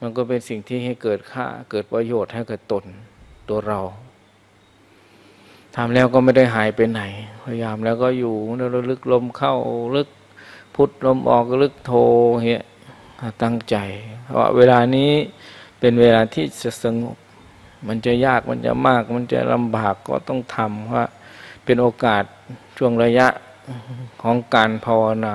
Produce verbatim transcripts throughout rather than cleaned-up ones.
มันก็เป็นสิ่งที่ให้เกิดค่าเกิดประโยชน์ให้กับตนตัวเราทำแล้วก็ไม่ได้หายไปไหนพยายามแล้วก็อยู่แล้วลึกลมเข้าลึกพุทลมออกลึกโทเฮียตั้งใจเพราะเวลานี้เป็นเวลาที่จะสงบมันจะยากมันจะมากมันจะลำบากก็ต้องทำเพราะเป็นโอกาสช่วงระยะของการภาวนา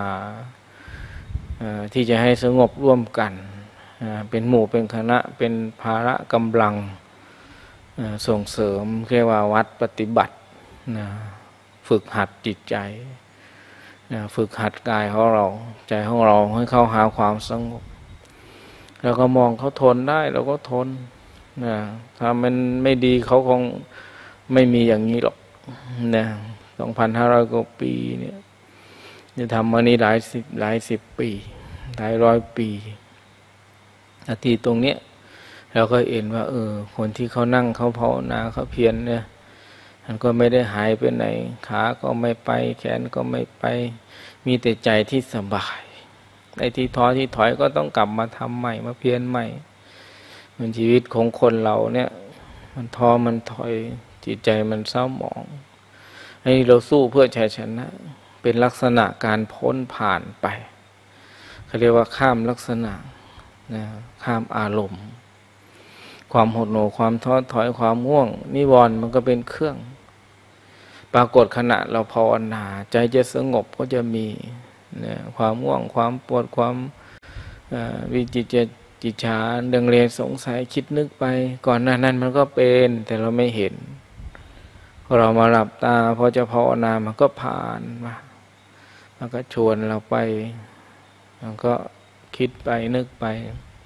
ที่จะให้สงบร่วมกันเป็นหมู่เป็นคณะเป็นภาระกำลังส่งเสริมเรียกว่าวัดปฏิบัติฝึกหัดจิตใจฝึกหัดกายของเราใจของเราให้เข้าหาความสงบแล้วก็มองเขาทนได้เราก็ทนนะถ้ามันไม่ดีเขาคงไม่มีอย่างนี้หรอกนะสองพันห้าร้อยกว่าปีเนี่ยจะทำมานี้หลายสิบหลายสิบปีหลายร้อยปีนาทีตรงเนี้ยเราก็เห็นว่าเออคนที่เขานั่งเขาภาวนาเขาเพียรเนี่ยมันก็ไม่ได้หายไปไหนขาก็ไม่ไปแขนก็ไม่ไปมีแต่ใจที่สบายไอ้ที่ท้อที่ถอยก็ต้องกลับมาทำใหม่มาเพียรใหม่มันชีวิตของคนเราเนี่ยมันท้อมันถอยจิตใจมันเศร้าหมองให้เราสู้เพื่อชัยชนะเป็นลักษณะการพ้นผ่านไปเขาเรียกว่าข้ามลักษณะนะข้ามอารมณ์ความหดหู่ความท้อถอยความง่วงนิวรณ์มันก็เป็นเครื่องปรากฏขณะเราภาวนาใจจะสงบก็จะมีนะความง่วงความปวดความวิจิตรจิตฉาเดืองเรสงสัยคิดนึกไปก่อนหน้านั้นมันก็เป็นแต่เราไม่เห็นพอเรามาหลับตาพอจะภาวนามันก็ผ่านมามันก็ชวนเราไปมันก็คิดไปนึกไป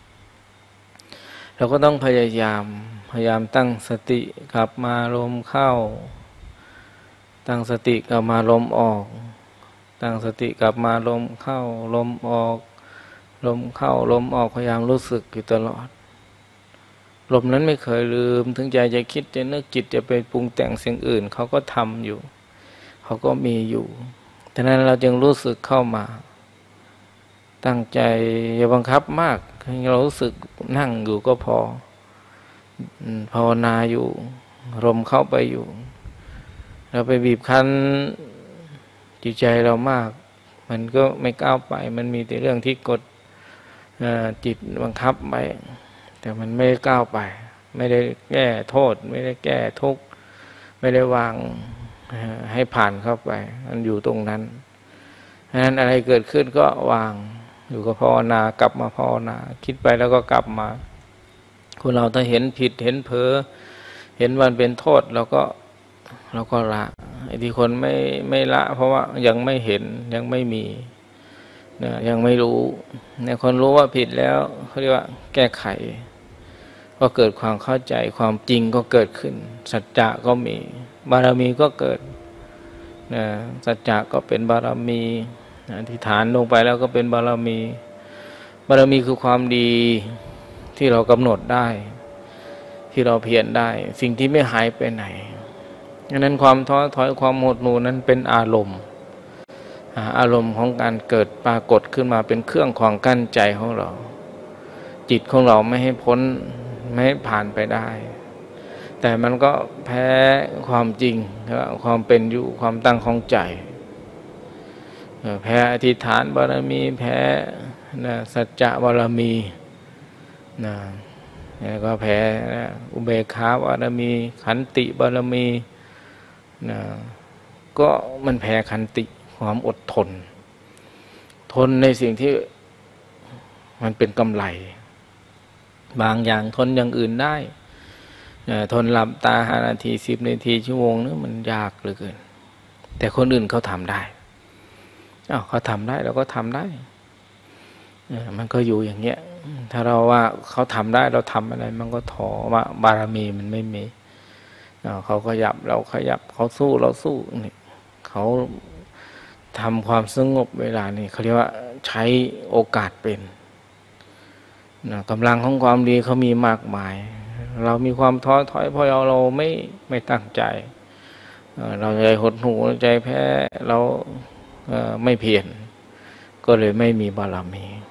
เราก็ต้องพยายามพยายามตั้งสติกลับมาลมเข้าตั้งสติกลับมาลมออกตั้งสติกลับมาลมเข้าลมออกลมเข้าลมออกพยายามรู้สึกอยู่ตลอดลมนั้นไม่เคยลืมถึงใจจะคิดจะนึกจิตจะไปปรุงแต่งสิ่งอื่นเขาก็ทำอยู่เขาก็มีอยู่ฉะนั้นเราจึงรู้สึกเข้ามาตั้งใจอย่าบังคับมากให้เรารู้สึกนั่งอยู่ก็พอภาวนาอยู่ลมเข้าไปอยู่เราไปบีบคั้นจิตใจเรามากมันก็ไม่ก้าวไปมันมีแต่เรื่องที่กดจิตบังคับไปแต่มันไม่ก้าวไปไม่ได้แก้โทษไม่ได้แก้ทุกข์ไม่ได้วางให้ผ่านเข้าไปมันอยู่ตรงนั้นฉะนั้นอะไรเกิดขึ้นก็วางอยู่กับภาวนากลับมาภาวนาคิดไปแล้วก็กลับมาคนเราถ้าเห็นผิดเห็นเผลอเห็นวันเป็นโทษเราก็เราก็ละไอ้ที่คนไม่ไม่ละเพราะว่ายังไม่เห็นยังไม่มีนะยังไม่รู้ในคนรู้ว่าผิดแล้วเขาเรียกว่าแก้ไขก็เกิดความเข้าใจความจริงก็เกิดขึ้นสัจจะก็มีบารมีก็เกิดนะสัจจะก็เป็นบารมีอธิษฐานลงไปแล้วก็เป็นบารมีบารมีคือความดีที่เรากำหนดได้ที่เราเพียรได้สิ่งที่ไม่หายไปไหนดังนั้นความท้อถอยความหดหู่นั้นเป็นอารมณ์อารมณ์ของการเกิดปรากฏขึ้นมาเป็นเครื่องขวางกั้นใจของเราจิตของเราไม่ให้พ้นไม่ให้ผ่านไปได้แต่มันก็แพ้ความจริงความเป็นอยู่ความตั้งของใจแพ้อธิษฐานบารมีแพ้นะสัจจะบารมีนะแล้วก็แพ้นะอุเบกขาบารมีขันติบารมีนะก็มันแพ้ขันติความอดทนทนในสิ่งที่มันเป็นกำไรบางอย่างทนอย่างอื่นได้ทนหลับตาห้านาทีสิบนาทีชั่วโมงนึงมันยากเหลือเกินแต่คนอื่นเขาทำได้อ้าวเขาทำได้เราก็ทำได้มันก็อยู่อย่างเงี้ยถ้าเราว่าเขาทำได้เราทำอะไรมันก็ท้อว่าบารมีมันไม่มีเขาขยับเราขยับเขาสู้เราสู้นี่เขาทำความสงบเวลานี่เขาเรียกว่าใช้โอกาสเป็นนะกำลังของความดีเขามีมากมายเรามีความท้อถอยเพราะเราเราไม่ไม่ตั้งใจเราใจหดหู่ใจแพ้เราไม่เพียรก็เลยไม่มีบารมี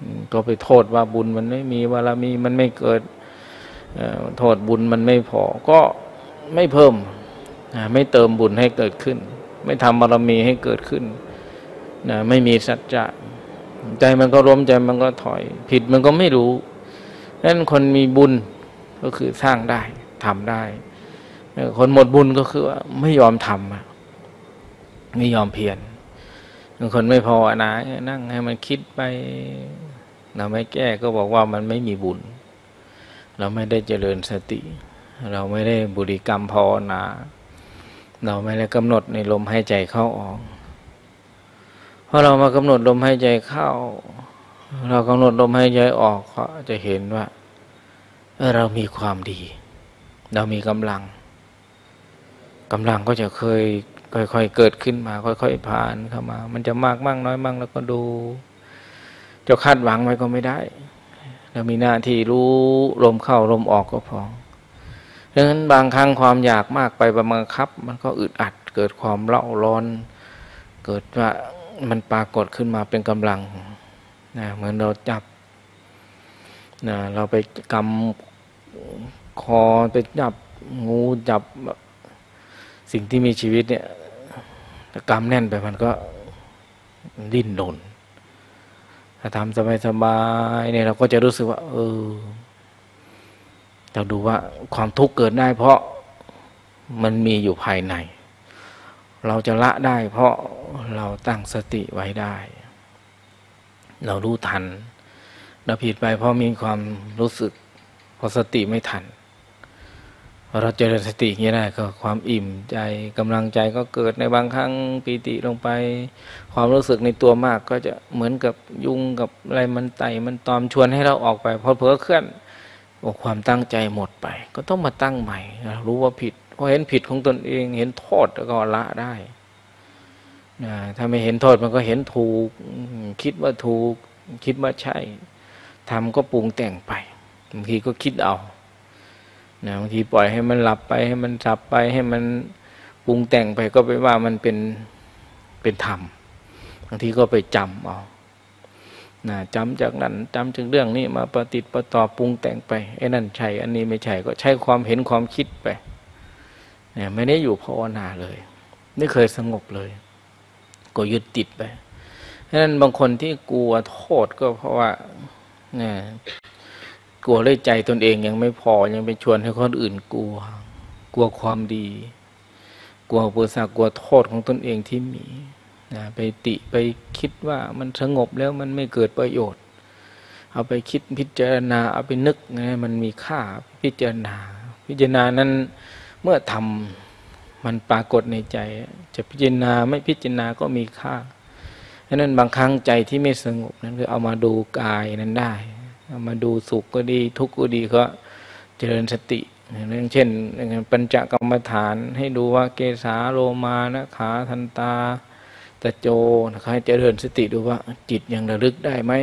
ก็ไปโทษว่าบุญมันไม่มีบารมีมันไม่เกิดโทษบุญมันไม่พอก็ไม่เพิ่มไม่เติมบุญให้เกิดขึ้นไม่ทำบารมีให้เกิดขึ้นนะไม่มีสัจจะใจมันก็ล้มใจมันก็ถอยผิดมันก็ไม่รู้นั้นคนมีบุญก็คือสร้างได้ทำได้คนหมดบุญก็คือว่าไม่ยอมทำไม่ยอมเพียรบางคนไม่พอนะนั่งให้มันคิดไปเราไม่แก้ก็บอกว่ามันไม่มีบุญเราไม่ได้เจริญสติเราไม่ได้บริกรรมภาวนาเราไม่ได้กำหนดในลมหายใจเข้าออกพอเรามากำหนดลมหายใจเข้าเรากำหนดลมหายใจออกก็จะเห็นว่าเออเรามีความดีเรามีกำลังกำลังก็จะเคยค่อยๆเกิดขึ้นมาค่อยๆผ่านเข้ามามันจะมากมั่งน้อยมั่งแล้วก็ดูจะคาดหวังไว้ก็ไม่ได้เรามีหน้าที่รู้ลมเข้าลมออกก็พอดังนั้นบางครั้งความอยากมากไปบังคับมันก็อึดอัดเกิดความเล่าร้อนเกิดว่ามันปรากฏขึ้นมาเป็นกำลังนะเหมือนเราจับนะเราไปกำคอไปจับงูจับสิ่งที่มีชีวิตเนี่ยกำแน่นไปมันก็ดิ้นรนถ้าทำสบายๆเนี่ยเราก็จะรู้สึกว่าเออเราดูว่าความทุกข์เกิดได้เพราะมันมีอยู่ภายในเราจะละได้เพราะเราตั้งสติไว้ได้เรารู้ทันเราผิดไปเพราะมีความรู้สึกพอสติไม่ทันพอเราเจริญสติอย่างนี้ได้ก็ความอิ่มใจกำลังใจก็เกิดในบางครั้งปีติลงไปความรู้สึกในตัวมากก็จะเหมือนกับยุงกับอะไรมันไต่มันตอมชวนให้เราออกไปพอเผลอเคลื่อนโอ้ความตั้งใจหมดไปก็ต้องมาตั้งใหม่รู้ว่าผิดพอเห็นผิดของตนเองเห็นโทษแล้วก็ละได้นะถ้าไม่เห็นโทษมันก็เห็นถูกคิดว่าถูกคิดว่าใช่ทำก็ปรุงแต่งไปบางทีก็คิดเอานะบางทีปล่อยให้มันหลับไปให้มันสับไปให้มันปรุงแต่งไปก็ไปว่ามันเป็นเป็นธรรมบางทีก็ไปจำเอานะจำจากนั้นจำจากเรื่องนี้มาประติดประต่อปรุงแต่งไปไอ้นั่นใช่อันนี้ไม่ใช่ก็ใช้ความเห็นความคิดไปเนี่ยไม่ได้อยู่ภาวนาเลยไม่เคยสงบเลยก็ยึดติดไปฉะนั้นบางคนที่กลัวโทษก็เพราะว่าเนี่ยกลัวเลยใจตนเองยังไม่พอยังไปชวนให้คนอื่นกลัวกลัวความดีกลัวอุปสรรคกลัวโทษของตนเองที่มีนะไปติไปคิดว่ามันสงบแล้วมันไม่เกิดประโยชน์เอาไปคิดพิจารณาเอาไปนึกไงมันมีค่าพิจารณาพิจารณานั้นเมื่อทำมันปรากฏในใจจะพิจารณาไม่พิจารณาก็มีค่าฉะนั้นบางครั้งใจที่ไม่สงบนั้นคือเอามาดูกายนั้นได้เอามาดูสุขก็ดีทุกข์ก็ดีก็เจริญสติอย่างเช่นปัญจกรรมฐานให้ดูว่าเกสาโลมานะขาทันตาตะโจนะครับเจริญสติดูว่าจิตยังระลึกได้ไหม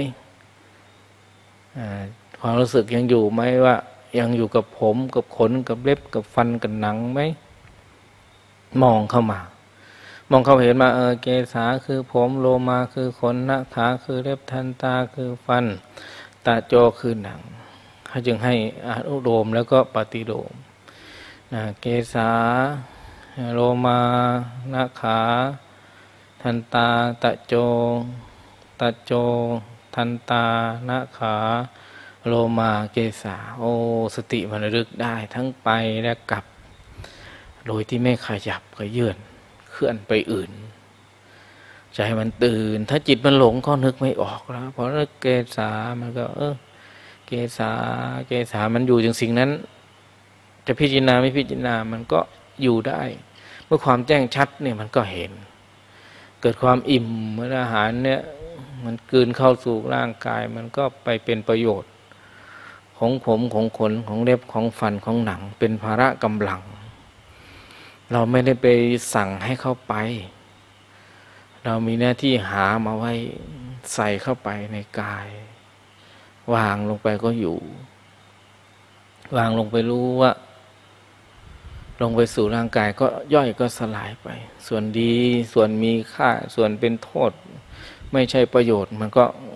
ความรู้สึกยังอยู่ไหมว่ายังอยู่กับผมกับขนกับเล็บกับฟันกับหนังไหมมองเข้ามามองเข้าเห็นมาเออเกสาคือผมโลมาคือขนนาขาคือเล็บทันตาคือฟันตะโจคือหนังเขาจึงให้อนุโลมแล้วก็ปฏิโลมนะเกสาโลมานาขาทันตาตะโจตะโจทันตานาขาโลมาเกสาโอสติมันระลึกได้ทั้งไปและกลับโดยที่ไม่ขยับก็เยื่อนเคลื่อนไปอื่นใจมันตื่นถ้าจิตมันหลงก็นึกไม่ออกแล้วเพราะนึกเกสามันก็เออเกสาเกสามันอยู่จึงสิ่งนั้นจะพิจารณาไม่พิจารณามันก็อยู่ได้เมื่อความแจ้งชัดเนี่ยมันก็เห็นเกิดความอิ่มเมื่ออาหารเนี่ยมันกลืนเข้าสู่ร่างกายมันก็ไปเป็นประโยชน์ของผมของขนของเล็บของฟันของหนังเป็นภาระกำลังเราไม่ได้ไปสั่งให้เข้าไปเรามีหน้าที่หามาไว้ใส่เข้าไปในกายวางลงไปก็อยู่วางลงไปรู้ว่าลงไปสู่ร่างกายก็ย่อยก็สลายไปส่วนดีส่วนมีค่าส่วนเป็นโทษไม่ใช่ประโยชน์มันก็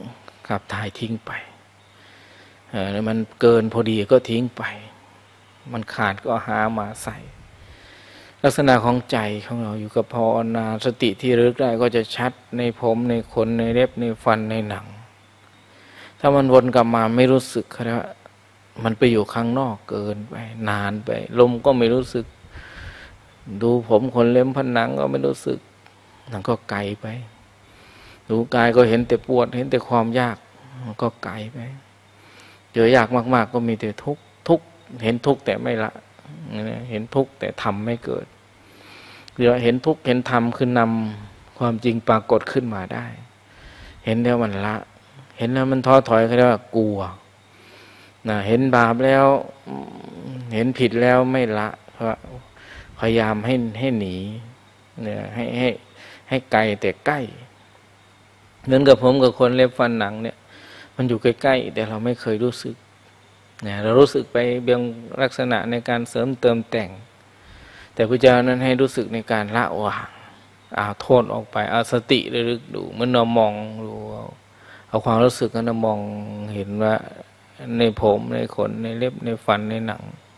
ขับถ่ายทิ้งไปเออแล้วมันเกินพอดีก็ทิ้งไปมันขาดก็หามาใส่ ลักษณะของใจของเราอยู่กับภาวนาสติที่ระลึกได้ก็จะชัดในผมในขนในเล็บในฟันในหนังถ้ามันวนกลับมาไม่รู้สึกครับมันไปอยู่ข้างนอกเกินไปนานไปลมก็ไม่รู้สึกดูผมขนเล็บฟันหนังก็ไม่รู้สึกมันก็ไกลไปดูกายก็เห็นแต่ปวดเห็นแต่ความยากมันก็ไกลไปเจอยากมากๆก็มีแต่ทุกข์ทุกข์เห็นทุกข์แต่ไม่ละเห็นทุกข์แต่ทำไม่เกิดเดี๋ยวเห็นทุกข์เห็นธรรมคือนำความจริงปรากฏขึ้นมาได้เห็นแล้วมันละเห็นแล้วมันท้อถอยก็เรียกว่ากลัวนะเห็นบาปแล้วเห็นผิดแล้วไม่ละเพราะพยายามให้ให้หนีเนี่ยให้ให้ให้ไกลแต่ใกล้เหมือนกับผมกับคนเล็บฟันหนังเนี่ยมันอยู่ใกล้ๆแต่เราไม่เคยรู้สึกเนี่ยเรารู้สึกไปเบียงลักษณะในการเสริมเติมแต่งแต่พระเจ้านั้นให้รู้สึกในการละวางเอาโทษออกไปเอาสติระลึกดูเหมือนเรามองดูเอาความรู้สึกนั้นมองเห็นว่าในผมในขนในเล็บในฟันในหนัง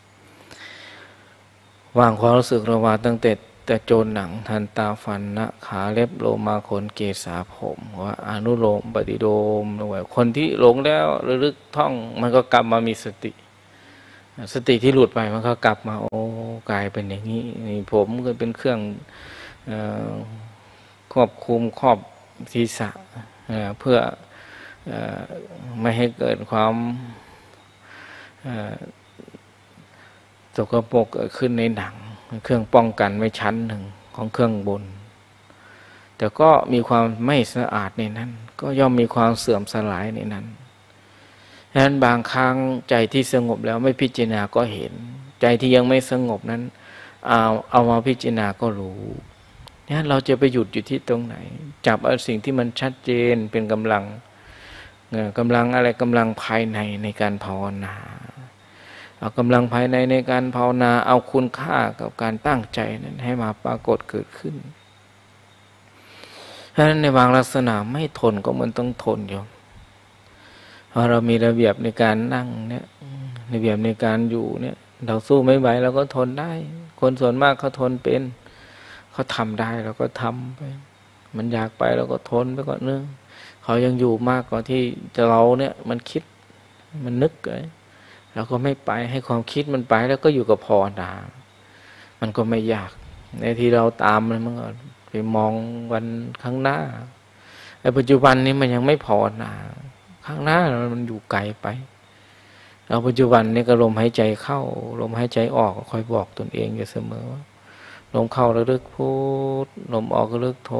วางความรู้สึกระวางตั้งแต่แต่โจนหนังทันตาฟันนะขาเล็บโลมาขนเกศาผมว่าอนุโลมปฏิโลมด้วยคนที่หลงแล้วระลึกท่องมันก็กลับมามีสติสติที่หลุดไปมันก็กลับมาโอ้กายเป็นอย่างนี้นี่ผมก็เป็นเครื่องเอ่อควบคุมครอบศีรษะเอ่อเพื่อเอ่อไม่ให้เกิดความเอ่อสกปรกเกิดขึ้นในหนังเครื่องป้องกันไว้ชั้นหนึ่งของเครื่องบนแต่ก็มีความไม่สะอาดในนั้นก็ย่อมมีความเสื่อมสลายในนั้นฉะนั้นบางครั้งใจที่สงบแล้วไม่พิจารณาก็เห็นใจที่ยังไม่สงบนั้นเอาเอามาพิจารณาก็รู้ฉะนั้นเราจะไปหยุดอยู่ที่ตรงไหนจับเอาสิ่งที่มันชัดเจนเป็นกำลังกำลังอะไรกำลังภายในในการภาวนาเอากำลังภายในในการภาวนาเอาคุณค่ากับการตั้งใจนั้นให้มาปรากฏเกิดขึ้นเพราะฉะนั้นในบางลักษณะไม่ทนก็มันต้องทนอยู่เพราะเรามีระเบียบในการนั่งเนี่ยระเบียบในการอยู่เนี่ยเราสู้ไม่ไหวเราก็ทนได้คนส่วนมากเขาทนเป็นเขาทำได้เราก็ทำไปมันอยากไปเราก็ทนไปก่อนเนื่องเขายังอยู่มากกว่าที่จะเราเนี่ยมันคิดมันนึกเลยเราก็ไม่ไปให้ความคิดมันไปแล้วก็อยู่กับภาวนามันก็ไม่ยากในที่เราตามมันมันก็ไปมองวันข้างหน้าไอ้ปัจจุบันนี้มันยังไม่ภาวนาข้างหน้ามันอยู่ไกลไปเราปัจจุบันนี้ก็ลมหายใจเข้าลมหายใจออกคอยบอกตนเองอยู่เสมอลมเข้าระลึกพูดลมออกระลึกโท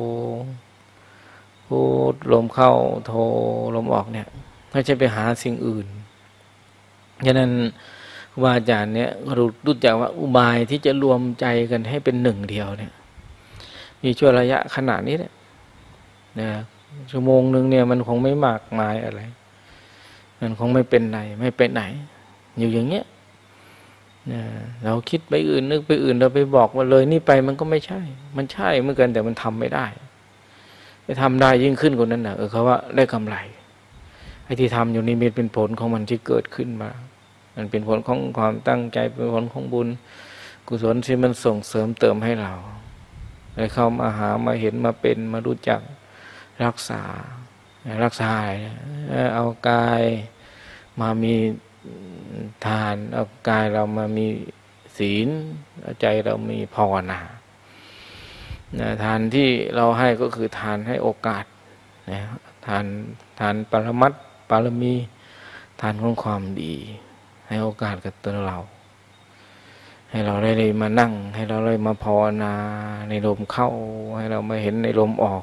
พูดลมเข้าโทลมออกเนี่ยไม่ใช่ไปหาสิ่งอื่นฉะนั้นครูบาอาจารย์เนี่ยรู้รู้จักว่าอุบายที่จะรวมใจกันให้เป็นหนึ่งเดียวเนี่ยมีช่วงระยะขนาดนี้เนี่ยนะชั่วโมงหนึ่งเนี่ยมันคงไม่มากมายอะไรมันคงไม่เป็นไหนไม่เป็นไหนอยู่อย่างเงี้ยนะเราคิดไปอื่นนึกไปอื่นเราไปบอกว่าเลยนี่ไปมันก็ไม่ใช่มันใช่เหมือนกันแต่มันทำไม่ได้ไปทำได้ยิ่งขึ้นกว่านั้นนะเออเขาว่าได้กำไรไอ้ที่ทำอยู่นี่มันเป็นผลของมันที่เกิดขึ้นมามันเป็นผลของความตั้งใจเป็นผลของบุญกุศลที่มันส่งเสริมเติมให้เราได้เข้ามาหามาเห็นมาเป็นมารู้จักรักษารักษาเอากายมามีทานเอากายเรามามีศีลเอาใจเรามีภาวนาทานที่เราให้ก็คือทานให้โอกาสนะทานทานปรมัตถ์ปารมีทานของความดีให้โอกาสกับตัวเราให้เราได้เลยมานั่งให้เราได้มาภาวนาในลมเข้าให้เรามาเห็นในลมออก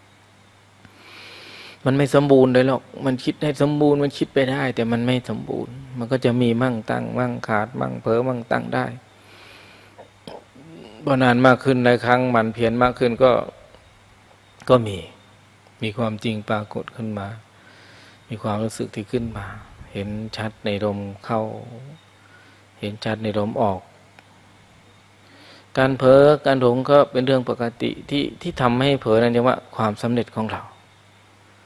มันไม่สมบูรณ์เลยหรอกมันคิดให้สมบูรณ์มันคิดไปได้แต่มันไม่สมบูรณ์มันก็จะมีมั่งตั้งมั่งขาดมั่งเผลอมั่งตั้งได้พอนานมากขึ้นในครั้งมันเพียรมากขึ้นก็ก็มีมีความจริงปรากฏขึ้นมามีความรู้สึกที่ขึ้นมาเห็นชัดในลมเข้าเห็นชัดในลมออกการเผลอการหลงก็เป็นเรื่องปกติที่ที่ทำให้เผลอนั่นเรียกว่าความสำเร็จของเรา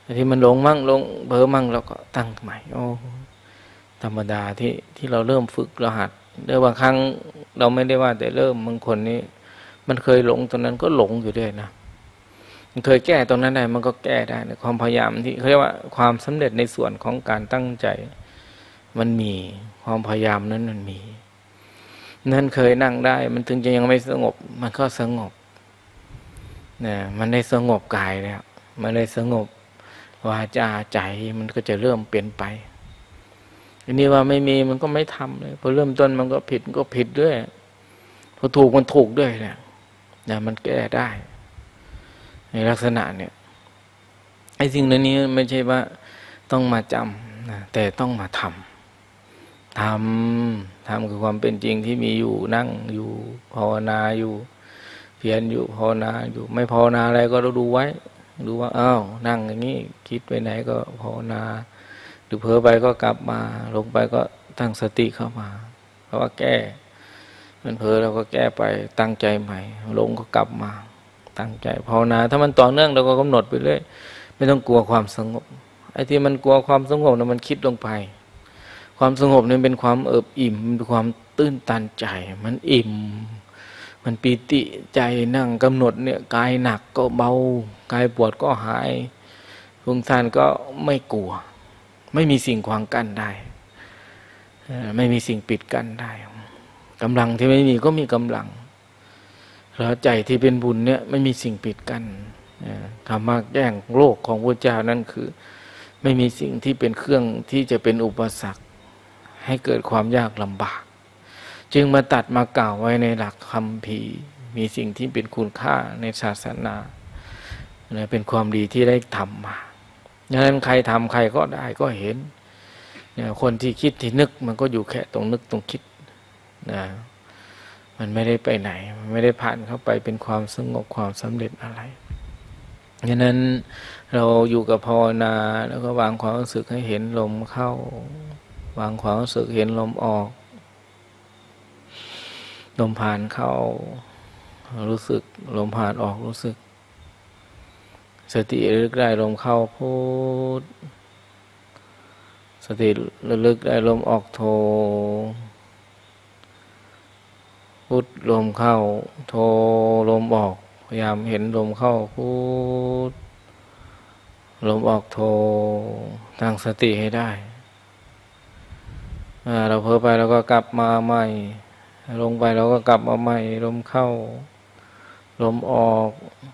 ที่มันหลงมั่งหลงเผลอมั่งเราก็ตั้งใหม่โอ้ธรรมดาที่ที่เราเริ่มฝึกเราหัดเดี๋ยวบางครั้งเราไม่ได้ว่าแต่เริ่มบางคนนี้มันเคยหลงตรงนั้นก็หลงอยู่ด้วยนะมันเคยแก้ตรงนั้นได้มันก็แก้ได้ในความพยายามที่เขาเรียกว่าความสำเร็จในส่วนของการตั้งใจมันมีความพยายามนั้นมันมีนั่นเคยนั่งได้มันถึงจะยังไม่สงบมันก็สงบนะมันได้สงบกายแล้วมันได้สงบวาจาใจมันก็จะเริ่มเปลี่ยนไปอันนี้ว่าไม่มีมันก็ไม่ทำเลยพอเริ่มต้นมันก็ผิดมันก็ผิดด้วยพอถูกมันถูกด้วยเนี่ยนะมันแก้ได้ในลักษณะเนี่ยไอ้สิ่งเหล่านี้ไม่ใช่ว่าต้องมาจำนะแต่ต้องมาทำทำทำคือความเป็นจริงที่มีอยู่นั่งอยู่ภาวนาอยู่เพียรอยู่ภาวนาอยู่ไม่ภาวนาอะไรก็เราดูไว้ดูว่าอ้าวนั่งอย่างนี้คิดไปไหนก็ภาวนาหรือเผลอไปก็กลับมาลงไปก็ตั้งสติเข้ามาเพราะว่าแก้มันเผลอเราก็แก้ไปตั้งใจใหม่ลงก็กลับมาตั้งใจภาวนาถ้ามันต่อเนื่องเราก็กำหนดไปเรื่อยไม่ต้องกลัวความสงบไอ้ที่มันกลัวความสงบนะมันคิดลงไปความสงบนี่เป็นความเอิบอิ่มเป็นความตื้นตันใจมันอิ่มมันปีติใจนั่งกำหนดเนี่ยกายหนักก็เบากายปวดก็หายฟุ้งซ่านก็ไม่กลัวไม่มีสิ่งขวางกั้นได้ไม่มีสิ่งปิดกั้นได้กำลังที่ไม่มีก็มีกำลังแล้วใจที่เป็นบุญเนี่ยไม่มีสิ่งปิดกั้นธรรมะแย่งโลกของพระเจ้านั่นคือไม่มีสิ่งที่เป็นเครื่องที่จะเป็นอุปสรรคให้เกิดความยากลำบากจึงมาตัดมากล่าวไว้ในหลักคัมภีร์มีสิ่งที่เป็นคุณค่าในศาสนาเป็นความดีที่ได้ทำมาดังนั้นใครทำใครก็ได้ก็เห็นเนี่ยคนที่คิดที่นึกมันก็อยู่แค่ตรงนึกตรงคิดนะมันไม่ได้ไปไหนมันไม่ได้ผ่านเข้าไปเป็นความสงบความสำเร็จอะไรดังนั้นเราอยู่กับภาวนาแล้วก็วางความรู้สึกให้เห็นลมเข้าวางความรู้สึกเห็นลมออกลมผ่านเข้ารู้สึกลมผ่านออกรู้สึกสติระลึกได้ลมเข้าพูดสติระลึกได้ลมออกโทพุทลมเข้าโทลมออกพยายามเห็นลมเข้าพุทลมออกโทตั้งสติให้ได้เราเพ้อไปเราก็กลับมาใหม่ลงไปเราก็กลับมาใหม่ลมเข้าลมออก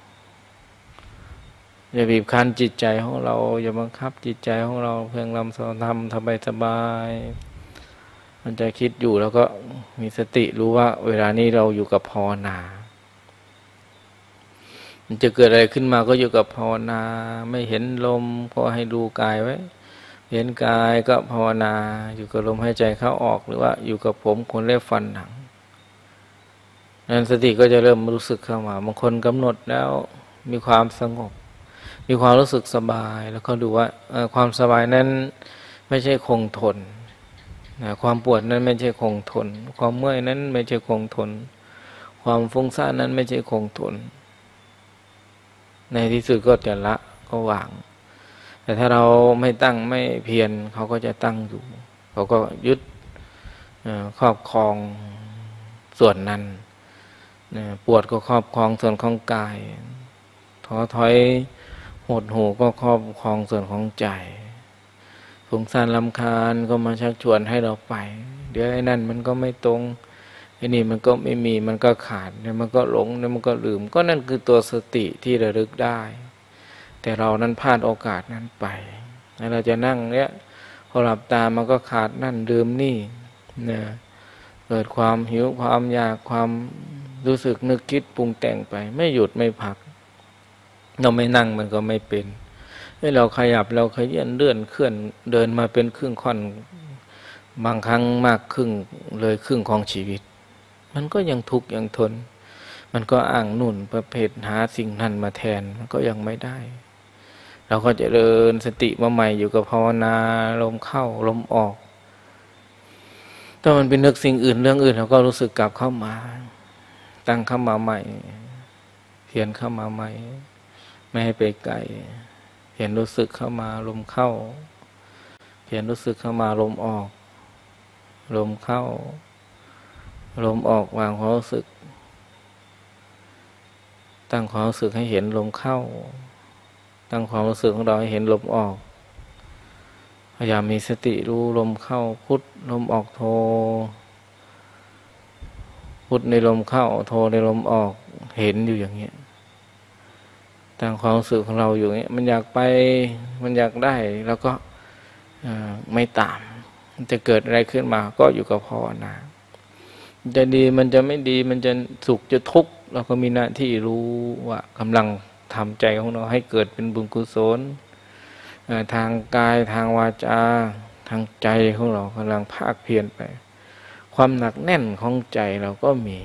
อย่าบีบคั้นจิตใจของเราอย่าบังคับจิตใจของเราเพียงลำสอนทำทำไปสบายมันจะคิดอยู่แล้วก็มีสติรู้ว่าเวลานี้เราอยู่กับภาวนามันจะเกิดอะไรขึ้นมาก็อยู่กับภาวนาไม่เห็นลมก็ให้ดูกายไว้เห็นกายก็ภาวนาอยู่กับลมหายใจเข้าออกหรือว่าอยู่กับผมขนเล็บฟันหนังนั้นสติก็จะเริ่มรู้สึกเข้ามาบางคนกำหนดแล้วมีความสงบมีความรู้สึกสบายแล้วก็ดูว่าความสบายนั้นไม่ใช่คงทนความปวดนั้นไม่ใช่คงทนความเมื่อยนั้นไม่ใช่คงทนความฟุ้งซ่านนั้นไม่ใช่คงทนในที่สุดก็จะละก็วางแต่ถ้าเราไม่ตั้งไม่เพียรเขาก็จะตั้งอยู่เขาก็ยึดครอบครองส่วนนั้นปวดก็ครอบครองส่วนของกายท้อถอยหดหู่ก็ครอบครองส่วนของใจสงสารลำคาญก็มาชักชวนให้เราไปเดี๋ยวไอ้นั่นมันก็ไม่ตรงไอ้นี่มันก็ไม่มีมันก็ขาดเนี่ยมันก็หลงเนี่ยมันก็ลืมก็นั่นคือตัวสติที่ระลึกได้แต่เรานั้นพลาดโอกาสนั้นไปแล้วเราจะนั่งเนี่ยพอหลับตามันก็ขาดนั่นลืมนี่เนี่ยเกิดความหิวความอยากความรู้สึกนึกคิดปรุงแต่งไปไม่หยุดไม่พักเราไม่นั่งมันก็ไม่เป็นให้เราขยับเราขยันเลื่อนเคลื่อนเดินมาเป็นครึ่งค่อนบางครั้งมากครึ่งเลยครึ่งของชีวิตมันก็ยังทุกข์ยังทนมันก็อ้างนุ่นประเภทหาสิ่งนั้นมาแทนมันก็ยังไม่ได้เราก็จะเดินสติมาใหม่อยู่กับภาวนาลมเข้าลมออกถ้ามันเป็นนึกสิ่งอื่นเรื่องอื่นเราก็รู้สึกกลับเข้ามาตั้งเข้ามาใหม่เพียรเข้ามาใหม่ไม่ให้ไปไกลเห็นรู้สึกเข้ามาลมเข้าเห็นรู้สึกเข้ามาลมออกลมเข้าลมออกวางความรู้สึกตั้งความรู้สึกให้เห็นลมเข้าตั้งความรู้สึกของเราให้เห็นลมออกพยายามมีสติรู้ลมเข้าพุทลมออกโทพุทในลมเข้าโทในลมออกเห็นอยู่อย่างเงี้ยตั้งความรู้สึกของเราอยู่อย่างเงี้ยมันอยากไปมันอยากได้แล้วก็ไม่ตามมันจะเกิดอะไรขึ้นมาก็อยู่กับภาวนาจะดีมันจะไม่ดีมันจะสุขจะทุกข์เราก็มีหน้าที่รู้ว่ากำลังทำใจของเราให้เกิดเป็นบุญกุศลทางกายทางวาจาทางใจของเรากำลังภาคเพียรไปความหนักแน่นของใจเราก็มี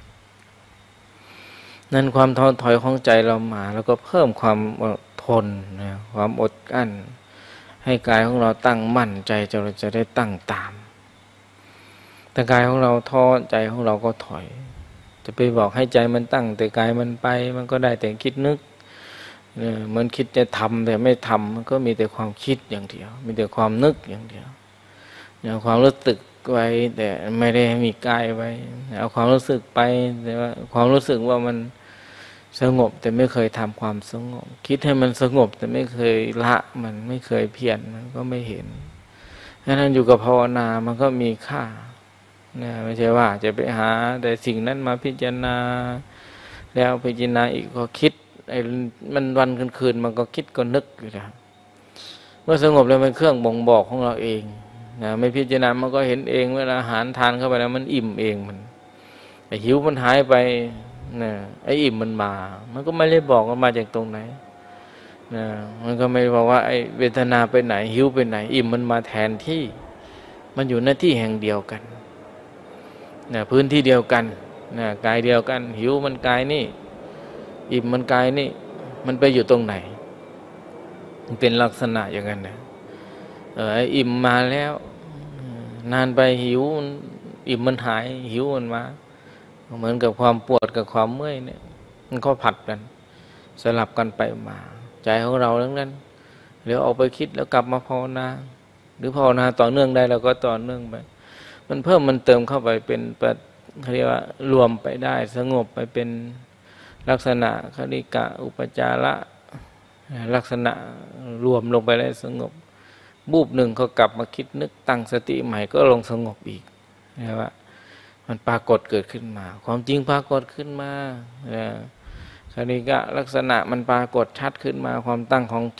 นั่นความท้อถอยของใจเรามาแล้วก็เพิ่มความอดทนนะความอดกั้นให้กายของเราตั้งมั่นใจเราจะได้ตั้งตามแต่กายของเราท้อใจของเราก็ถอยจะไปบอกให้ใจมันตั้งแต่กายมันไปมันก็ได้แต่คิดนึกเหมือนคิดจะทำแต่ไม่ทำมันก็มีแต่ความคิดอย่างเดียวมีแต่ความนึกอย่างเดียวอย่างความรู้สึกไว้แต่ไม่ได้มีกายไว้เอาความรู้สึกไปแต่ว่าความรู้สึกว่ามันสงบแต่ไม่เคยทำความสงบคิดให้มันสงบแต่ไม่เคยละมันไม่เคยเพียรมันก็ไม่เห็นฉะนั้นอยู่กับภาวนามันก็มีค่านะไม่ใช่ว่าจะไปหาแต่สิ่งนั้นมาพิจารณาแล้วพิจารณาอีกก็คิดไอ้มันวันคืนคืนมันก็คิดก็นึกอยู่แล้วเมื่อสงบแล้วมันเครื่องบ่งบอกของเราเองนะไม่พิจารณามันก็เห็นเองเวลาอาหารทานเข้าไปแล้วมันอิ่มเองมันไอ้หิวมันหายไปนะไอ้อิ่มมันมามันก็ไม่ได้บอกว่ามาจากตรงไหนนะมันก็ไม่บอกว่าไอ้เวทนาไปไหนหิวไปไหนอิ่มมันมาแทนที่มันอยู่หน้าที่แห่งเดียวกันนะพื้นที่เดียวกันนะกายเดียวกันหิวมันกายนี่อิ่มมันกายนี่มันไปอยู่ตรงไหนมันเป็นลักษณะอย่างนั้นนะเออไอ้อิ่มมาแล้วนานไปหิวอิ่มมันหายหิวมันมาเหมือนกับความปวดกับความเมื่อยเนี่ยมันก็ผัดกันสลับกันไปมาใจของเราเรื่องนั้นเดี๋ยวออกไปคิดแล้วกลับมาภาวนาหรือภาวนาต่อเนื่องได้เราก็ต่อเนื่องไปมันเพิ่มมันเติมเข้าไปเป็นเขาเรียกว่ารวมไปได้สงบไปเป็นลักษณะคณิกะอุปจาระลักษณะรวมลงไปได้สงบบูบหนึ่งเขากลับมาคิดนึกตั้งสติใหม่ก็ลงสงบอีกนะว่ามันปรากฏเกิดขึ้นมาความจริงปรากฏขึ้นมาคณิกะลักษณะมันปรากฏชัดขึ้นมาความตั้งของใจ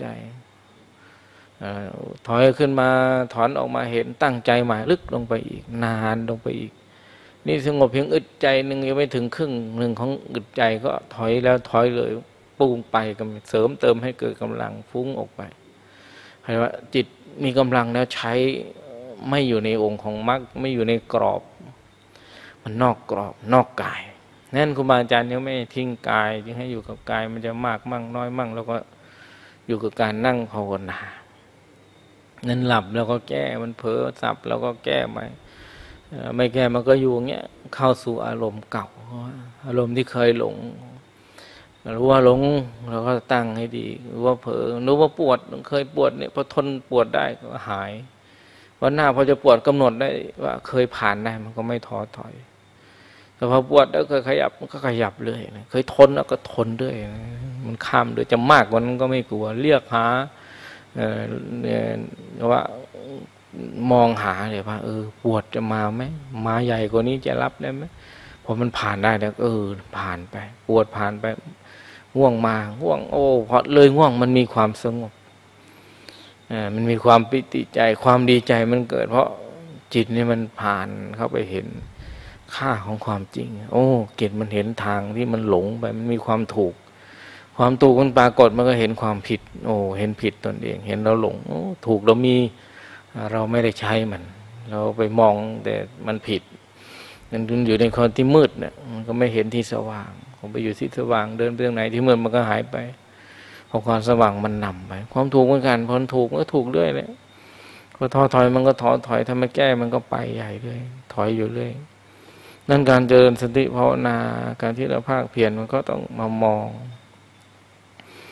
ถอยขึ้นมาถอนออกมาเห็นตั้งใจหมายลึกลงไปอีกนานลงไปอีกนี่สงบเพียงอึดใจหนึ่งยังไม่ถึงครึ่งหนึ่งของอึดใจก็ถอยแล้วถอยเลยปูงไปก็เสริมเติมให้เกิดกำลังฟุ้งออกไปหมายว่าจิตมีกำลังแล้วใช้ไม่อยู่ในองค์ของมรรคไม่อยู่ในกรอบมันนอกกรอบนอกกายนั่นครูบาอาจารย์ยังไม่ทิ้งกายจึงให้อยู่กับกายมันจะมากมั่งน้อยมั่งแล้วก็อยู่กับการนั่งภาวนานั่นหลับแล้วก็แก้มันเผลอสับแล้วก็แก้ไหมไม่แก้มันก็อยู่เงี้ยเข้าสู่อารมณ์เก่าอารมณ์ที่เคยหลงรู้ว่าหลงเราก็ตั้งให้ดีรู้ว่าเผลอรู้ว่าปวดเคยปวดเนี่ยพอทนปวดได้ก็หายวันหน้าพอจะปวดกำหนดได้ว่าเคยผ่านได้มันก็ไม่ท้อถอยแต่พอปวดแล้วเคยขยับมันก็ขยับเลยเคยทนแล้วก็ทนด้วยมันข้ามด้วยจะมากกว่านั้นก็ไม่กลัวเรียกหาเอ่อเนี่ยว่ามองหาเลยว่าเออปวดจะมาไหมมาใหญ่กว่านี้จะรับได้ไหมพอมันผ่านได้แล้วเออผ่านไปปวดผ่านไปง่วงมาง่วงโอ้พอเลยง่วงมันมีความสงบอ่ามันมีความปิติใจความดีใจมันเกิดเพราะจิตนี่มันผ่านเข้าไปเห็นค่าของความจริงโอ้จิตมันเห็นทางที่มันหลงไปมันมีความถูกความถูกมันปรากฏมันก็เห็นความผิดโอ้เห็นผิดตนเองเห็นเราหลงโอ้ถูกเรามีเราไม่ได้ใช้มันเราไปมองแต่มันผิดมันอยู่ในความที่มืดเนี่ยมันก็ไม่เห็นที่สว่างผมไปอยู่ที่สว่างเดินไปทางไหนที่มืดมันก็หายไปพอความสว่างมันนำไปความถูกเหมือนกันพอถูกมันก็ถูกเรื่อยเลยพอท้อถอยมันก็ท้อถอยถ้าไม่แก้มันก็ไปใหญ่เลยถอยอยู่เรื่อยนั่นการเจริญสติภาวนาการที่เราภาคเพียรมันก็ต้องมามอง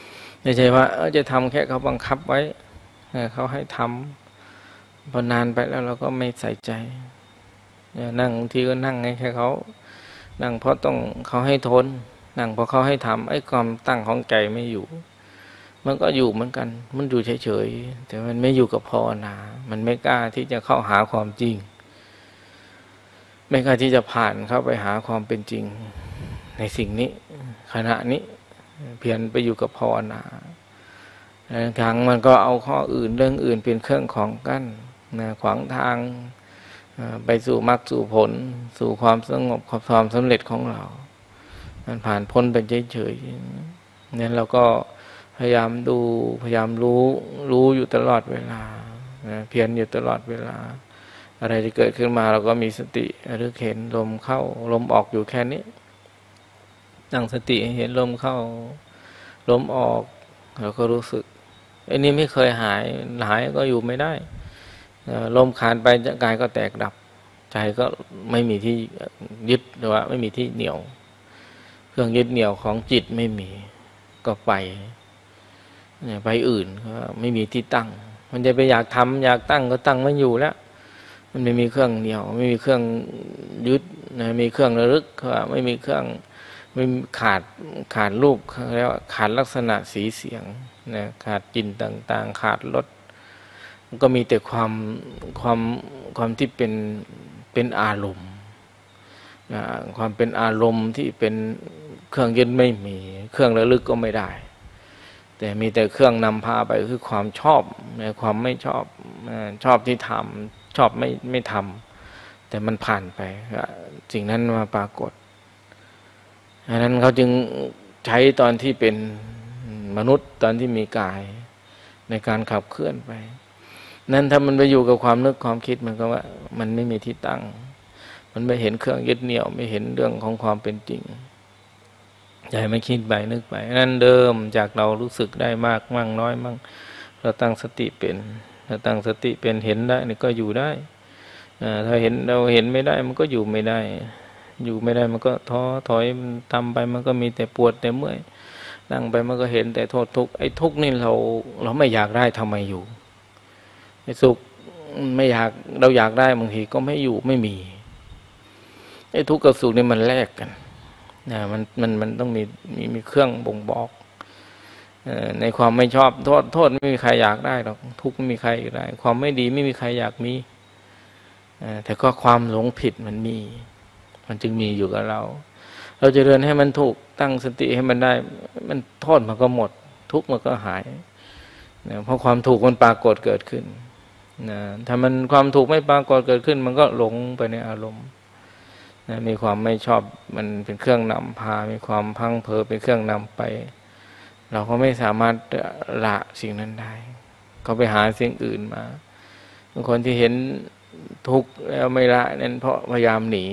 ไม่ใช่ว่าจะทำแค่เขาบังคับไว้เขาให้ทำพอนานไปแล้วเราก็ไม่ใส่ใจนั่งบางทีก็นั่งไงแค่เขานั่งเพราะต้องเขาให้ทนนั่งเพราะเขาให้ทำไอ้ความตั้งของใจไม่อยู่มันก็อยู่เหมือนกันมันอยู่เฉยๆแต่มันไม่อยู่กับภาวนามันไม่กล้าที่จะเข้าหาความจริงไม่กล้าที่จะผ่านเข้าไปหาความเป็นจริงในสิ่งนี้ขณะนี้เพียรไปอยู่กับภาวนาบางครั้งมันก็เอาข้ออื่นเรื่องอื่นเป็นเครื่องของกั้นนะขวางทางไปสู่มรรคสู่ผลสู่ความสงบความสำเร็จของเรามันผ่านพ้นไปเฉยๆนั้นเราก็พยายามดูพยายามรู้รู้อยู่ตลอดเวลาเพียรอยู่ตลอดเวลาอะไรที่เกิดขึ้นมาเราก็มีสติระลึกเห็นลมเข้าลมออกอยู่แค่นี้ตั้งสติเห็นลมเข้าลมออกเราก็รู้สึกไอ้นี่ไม่เคยหายหายก็อยู่ไม่ได้ลมขาดไปกายก็แตกดับใจก็ไม่มีที่ยึดหรือว่าไม่มีที่เหนี่ยวเครื่องยึดเหนี่ยวของจิตไม่มีก็ไปไปอื่นก็ไม่มีที่ตั้งมันจะไปอยากทำอยากตั้งก็ตั้งไม่อยู่แล้วมันไม่มีเครื่องเหนี่ยวไม่มีเครื่องยึดนะมีเครื่องระลึกว่าไม่มีเครื่องไม่ขาดขาดรูปแล้วขาดลักษณะสีเสียงนะขาดกลิ่นต่างๆขาดรสมันก็มีแต่ความความความที่เป็นเป็นอารมณ์นะความเป็นอารมณ์ที่เป็นเครื่องยึดไม่มีเครื่องระลึกก็ไม่ได้แต่มีแต่เครื่องนำพาไปคือความชอบความไม่ชอบชอบที่ทำชอบไม่ไม่ทำแต่มันผ่านไปสิ่งนั้นมาปรากฏดังนั้นเขาจึงใช้ตอนที่เป็นมนุษย์ตอนที่มีกายในการขับเคลื่อนไปนั้นถ้ามันไปอยู่กับความนึกความคิดมันก็ว่ามันไม่มีที่ตั้งมันไม่เห็นเครื่องยึดเหนี่ยวไม่เห็นเรื่องของความเป็นจริงใจไม่คิดไปนึกไปนั่นเดิมจากเรารู้สึกได้มากมั่งน้อยมั่งเราตั้งสติเป็นเราตั้งสติเป็นเห็นได้นี่ก็อยู่ได้ถ้าเห็นเราเห็นไม่ได้มันก็อยู่ไม่ได้อยู่ไม่ได้มันก็ท้อถอยมันทำไปมันก็มีแต่ปวดแต่เมื่อยนั่งไปมันก็เห็นแต่โทษทุกข์ไอ้ทุกข์นี่เราเราไม่อยากได้ทำไมอยู่ไอ้สุขไม่อยากเราอยากได้บางทีก็ไม่อยู่ไม่มีไอ้ทุกข์กับสุขนี่มันแลกกันนะมันมันมันต้องมีมีมีเครื่องบ่งบอกในความไม่ชอบโทษโทษไม่มีใครอยากได้หรอกทุกข์ไม่มีใครอยากได้ความไม่ดีไม่มีใครอยากมีแต่ก็ความหลงผิดมันมีมันจึงมีอยู่กับเราเราจะเดินให้มันถูกตั้งสติให้มันได้มันโทษมันก็หมดทุกข์มันก็หายนะเพราะความถูกมันปรากฏเกิดขึ้นนะถ้ามันความถูกไม่ปรากฏเกิดขึ้นมันก็หลงไปในอารมณ์นะมีความไม่ชอบมันเป็นเครื่องนำพามีความพังเผลอเป็นเครื่องนำไปเราก็ไม่สามารถละสิ่งนั้นได้ก็ไปหาสิ่งอื่นมาบางคนที่เห็นทุกข์แล้วไม่ละนั่นเพราะพยายามหนี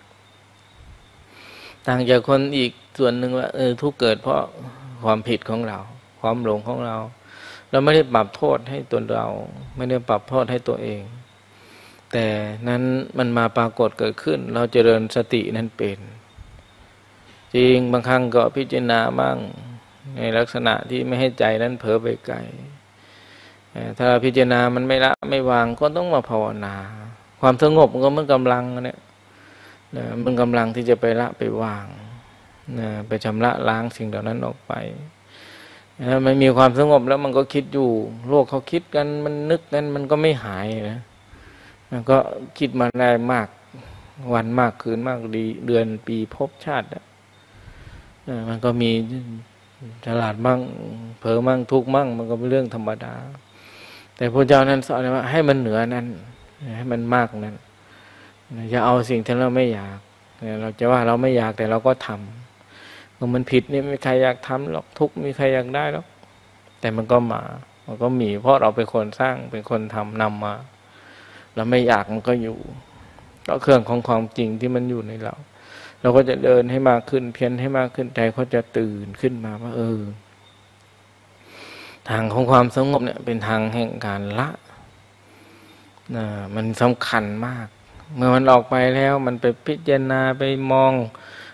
ต่างจากคนอีกส่วนหนึ่งว่าเออทุกข์เกิดเพราะความผิดของเราความหลงของเราเราไม่ได้ปรับโทษให้ตัวเราไม่ได้ปรับโทษให้ตัวเองแต่นั้นมันมาปรากฏเกิดขึ้นเราเจริญสตินั้นเป็นจริงบางครั้งก็พิจารณาบ้างในลักษณะที่ไม่ให้ใจนั้นเผลอไปไกลถ้าพิจารณามันไม่ละไม่วางก็ต้องมาภาวนาความสงบมันก็เหมือนกำลังเนี่ยมันกำลังที่จะไปละไปวางไปชำระล้างสิ่งเหล่านั้นออกไปมันมีความสงบแล้วมันก็คิดอยู่โลกเขาคิดกันมันนึกกันมันก็ไม่หายนะมันก็คิดมาได้มากวันมากคืนมากดีเดือนปีภพชาติมันก็มีฉลาดมั่งเผลอมั่งทุกข์มั่งมันก็เป็นเรื่องธรรมดาแต่พระเจ้านั้นสอนว่าให้มันเหนือนั้นให้มันมากนั้นอย่าเอาสิ่งที่เราไม่อยากเราจะว่าเราไม่อยากแต่เราก็ทำมันผิดนี่ไม่มีใครอยากทำหรอกทุกข์มีใครอยากได้หรอกแต่มันก็มามันก็มีเพราะเราเป็นคนสร้างเป็นคนทำนำมาเราไม่อยากมันก็อยู่ก็เครื่องของความจริงที่มันอยู่ในเราเราก็จะเดินให้มากขึ้นเพียรให้มากขึ้นใจเขาจะตื่นขึ้นมาว่าเออทางของความสงบเนี่ยเป็นทางแห่งการละนะมันสำคัญมากเมื่อมันออกไปแล้วมันไปพิจารณาไปมอง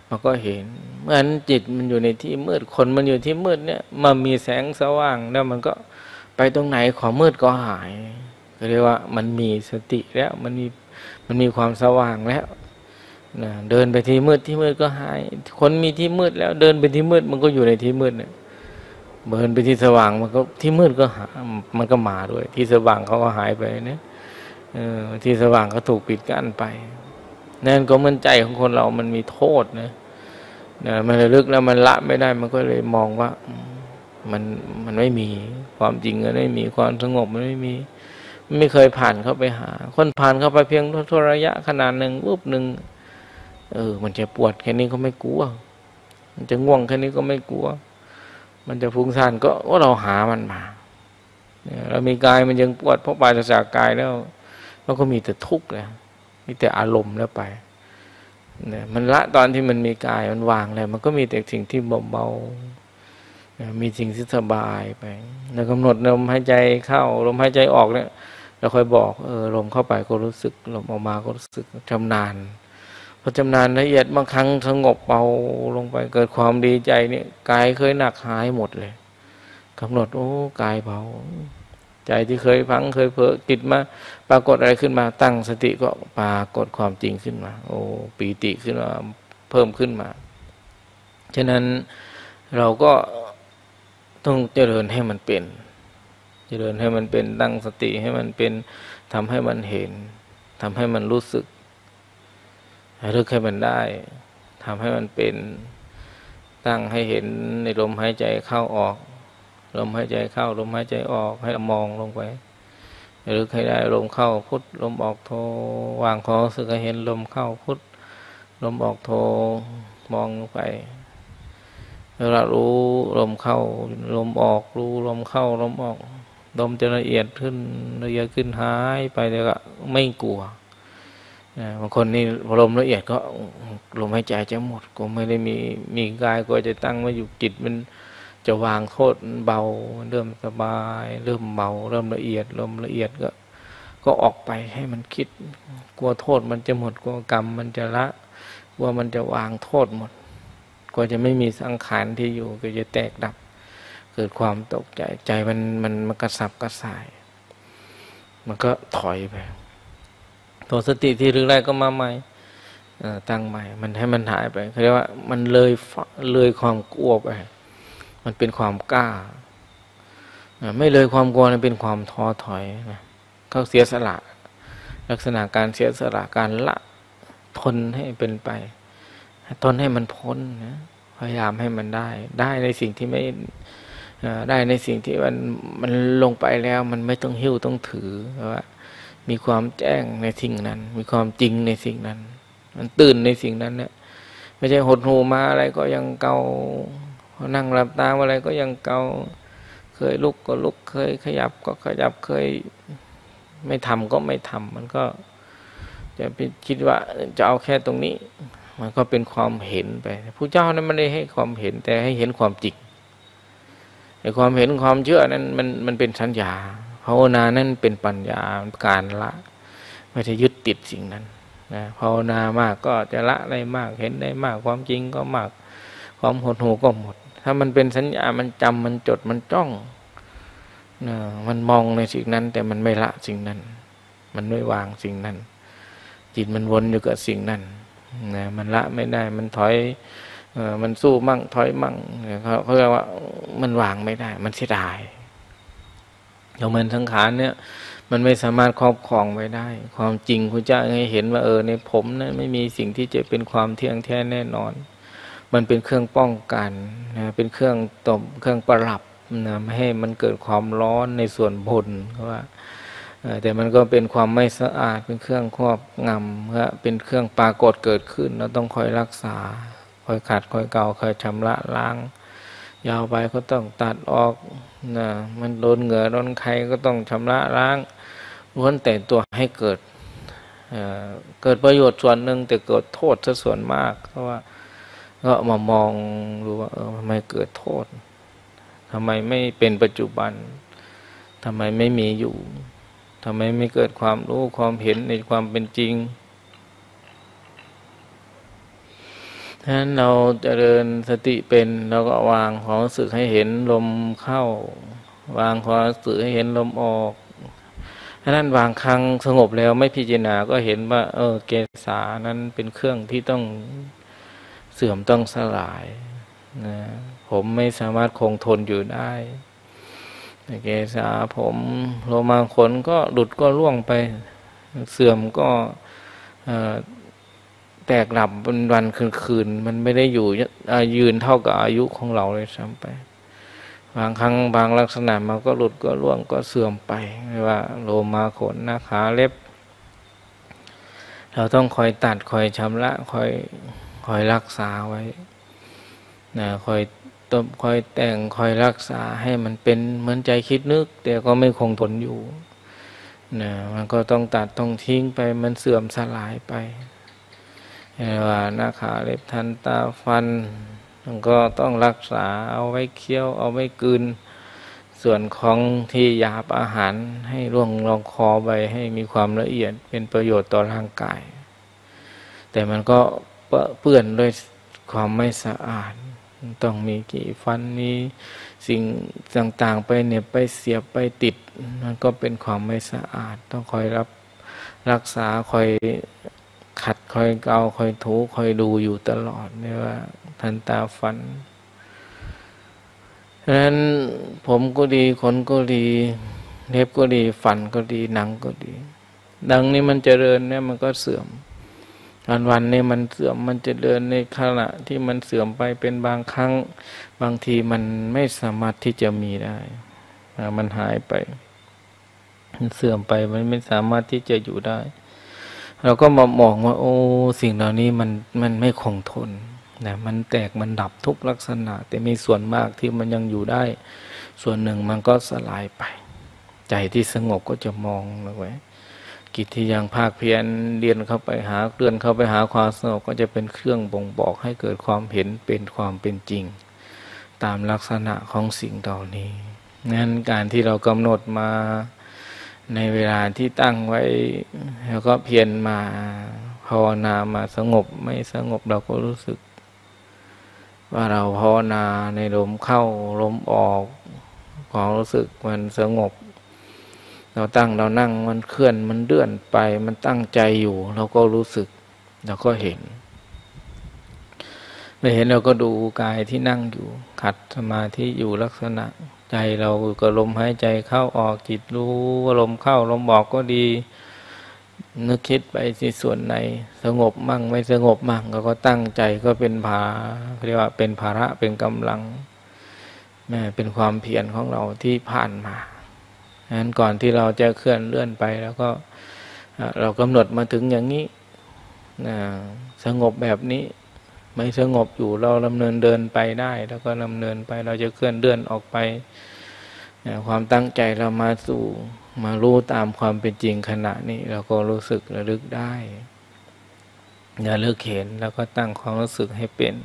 มันก็เห็นเหมือนจิตมันอยู่ในที่มืดคนมันอยู่ที่มืดเนี่ยมันมีแสงสว่างแล้วมันก็ไปตรงไหนความมืดก็หายก็เรียกว่ามันมีสติแล้วมันมีมันมีความสว่างแล้วนะเดินไปที่มืดที่มืดก็หายคนมีที่มืดแล้วเดินไปที่มืดมันก็อยู่ในที่มืดเนี่ยเดินไปที่สว่างมันก็ที่มืดก็หามันก็มาด้วยที่สว่างเขาก็หายไปเนี่ยเออที่สว่างก็ถูกปิดกั้นไปนั่นก็เหมือนใจของคนเรามันมีโทษนะนะมันระลึกแล้วมันละไม่ได้มันก็เลยมองว่ามันมันไม่มีความจริงมันไม่มีความสงบมันไม่มีไม่เคยผ่านเข้าไปหาคนผ่านเข้าไปเพียงทั่วระยะขนาดหนึ่งวุบหนึ่งเออมันจะปวดแค่นี้ก็ไม่กลัวมันจะง่วงแค่นี้ก็ไม่กลัวมันจะฟุ้งซ่านก็ว่าเราหามันมาเนี่ยเรามีกายมันยังปวดเพราะปราศจากกายแล้วเราก็มีแต่ทุกข์แล้วมีแต่อารมณ์แล้วไปเนี่ยมันละตอนที่มันมีกายมันวางแล้วมันก็มีแต่สิ่งที่เบาๆมีสิ่งที่สบายไปแล้วกำหนดลมหายใจเข้าลมหายใจออกเนี่ยเราค่อยบอกเออลมเข้าไปก็รู้สึกลมออกมาก็รู้สึกชำนาญพอชำนาญละเอียดบางครั้งสงบเบาลงไปเกิดความดีใจเนี่ยกายเคยหนักหายหมดเลยกำหนดโอ้กายเบาใจที่เคยพังเคยเผลอจิตมาปรากฏอะไรขึ้นมาตั้งสติก็ปรากฏความจริงขึ้นมาโอ้ปีติขึ้นมาเพิ่มขึ้นมาฉะนั้นเราก็ต้องเจริญให้มันเป็นเจริญให้มันเป็นตั้งสติให้มันเป็นทำให้มันเห็นทำให้มันรู้สึกระลึกให้มันได้ทำให้มันเป็นตั้งให้เห็นในลมหายใจเข้าออกลมหายใจเข้าลมหายใจออกให้มองลงไประลึกให้ได้ลมเข้าพุทลมออกโทวางความรู้สึกให้เห็นลมเข้าพุทลมออกโทมองลงไปแล้วเรารู้ลมเข้าลมออกรู้ลมเข้าลมออกลมจะละเอียดขึ้นละเอียดขึ้นหายไปแล้วก็ไม่กลัวบางคนนี่ลมละเอียดก็ลมหายใจจะหมดก็ไม่ได้มีมีกายก็จะตั้งไว้อยู่จิตมันจะวางโทษเบาเริ่มสบายเริ่มเบาเริ่มละเอียดลมละเอียดก็ก็ออกไปให้มันคิดกลัวโทษมันจะหมดกลัวกรรมมันจะละกลัวมันจะวางโทษหมดกลัวจะไม่มีสังขารที่อยู่ก็จะแตกดับเกิดความตกใจใจมันมันมันกระสับกระส่ายมันก็ถอยไปตัวสติที่รึกได้ก็มาใหม่ตั้งใหม่มันให้มันหายไปเขาเรียกว่ามันเลยเลยความกลัวไปมันเป็นความกล้าไม่เลยความกลัวมันเป็นความท้อถอยนะเขาเสียสละลักษณะการเสียสละการละทนให้เป็นไปทนให้มันพ้นนะพยายามให้มันได้ได้ในสิ่งที่ไม่ได้ในสิ่งที่มันมันลงไปแล้วมันไม่ต้องหิ้วต้องถือว่ามีความแจ้งในสิ่งนั้นมีความจริงในสิ่งนั้นมันตื่นในสิ่งนั้นเนี่ยไม่ใช่หดหูมาอะไรก็ยังเกานั่งหลับตาอะไรก็ยังเกาเคยลุกก็ลุกเคยขยับก็ขยับเคยไม่ทำก็ไม่ทำมันก็จะไปคิดว่าจะเอาแค่ตรงนี้มันก็เป็นความเห็นไปผู้เจ้านั้นไม่ได้ให้ความเห็นแต่ให้เห็นความจริงไอ้ความเห็นความเชื่อนั้นมันมันเป็นสัญญาภาวนานั้นเป็นปัญญาการละไม่ได้ยึดติดสิ่งนั้นนะภาวนามากก็จะละได้มากเห็นได้มากความจริงก็มากความหดหู่ก็หมดถ้ามันเป็นสัญญามันจำมันจดมันจ้องนะมันมองในสิ่งนั้นแต่มันไม่ละสิ่งนั้นมันไม่วางสิ่งนั้นจิตมันวนอยู่กับสิ่งนั้นนะมันละไม่ได้มันถอยเออมันสู้มั่งถอยมั่งเขาเขาเรียกว่ามันวางไม่ได้มันเสียดายอย่างมันสังขารเนี่ยมันไม่สามารถครอบครองไว้ได้ความจริงพระเจ้าให้เห็นว่าเออในผมนั้นไม่มีสิ่งที่จะเป็นความเที่ยงแท้แน่นอนมันเป็นเครื่องป้องกันนะเป็นเครื่องตบเครื่องประดับนะไม่ให้มันเกิดความร้อนในส่วนบนเพราะว่าแต่มันก็เป็นความไม่สะอาดเป็นเครื่องครอบงำเพื่อเป็นเครื่องปรากฏเกิดขึ้นเราต้องคอยรักษาคอยขัดคอยเกาคอยชำระล้างยาวไปก็ต้องตัดออกนะมันโดนเหงื่อโดนไขก็ต้องชำระล้างล้วนแต่ตัวให้เกิดเอ่อเกิดประโยชน์ส่วนหนึ่งแต่เกิดโทษซะส่วนมากเพราะว่าก็มามองดูว่าเออทำไมเกิดโทษทำไมไม่เป็นปัจจุบันทำไมไม่มีอยู่ทำไมไม่เกิดความรู้ความเห็นในความเป็นจริงฉะนั้นเราจเจริญสติเป็นเราก็วางความรู้สึกให้เห็นลมเข้าวางความรู้สึกให้เห็นลมออกฉะนั้นบางครั้งสงบแล้วไม่พิจารณาก็เห็นว่าเออเกสานั้นเป็นเครื่องที่ต้องเสื่อมต้องสลายนะผมไม่สามารถคงทนอยู่ได้เกสาผมโลมาขนก็หลุดก็ร่วงไปเสื่อมก็แตกหลับวันวันคืนคืนมันไม่ได้อยู่ยืนเท่ากับอายุของเราเลยซ้ำไปบางครั้งบางลักษณะมันก็หลุดก็ร่วงก็เสื่อมไปไม่ว่าโลมาขนหน้าขาเล็บเราต้องคอยตัดคอยชำระคอยคอยรักษาไว้นะคอยต้มคอยแต่งคอยรักษาให้มันเป็นเหมือนใจคิดนึกแต่ก็ไม่คงทนอยู่นะมันก็ต้องตัดต้องทิ้งไปมันเสื่อมสลายไปว่าหน้าขาเล็บทันตาฟันมันก็ต้องรักษาเอาไว้เคี้ยวเอาไว้กลืนส่วนของที่หยาบอาหารให้ร่วงลงคอไปให้มีความละเอียดเป็นประโยชน์ต่อร่างกายแต่มันก็เปื้อนด้วยความไม่สะอาดต้องมีกี่ฟันมีสิ่งต่างๆไปเนี่ยไปเสียบไปติดมันก็เป็นความไม่สะอาดต้องคอยรับรักษาคอยขัดคอยเกาคอยถูคอยดูอยู่ตลอดไม่ว่าทันตาฟันฉะนั้นผมก็ดีขนก็ดีเล็บก็ดีฟันก็ดีหนังก็ดีดังนี้มันเจริญเนี่ยมันก็เสื่อมวันวันนี้มันเสื่อมมันเจริญในขณะที่มันเสื่อมไปเป็นบางครั้งบางทีมันไม่สามารถที่จะมีได้มันหายไปมันเสื่อมไปมันไม่สามารถที่จะอยู่ได้เราก็มามองว่าโอ้สิ่งเหล่านี้มันมันไม่คงทนนะมันแตกมันดับทุกลักษณะแต่มีส่วนมากที่มันยังอยู่ได้ส่วนหนึ่งมันก็สลายไปใจที่สงบก็จะมองเอาไว้กิจที่ยังภาคเพียรเรียนเข้าไปหาเลื่อนเข้าไปหาความสงบก็จะเป็นเครื่องบ่งบอกให้เกิดความเห็นเป็นความเป็นจริงตามลักษณะของสิ่งเหล่านี้งั้นการที่เรากำหนดมาในเวลาที่ตั้งไว้แล้วก็เพียรมาภาวนามาสงบไม่สงบเราก็รู้สึกว่าเราภาวนาในลมเข้าลมออกความรู้สึกมันสงบเราตั้งเรานั่งมันเคลื่อนมันเลื่อนไปมันตั้งใจอยู่เราก็รู้สึกเราก็เห็นเมื่อเห็นเราก็ดูกายที่นั่งอยู่ขัดสมาธิอยู่ลักษณะใจเราก็ลมหายใจเข้าออกจิตรู้ว่าลมเข้าลมออกก็ดีนึกคิดไปที่ส่วนไหนสงบมั่งไม่สงบมั่งเราก็ตั้งใจก็เป็นภาเรียกว่าเป็นภาระเป็นกำลังแม่เป็นความเพียรของเราที่ผ่านมาฉะนั้นก่อนที่เราจะเคลื่อนเลื่อนไปแล้วก็เรากำหนดมาถึงอย่างนี้สงบแบบนี้ไม่สงบอยู่เราดำเนินเดินไปได้แล้วก็ดำเนินไปเราจะเคลื่อนเลื่อนออกไปความตั้งใจเรามาสู่มารู้ตามความเป็นจริงขณะนี้เราก็รู้สึกระลึกได้อย่าเลิกเห็นแล้วก็ตั้งความรู้สึกให้เป็น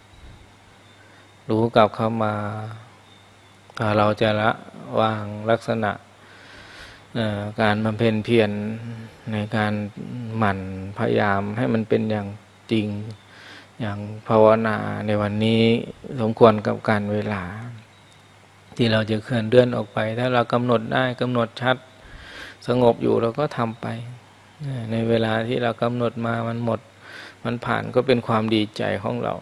รู้กับเข้ามาเราจะละวางลักษณะการบำเพ็ญเพียรในการหมั่นพยายามให้มันเป็นอย่างจริงอย่างภาวนาในวันนี้สมควรกับการเวลาที่เราจะเคลื่อนเลื่อนออกไปถ้าเรากำหนดได้กำหนดชัดสงบอยู่เราก็ทำไปในเวลาที่เรากำหนดมามันหมดมันผ่านก็เป็นความดีใจของเรา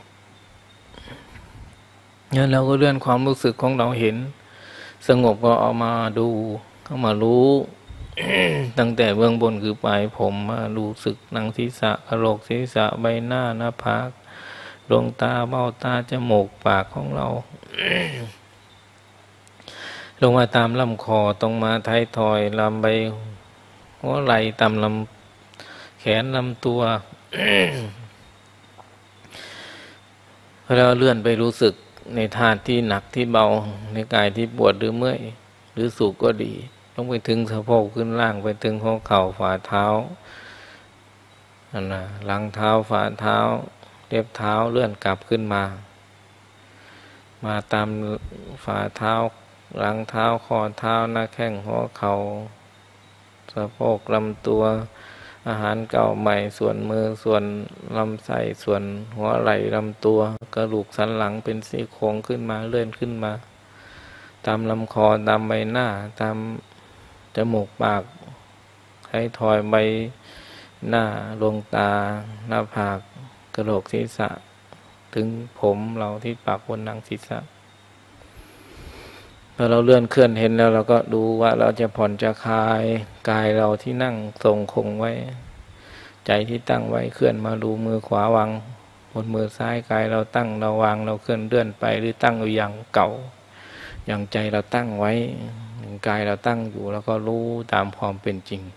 งั้นเราก็เลื่อนความรู้สึกของเราเห็นสงบก็เอามาดูเข้ามารู้ ตั้งแต่เบื้องบนคือปลายผมมารู้สึกหนังศีรษะกระโหลกศีรษะใบหน้าหน้าผากดวงตาเบ้าตาจมูกปากของเรา ลงมาตามลำคอตรงมาท้ายทอยลำใบหัวไหล่ตามลำแขนลำตัว แล้วเลื่อนไปรู้สึกในธาตุที่หนักที่เบาในกายที่ปวดหรือเมื่อยหรือสุขก็ดีลงไปถึงสะโพกขึ้นล่างไปถึงหัวเข่าฝ่าเท้าอันน่ะหลังเท้าฝ่าเท้าเล็บเท้าเลื่อนกลับขึ้นมามาตามฝ่าเท้าหลังเท้าข้อเท้าหน้าแข้งหัวเข่าสะโพกลำตัวอาหารเก่าใหม่ส่วนมือส่วนลำไส้ส่วนหัวไหล่ลำตัวกระดูกสันหลังเป็นซี่โครงขึ้นมาเลื่อนขึ้นมาตามลำคอตามใบหน้าตามจมูกปากให้ทอยใบหน้าดวงตาหน้าผากกระโหลกศีรษะถึงผมเราที่ปากบนหนังศีรษะพอเราเลื่อนเคลื่อนเห็นแล้วเราก็ดูว่าเราจะผ่อนจะคลายกายเราที่นั่งทรงคงไว้ใจที่ตั้งไว้เคลื่อนมาดูมือขวาวางบนมือซ้ายกายเราตั้งเราวางเราเคลื่อนเลื่อนไปหรือตั้งอยู่อย่างเก่าอย่างใจเราตั้งไว้กายเราตั้งอยู่แล้วก็รู้ตามความเป็นจริง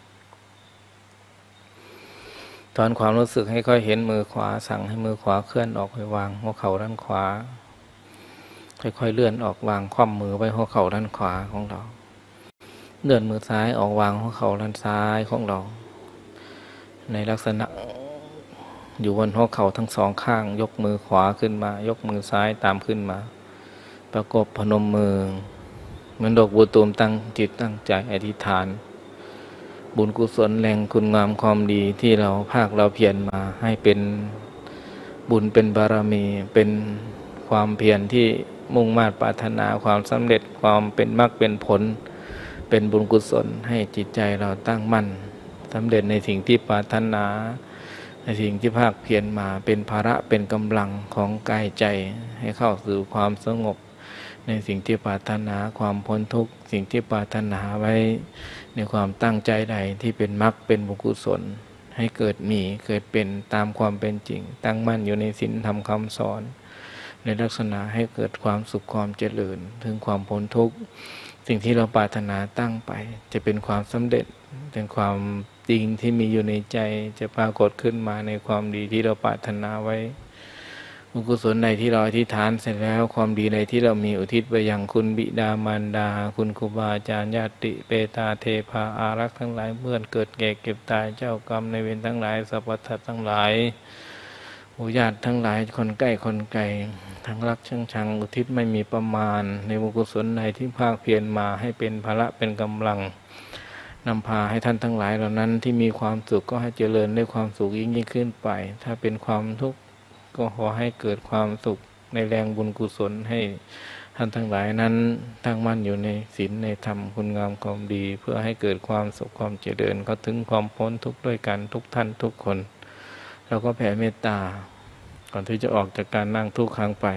ตอนความรู้สึกให้ค่อยเห็นมือขวาสั่งให้มือขวาเคลื่อนออกไปวางหัวเข่าด้านขวาค่อยๆเลื่อนออกวางคว่ำมือไว้หัวเข่าด้านขวาของเราเลื่อนมือซ้ายออกวางหัวเข่าด้านซ้ายของเราในลักษณะอยู่บนหัวเข่าทั้งสองข้างยกมือขวาขึ้นมายกมือซ้ายตามขึ้นมาประกบพนมมือเหมือนดอกบัวตูมตั้งจิตตั้งใจอธิษฐานบุญกุศลแรงคุณงามความดีที่เราภาคเราเพียรมาให้เป็นบุญเป็นบารมีเป็นความเพียรที่มุ่งมา่ปรารถนาความสำเร็จความเป็นมรรคเป็นผลเป็นบุญกุศลให้จิตใจเราตั้งมั่นสำเร็จในสิ่งที่ปรารถนาในสิ่งที่ภาคเพียรมาเป็นภาระเป็นกำลังของกายใจให้เข้าสู่ความสงบในสิ่งที่ปรารถนาความพ้นทุกข์สิ่งที่ปรารถนาไว้ในความตั้งใจใดที่เป็นมรรคเป็นบุญกุศลให้เกิดมีเกิดเป็นตามความเป็นจริงตั้งมั่นอยู่ในศีลธรรมคำสอนในลักษณะให้เกิดความสุขความเจริญถึงความพ้นทุกข์สิ่งที่เราปรารถนาตั้งไปจะเป็นความสำเร็จเป็นความจริงที่มีอยู่ในใจจะปรากฏขึ้นมาในความดีที่เราปรารถนาไว้บุญกุศลใดที่เราอธิษฐานเสร็จแล้วความดีใดที่เรามีอุทิศไปยังคุณบิดามารดาคุณครูบาอาจารย์ญาติเปตาเทพาอารักษ์ทั้งหลายเมื่อเกิดแก่เก็บตายเจ้ากรรมในเวรทั้งหลายสรรพสัตว์ทั้งหลายหมู่ญาติทั้งหลายคนใกล้คนไกลทั้งรักชังชังอุทิศไม่มีประมาณในบุญกุศลใดที่ภาคเพียรมาให้เป็นภาระเป็นกำลังนำพาให้ท่านทั้งหลายเหล่านั้นที่มีความสุขก็ให้เจริญด้วยความสุขยิ่งยิ่งขึ้นไปถ้าเป็นความทุกข์ก็ขอให้เกิดความสุขในแรงบุญกุศลให้ท่านทั้งหลายนั้นตั้งมั่นอยู่ในศีลในธรรมคุณงามความดีเพื่อให้เกิดความสุขความเจริญก็ถึงความพ้นทุกข์ด้วยกันทุกท่านทุกคนเราก็แผ่เมตตาก่อนที่จะออกจากการนั่งทุกครั้งไป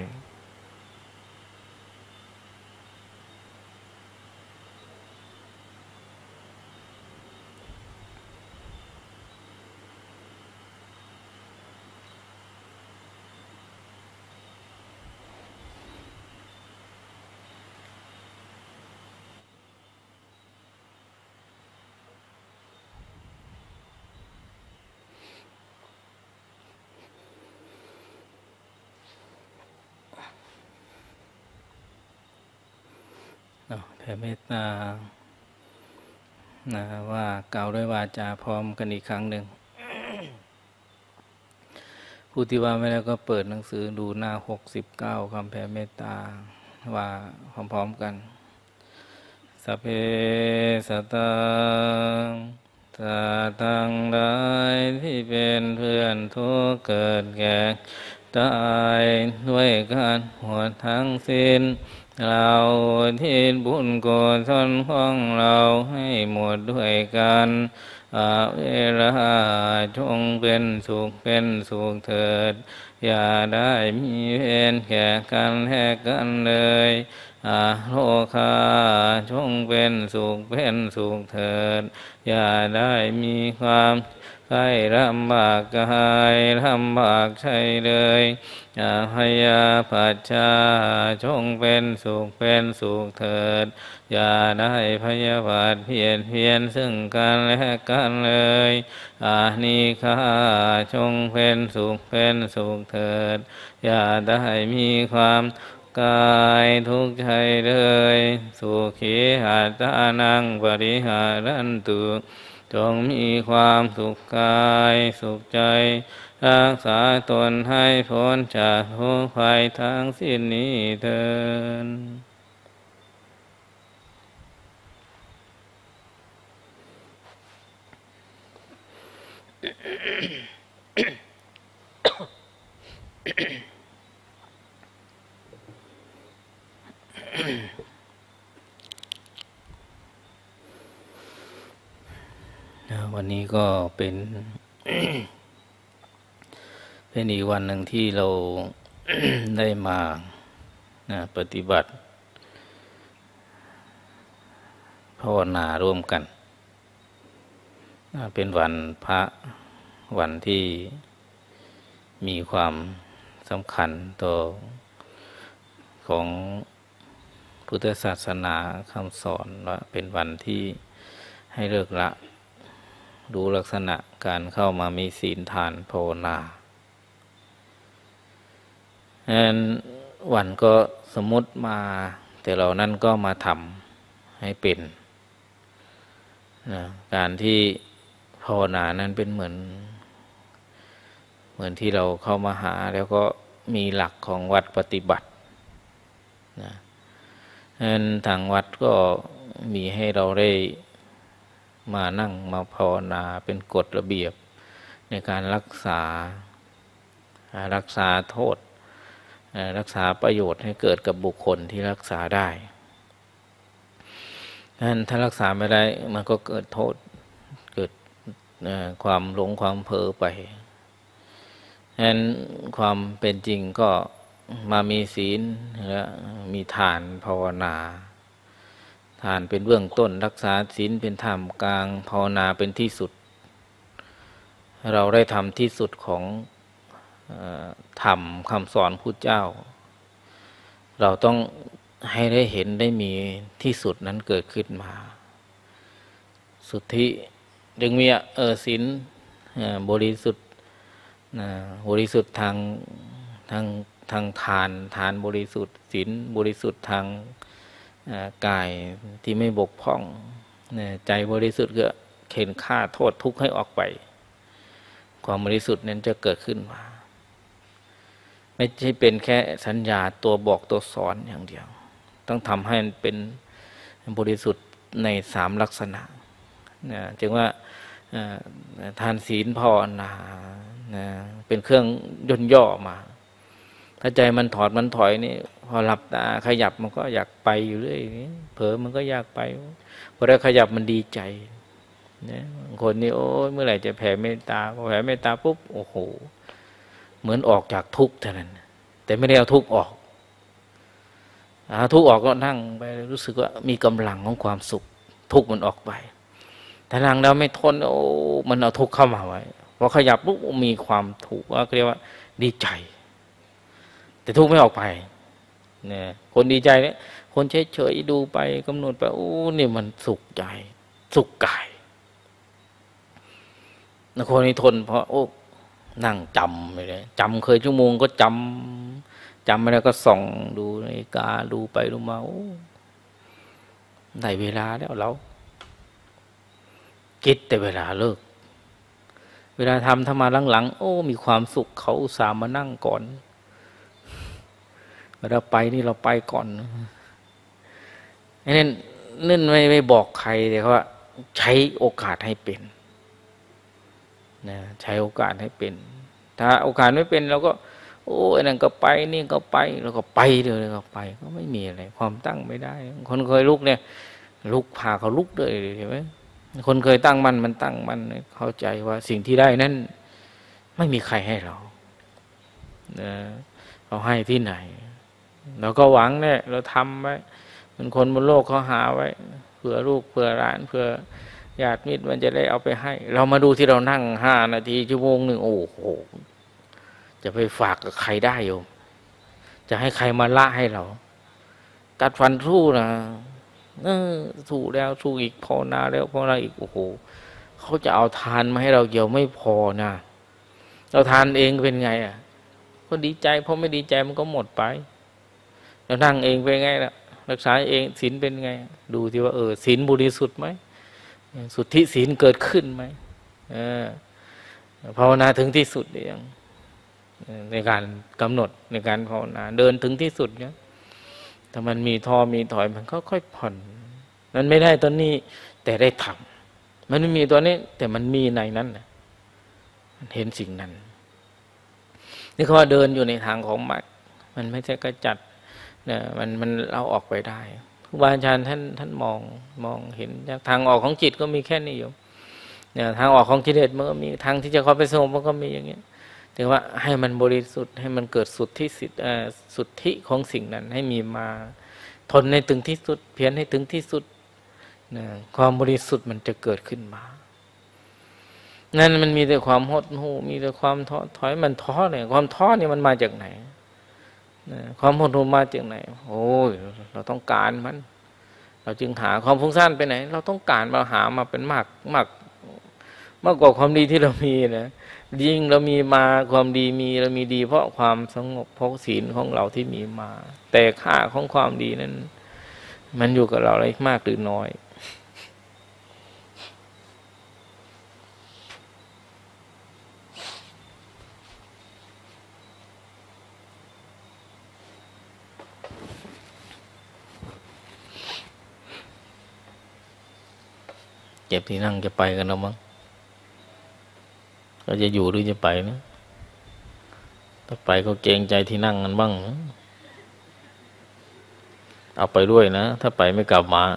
แผ่เมตตานะว่ากล่าวด้วยวาจาพร้อมกันอีกครั้งหนึ่ง ผู้ที่ว่าไม่แล้วก็เปิดหนังสือดูหน้าหกสิบเก้าคำแผ่เมตตาว่าพร้อมๆกันสัพเพสัตตาสัตว์ทั้งหลายที่เป็นเพื่อนทุกข์เกิดแก่ตายด้วยกันหมดทั้งสิ้นเราที่บุญกุศลของเราให้หมดด้วยกันอาเวราจงเป็นสุขเป็นสุขเถิดอย่าได้มีเวรแก่กันและกันเลยอาโลคาจงเป็นสุขเป็นสุขเถิดอย่าได้มีความใครลำบากกายลำบากใจเลยอาพยาปัจจาจงเป็นสุขเป็นสุขเถิดอย่าได้พยาบาทเพียรเพียรซึ่งกันและกันเลยอานิฆาจงเป็นสุขเป็นสุขเถิดอย่าได้มีความกายทุกข์ใจเลยสุขีหัตานังปริหารันตุจงมีความสุขกายสุขใจรักษาตนให้พ้นจากทุกข์ภัยทั้งสิ้นนี้เถิดวันนี้ก็เป็น เป็นอีกวันหนึ่งที่เรา ได้มาปฏิบัติภาวนาร่วมกันเป็นวันพระวันที่มีความสำคัญต่อของพุทธศาสนาคำสอนว่าเป็นวันที่ให้เลิกละดูลักษณะการเข้ามามีศีลทานภาวนาฉะนั้นวันก็สมมติมาแต่เรานั่นก็มาทำให้เป็นนะการที่ภาวนานั้นเป็นเหมือนเหมือนที่เราเข้ามาหาแล้วก็มีหลักของวัดปฏิบัตินะฉะนั้นทางวัดก็มีให้เราได้มานั่งมาภาวนาเป็นกฎระเบียบในการรักษารักษาโทษรักษาประโยชน์ให้เกิดกับบุคคลที่รักษาได้นั้นถ้ารักษาไม่ได้มันก็เกิดโทษเกิดความหลงความเผลอไปนั้นความเป็นจริงก็มามีศีลและมีทานภาวนาทานเป็นเบื้องต้นรักษาศีลเป็นธรรมกลางภาวนาเป็นที่สุดเราได้ทำที่สุดของธรรมคำสอนพุทธเจ้าเราต้องให้ได้เห็นได้มีที่สุดนั้นเกิดขึ้นมาสุทธิดึงมีเออศีลบริสุทธิ์บริสุทธิ์ทางทางทางทานทานบริสุทธิ์ศีลบริสุทธิ์ทางกายที่ไม่บกพร่องใจบริสุทธิ์ก็เข็นฆ่าโทษทุกข์ให้ออกไปความบริสุทธิ์นั้นจะเกิดขึ้นมาไม่ใช่เป็นแค่สัญญาตัวบอกตัวสอนอย่างเดียวต้องทำให้มันเป็นบริสุทธิ์ในสามลักษณะนะจึงว่าทานศีลภาวนานะเป็นเครื่องย่นย่อมาถ้าใจมันถอดมันถอยนี่พอหลับตาขยับมันก็อยากไปอยู่เรื่อยเผลอมันก็อยากไปพอได้ขยับมันดีใจนะคนนี้โอ้ยเมื่อไหร่จะแผ่เมตตาพอแผ่เมตตาปุ๊บโอ้โหเหมือนออกจากทุกข์เท่านั้นแต่ไม่ได้เอาทุกข์ออกเอาทุกข์ออกก็นั่งไปรู้สึกว่ามีกำลังของความสุขทุกข์มันออกไปแต่นั่งแล้วไม่ทนโอ้มันเอาทุกข์เข้ามาไว้พอขยับปุ๊บมีความถูกว่าเรียกว่าดีใจแต่ทุกข์ไม่ออกไปเนี่ยคนดีใจเนี่ยคนเฉยๆดูไปกำหนดไปโอ้นี่มันสุขใจสุขกายแล้วคนนี้ทนเพราะโอ้นั่งจำไปเลยจำเคยชั่วโมงก็จำจำไม่ได้ก็ส่องดูนาฬิกาดูไปดูมาโอ้ได้เวลาแล้วเราคิดแต่เวลาเลิกเวลาทำทำมาหลังๆโอ้มีความสุขเขาอุตส่าห์มานั่งก่อนเราไปนี่เราไปก่อนนั่นนั่นไม่ไม่บอกใครแต่ว่าใช้โอกาสให้เป็นนะใช้โอกาสให้เป็นถ้าโอกาสไม่เป็นเราก็โอ้ยนั่นก็ไปนี่ก็ไปแล้วก็ไปเดี๋ยวก็ไปก็ไม่มีอะไรความตั้งไม่ได้คนเคยลุกเนี่ยลุกพาเขาลุกเลยเห็นไหมคนเคยตั้งมั่นมันตั้งมั่นเข้าใจว่าสิ่งที่ได้นั้นไม่มีใครให้เรานะเราให้ที่ไหนเราก็หวังเนี่ยเราทำไว้มันคนบนโลกเขาหาไว้เผื่อลูกเผื่อหลานเผื่อญาติมิตรมันจะได้เอาไปให้เรามาดูที่เรานั่งห้านาทีชั่วโมงหนึ่งโอ้โหจะไปฝากกับใครได้โยมจะให้ใครมาละให้เรากัดฟันสู้นะเออสู้แล้วสู้อีกภาวนาแล้วภาวนาอีกโอ้โหเขาจะเอาทานมาให้เราเดียวไม่พอนะเราทานเองเป็นไงอ่ะก็ดีใจเพราะไม่ดีใจมันก็หมดไปเรานั่งเองเป็นไงล่ะรักษาเองศีลเป็นไงดูที่ว่าเออศีลบริสุทธิ์ไหมสุทธิศีลเกิดขึ้นไหมเออภาวนาถึงที่สุดอย่างในการกำหนดในการภาวนาเดินถึงที่สุดเนี่ยถ้ามันมีท้อมีถอยมันก็ค่อยผ่อนมันไม่ได้ตอนนี้แต่ได้ทำมันไม่มีตัวนี้แต่มันมีในนั้นนะเห็นสิ่งนั้นนี่เขาว่าเดินอยู่ในทางของมรรคมันไม่ใช่กระจัดเนี่ยมันมันเราออกไปได้ครูบาอาจารย์ท่านท่านมองมองเห็นทางออกของจิตก็มีแค่นี้อยู่เนี่ยทางออกของกิเลสมันก็มีทางที่จะเข้าไปสงบมันก็มีอย่างเงี้ยแต่ว่าให้มันบริสุทธิ์ให้มันเกิดสุดที่สิทธิสุดที่ของสิ่งนั้นให้มีมาทนในถึงที่สุดเพียรให้ถึงที่สุดนะความบริสุทธิ์มันจะเกิดขึ้นมานั่นมันมีแต่ความหดหู่มีแต่ความท้อถอยมันท้อเนี่ยความท้อเนี่ยมันมาจากไหนนะความหดหู่มาจากไหนโอ้ยเราต้องการมันเราจึงหาความฟุ้งซ่านไปไหนเราต้องการมาหามาเป็นมากมากมากกว่าความดีที่เรามีนะยิ่งเรามีมาความดีมีเรามีดีเพราะความสงบเพราะศีลของเราที่มีมาแต่ค่าของความดีนั้นมันอยู่กับเราอะไรมากหรือน้อยเก็บที่นั่งจะไปกันแล้วมั้งเราจะอยู่หรือจะไปนะถ้าไปก็เกรงใจที่นั่งกันบ้างนะเอาไปด้วยนะถ้าไปไม่กลับมา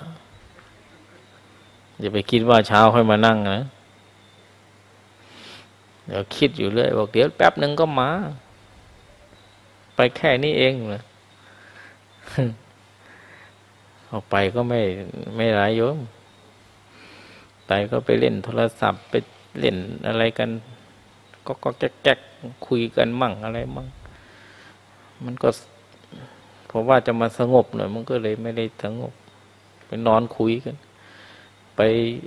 อย่าไปคิดว่าเช้าค่อยมานั่งนะเดี๋ยวคิดอยู่เรื่อยบอกเดี๋ยวแป๊บหนึ่งก็มาไปแค่นี้เองนะออกไปก็ไม่ไม่ร้ายโยมไปก็ไปเล่นโทรศัพท์ไปเล่นอะไรกันก็ก็แก๊กๆคุยกันมั่งอะไรมั่งมันก็เพราะว่าจะมาสงบหน่อยมันก็เลยไม่ได้สงบไปนอนคุยกันไป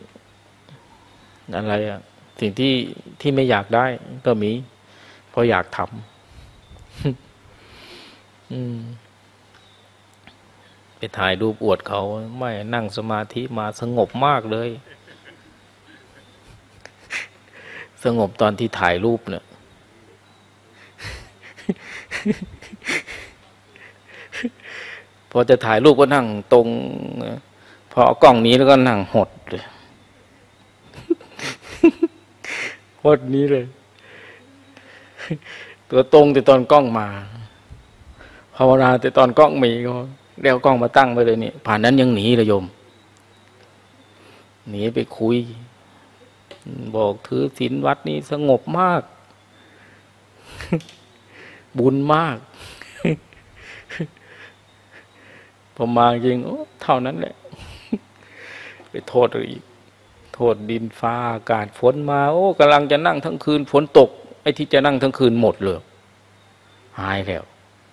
อะไรอะสิ่งที่ที่ไม่อยากได้ก็มีเพราะอยากทำ อืมไปถ่ายรูปอวดเขาไม่นั่งสมาธิมาสงบมากเลยสงบตอนที่ถ่ายรูปเนี่ยพอจะถ่ายรูปก็นั่งตรงพอเอากล้องนี้แล้วก็นั่งหดเลยหดนี้เลยตัวตรงแต่ตอนกล้องมาภาวนาแต่ตอนกล้องมีก็เรียกกล้องมาตั้งไปเลยนี่ผ่านนั้นยังหนีเลยโยมหนีไปคุยบอกถือศีลวัดนี้สงบมากบุญมากพอมาจริงโอ้เท่านั้นแหละไปโทษอีกโทษดินฟ้าอากาศฝนมาโอ้กำลังจะนั่งทั้งคืนฝนตกไอ้ที่จะนั่งทั้งคืนหมดเลยหายแล้ว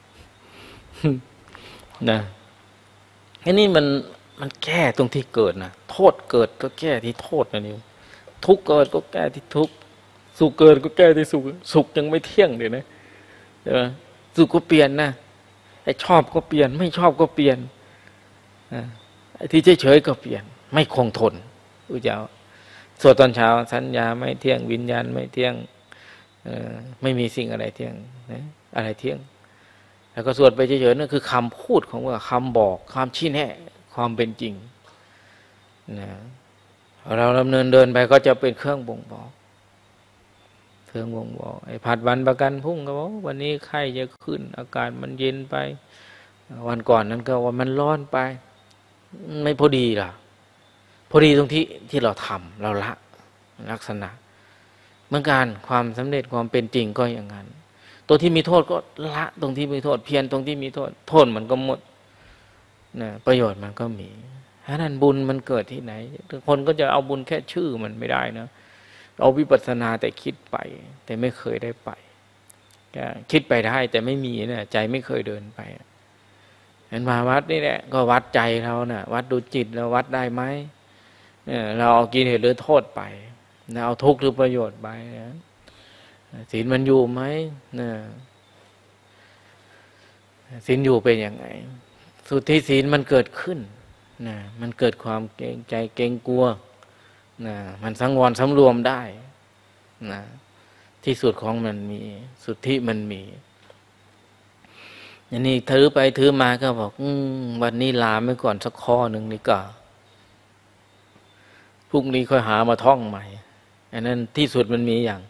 นะไอ้นี่มันมันแก้ตรงที่เกิดนะโทษเกิดก็แก้ที่โทษนะนิวทุกข์เกิดก็แก้ที่ทุกข์สุขเกิดก็แก้ที่สุขสุขยังไม่เที่ยงเลยนะใช่ไหมสุขก็เปลี่ยนนะไอ้ชอบก็เปลี่ยนไม่ชอบก็เปลี่ยนไอ้ที่เฉยๆก็เปลี่ยนไม่คงทนอุจจาสวดตอนเช้าสัญญาไม่เที่ยงวิญญาณไม่เที่ยงไม่มีสิ่งอะไรเที่ยงนะอะไรเที่ยงแล้วก็สวดไปเฉยๆนั่นคือคำพูดของว่าคำบอกคำชี้แนะความเป็นจริงนะเราดำเนินเดินไปก็จะเป็นเครื่องบ่งบอกเครื่องบ่งบอกไอ้ผัดวันประกันพรุ่งก็บอกวันนี้ไข้จะขึ้นอากาศมันเย็นไปวันก่อนนั้นก็ว่ามันร้อนไปไม่พอดีล่ะพอดีตรงที่ที่เราทำเราละลักษณะเหมือนกันความสำเร็จความเป็นจริงก็อย่างนั้นตัวที่มีโทษก็ละตรงที่มีโทษเพียรตรงที่มีโทษโทษมันก็หมดนะประโยชน์มันก็มีฉะนั้นบุญมันเกิดที่ไหนทุกคนก็จะเอาบุญแค่ชื่อมันไม่ได้นะเอาวิปัสสนาแต่คิดไปแต่ไม่เคยได้ไปคิดไปได้แต่ไม่มีเนี่ยใจไม่เคยเดินไปเห็นมาวัดนี่แหละก็วัดใจเรานะวัดดูจิตเราวัดได้ไหมเนี่ยเราเอากินเหตุหรือโทษไปเราเอาทุกข์หรือประโยชน์ไปนะศีลมันอยู่ไหมเนี่ยศีลอยู่เป็นยังไงสุทธิศีลมันเกิดขึ้นนะมันเกิดความเกรงใจเกรงกลัวนะมันสังวรสำรวมได้นะที่สุดของมันมีสุทธิมันมีอย่างนี้ถือไปถือมาก็บอกอืมวันนี้ลาไปก่อนสักข้อหนึ่งนี่ก็พรุ่งนี้ค่อยหามาท่องใหม่อันนั้นที่สุดมันมีอย่าง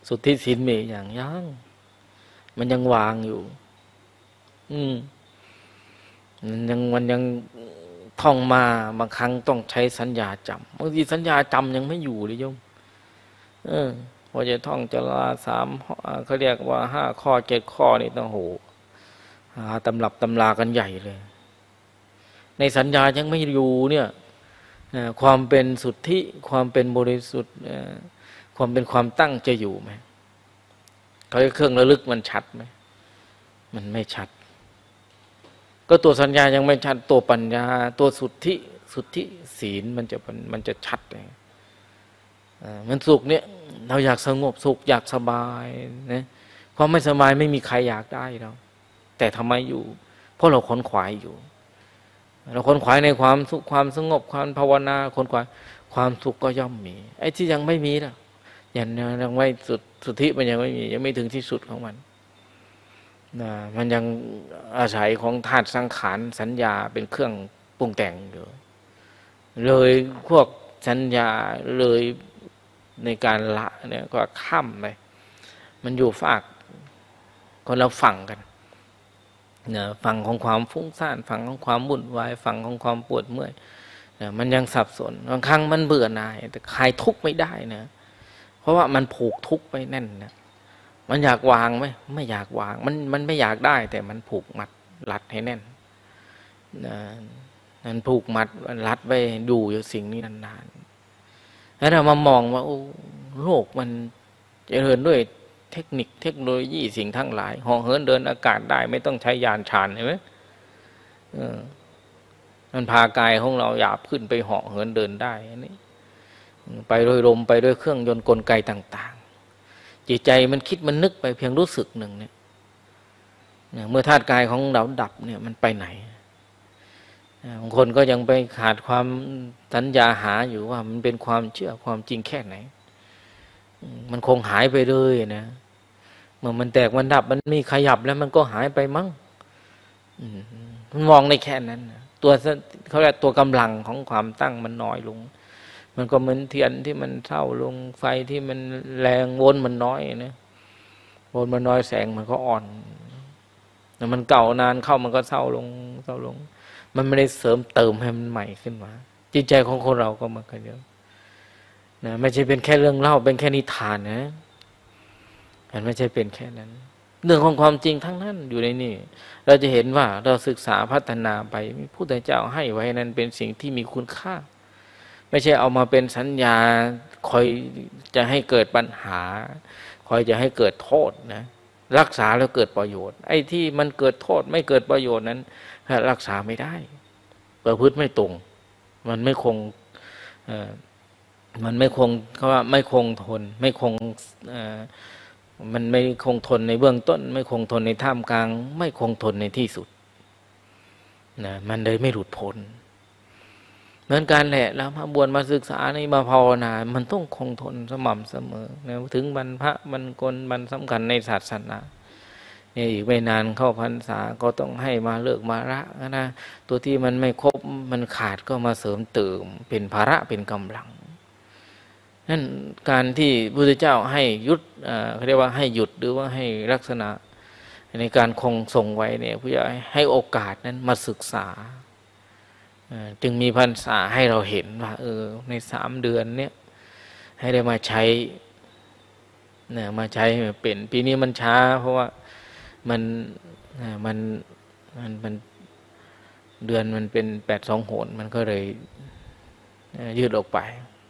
สุทธิศีลมีอย่างยังมันยังวางอยู่ อืมมันยังมันยังท่องมาบางครั้งต้องใช้สัญญาจำบางทีสัญญาจำยังไม่อยู่เลยโยมเออพอจะท่องจะลาสามเขาเรียกว่าห้าข้อเจ็ดข้อนี่ต้องโหหาตำรับตำรากันใหญ่เลยในสัญญายังไม่อยู่เนี่ยความเป็นสุทธิความเป็นบริสุทธิ์ความเป็นความตั้งจะอยู่ไหมเขาเครื่องระลึกมันชัดไหมมันไม่ชัดก็ตัวสัญญายังไม่ชัดตัวปัญญาตัวสุทธิสุทธิศีลมันจะมันจะชัดเลยมันสุขเนี่ยเราอยากสงบสุขอยากสบายนะความไม่สบายไม่มีใครอยากได้เราแต่ทำไมอยู่เพราะเราค้นขวายอยู่เราค้นขวายในความสุขความสงบความภาวนาค้นขวายความสุขก็ย่อมมีไอ้ที่ยังไม่มีล่ะยังยังไม่สุดสุทธิมันยังไม่มียังไม่ถึงที่สุดของมันนะมันยังอาศัยของธาตุสังขารสัญญาเป็นเครื่องปรุงแต่งอยู่เลยพวกสัญญาเลยในการละเนี่ยก็ข้ามไปมันอยู่ฝากคนเราฝั่งกันเนี่ยฝั่งของความฟุ้งซ่านฝั่งของความวุ่นวายฝั่งของความปวดเมื่อยเนี่ยมันยังสับสนบางครั้งมันเบื่อหน่ายแต่คลายทุกข์ไม่ได้นะเพราะว่ามันผูกทุกข์ไปแน่นนะมันอยากวางไหมไม่อยากวางมันมันไม่อยากได้แต่มันผูกมัดรัดให้แน่นนะมันผูกมัดรัดไว้ดูอยู่สิ่งนี้นานๆแล้วเรามามองว่าโอ้โลกมันเจริญด้วยเทคนิคเทคโนโลยีสิ่งทั้งหลายเหาะเหินเดินอากาศได้ไม่ต้องใช้ยานชานเห็นไหมเออมันพากายของเราหยาบขึ้นไปเหาะเหินเดินได้อันนี้ไปด้วยลมไปด้วยเครื่องยนต์กลไกต่างๆจิตใจมันคิดมันนึกไปเพียงรู้สึกหนึ่งเนี่ยเมื่อธาตุกายของเราดับเนี่ยมันไปไหนบางคนก็ยังไปขาดความสัญญาหาอยู่ว่ามันเป็นความเชื่อความจริงแค่ไหนมันคงหายไปเลยนะเมื่อมันแตกมันดับมันมีขยับแล้วมันก็หายไปมั้งมันมองในแค่นั้นตัวเขาเรียกตัวกำลังของความตั้งมันน้อยลงมันก็เหมือนเทียนที่มันเศร้าลงไฟที่มันแรงวนมันน้อยนะวนมันน้อยแสงมันก็อ่อนแต่มันเก่านานเข้ามันก็เศร้าลงเศร้าลงมันไม่ได้เสริมเติมให้มันใหม่ขึ้นมาจิตใจของคนเราก็มันก็เยอะนะไม่ใช่เป็นแค่เรื่องเล่าเป็นแค่นิทานนะมันไม่ใช่เป็นแค่นั้นเรื่องของความจริงทั้งนั้นอยู่ในนี่เราจะเห็นว่าเราศึกษาพัฒนาไปพระพุทธเจ้าให้ไว้นั้นเป็นสิ่งที่มีคุณค่าไม่ใช่เอามาเป็นสัญญาคอยจะให้เกิดปัญหาคอยจะให้เกิดโทษนะรักษาแล้วเกิดประโยชน์ไอ้ที่มันเกิดโทษไม่เกิดประโยชน์นั้นรักษาไม่ได้ประพฤติไม่ตรงมันไม่คงเอ่อมันไม่คงเขาว่าไม่คงทนไม่คงเอ่อมันไม่คงทนในเบื้องต้นไม่คงทนในท่ามกลางไม่คงทนในที่สุดนะมันเลยไม่หลุดพ้นเหมือนกันแหละแล้วมาบวชมาศึกษาในมาภาวนามันต้องคงทนสม่ำเสมอนะถึงบรรพะบรรกลบรรสำคัญในศาสนาเนี่ยอีกไม่นานเข้าพรรษาก็ต้องให้มาเลิกมาละนะตัวที่มันไม่ครบมันขาดก็มาเสริมเติมเป็นภาระเป็นกำลังนั่นการที่พระพุทธเจ้าให้หยุดเขาเรียกว่าให้หยุดหรือว่าให้ลักษณะในการคงทรงไว้เนี่ยพระเจ้าให้โอกาสนั้นมาศึกษาจึงมีพรรษาให้เราเห็นว่าเออในสามเดือนเนี้ยให้ได้มาใช้เนี่ยมาใช้เป็นปีนี้มันช้าเพราะว่ามันมันมันมันเดือนมันเป็นแปดสองโหนมันก็เลยยืดออกไป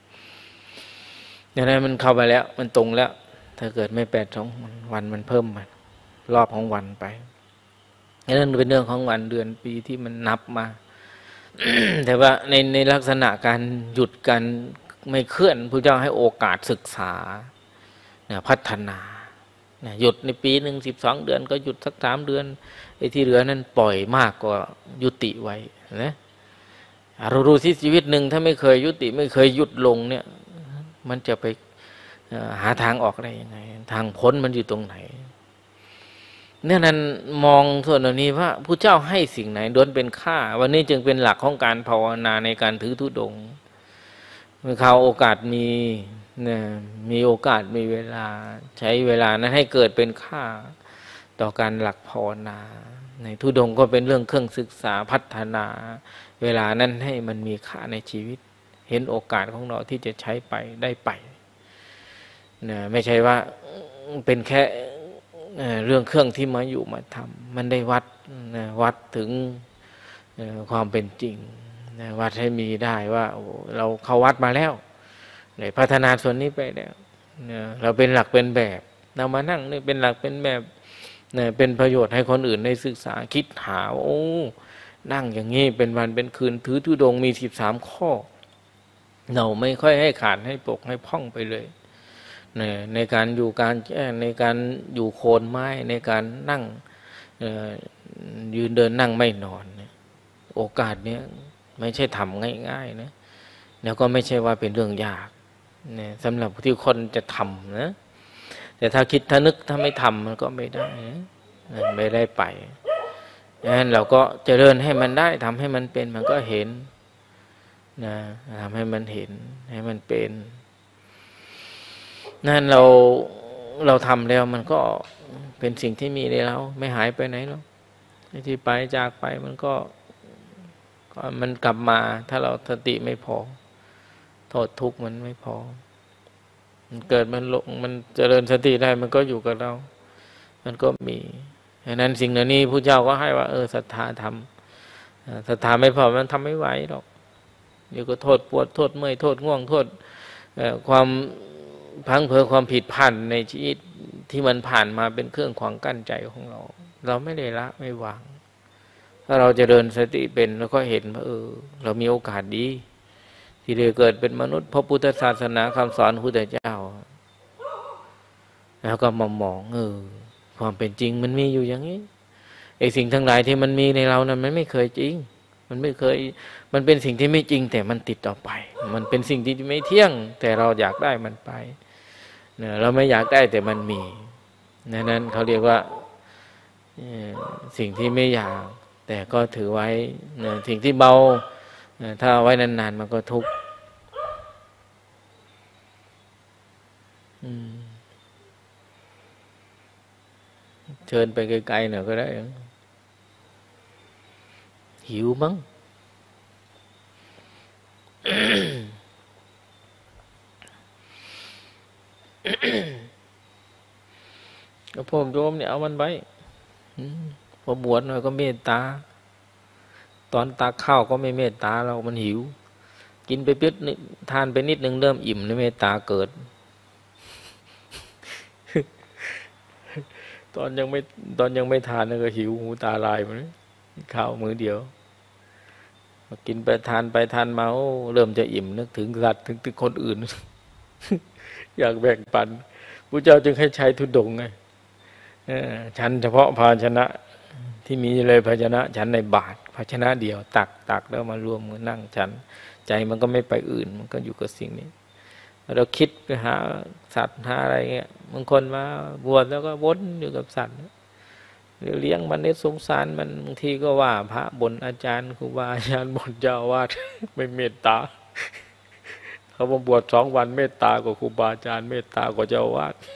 อย่างนั้นมันเข้าไปแล้วมันตรงแล้วถ้าเกิดไม่แปดสองวันมันเพิ่มมารอบของวันไปนั่นเป็นเรื่องของวันเดือนปีที่มันนับมา แต่ว่าในในลักษณะการหยุดการไม่เคลื่อนพระเจ้าให้โอกาสศึกษาพัฒนาหยุดในปีหนึ่งสิบสองเดือนก็หยุดสักสามเดือนไอ้ที่เหลือนั้นปล่อยมากกว่ายุติไว้นะเรารู้ที่ชีวิตหนึ่งถ้าไม่เคยยุติไม่เคยหยุดลงเนี่ยมันจะไปหาทางออกได้ยังไงทางพ้นมันอยู่ตรงไหนเนี่ยนั้นมองส่วนนี้ว่าผู้เจ้าให้สิ่งไหนล้วนเป็นค่าวันนี้จึงเป็นหลักของการภาวนาในการถือธุดงค์เมื่อเขาโอกาสมีเนี่ยมีโอกาสมีเวลาใช้เวลานั้นให้เกิดเป็นค่าต่อการหลักภาวนาในธุดงค์ก็เป็นเรื่องเครื่องศึกษาพัฒนาเวลานั้นให้มันมีค่าในชีวิตเห็นโอกาสของเราที่จะใช้ไปได้ไปเนี่ยไม่ใช่ว่าเป็นแค่เรื่องเครื่องที่มาอยู่มาทำมันได้วัดนะวัดถึงความเป็นจริงนะวัดให้มีได้ว่าเราเข้าวัดมาแล้วได้พัฒนาส่วนนี้ไปแล้วนะเราเป็นหลักเป็นแบบเรามานั่งนี่เป็นหลักเป็นแบบนะเป็นประโยชน์ให้คนอื่นได้ศึกษาคิดหาโอ้นั่งอย่างนี้เป็นวันเป็นคืนถือธุดงค์มีสิบสามข้อเราไม่ค่อยให้ขาดให้ปกให้พ่องไปเลยในการอยู่การแก้ในการอยู่โคนไม้ในการนั่งยืนเดินนั่งไม่นอนโอกาสเนี้ยไม่ใช่ทำง่ายๆนะแล้วก็ไม่ใช่ว่าเป็นเรื่องยากนะสำหรับที่คนจะทำนะแต่ถ้าคิดถ้านึกถ้าไม่ทำมันก็ไม่ได้นะไม่ได้ไปดังนั้นเราก็เจริญให้มันได้ทำให้มันเป็นมันก็เห็นนะทำให้มันเห็นให้มันเป็นนั่นเราเราทำแล้วมันก็เป็นสิ่งที่มีในเราไม่หายไปไหนหรอกที่ไปจากไปมันก็มันกลับมาถ้าเราสติไม่พอโทษทุกข์มันไม่พอมันเกิดมันหลงมันเจริญสติได้มันก็อยู่กับเรามันก็มีฉะนั้นสิ่งเหล่านี้พระเจ้าก็ให้ว่าเออศรัทธาทำศรัทธาไม่พอมันทำไม่ไหวหรอกเดี๋ยวก็โทษปวดโทษเมื่อยโทษง่วงโทษความพังเผลอความผิดพลาดในชีวิตที่มันผ่านมาเป็นเครื่องขวางกั้นใจของเราเราไม่ได้ละไม่วางถ้าเราจะเดินสติเป็นแล้วก็เห็นว่าเออเรามีโอกาสดีที่ได้เกิดเป็นมนุษย์พระพุทธศาสนาคำสอนพระพุทธเจ้าแล้วก็มามองเออความเป็นจริงมันมีอยู่อย่างนี้ไอ้สิ่งทั้งหลายที่มันมีในเรานั้นมันไม่เคยจริงมันไม่เคยมันเป็นสิ่งที่ไม่จริงแต่มันติดต่อไปมันเป็นสิ่งที่ไม่เที่ยงแต่เราอยากได้มันไปเนี่ยเราไม่อยากได้แต่มันมีนั้นเขาเรียกว่าสิ่งที่ไม่อยากแต่ก็ถือไว้เนี่ยสิ่งที่เบาถ้าไว้นานๆมันก็ทุกข์เชิญไปไกลๆหน่อยก็ได้หิวมั้งก็พวกโยมเนี่ยเอามันไว้พอบวชหน่อยก็เมตตาตอนตักข้าวก็ไม่เมตตาเรามันหิวกินไปปิ๊ดทานไปนิดนึงเริ่มอิ่มแล้วเมตตาเกิดตอนยังไม่ตอนยังไม่ทานก็หิวหูตาลายมันข้าวมื้อเดียวกินไปทานไปทานมาโอ้เริ่มจะอิ่มนึกถึงสัตว์ถึงถึงคนอื่น อยากแบ่งปันพระเจ้าจึงให้ใช้ธุดงค์ไงฉันเฉพาะภาชนะที่มีเลยภาชนะฉันในบาตรภาชนะเดียวตักตักแล้วมารวมมือนั่งฉันใจมันก็ไม่ไปอื่นมันก็อยู่กับสิ่งนี้เราคิดไปหาสัตว์หาอะไรเงี้ยบางคนมาบวชแล้วก็วนอยู่กับสัตว์เลี้ยงมันเนี่ยสงสารมันบางทีก็ว่าพระบ่นอาจารย์ครูบาอาจารย์บ่นเจ้าวาดไม่เมตตาเขาบวชสองวันเมตตากว่าครูบาอาจารย์เมตตากว่าเจ้าวาด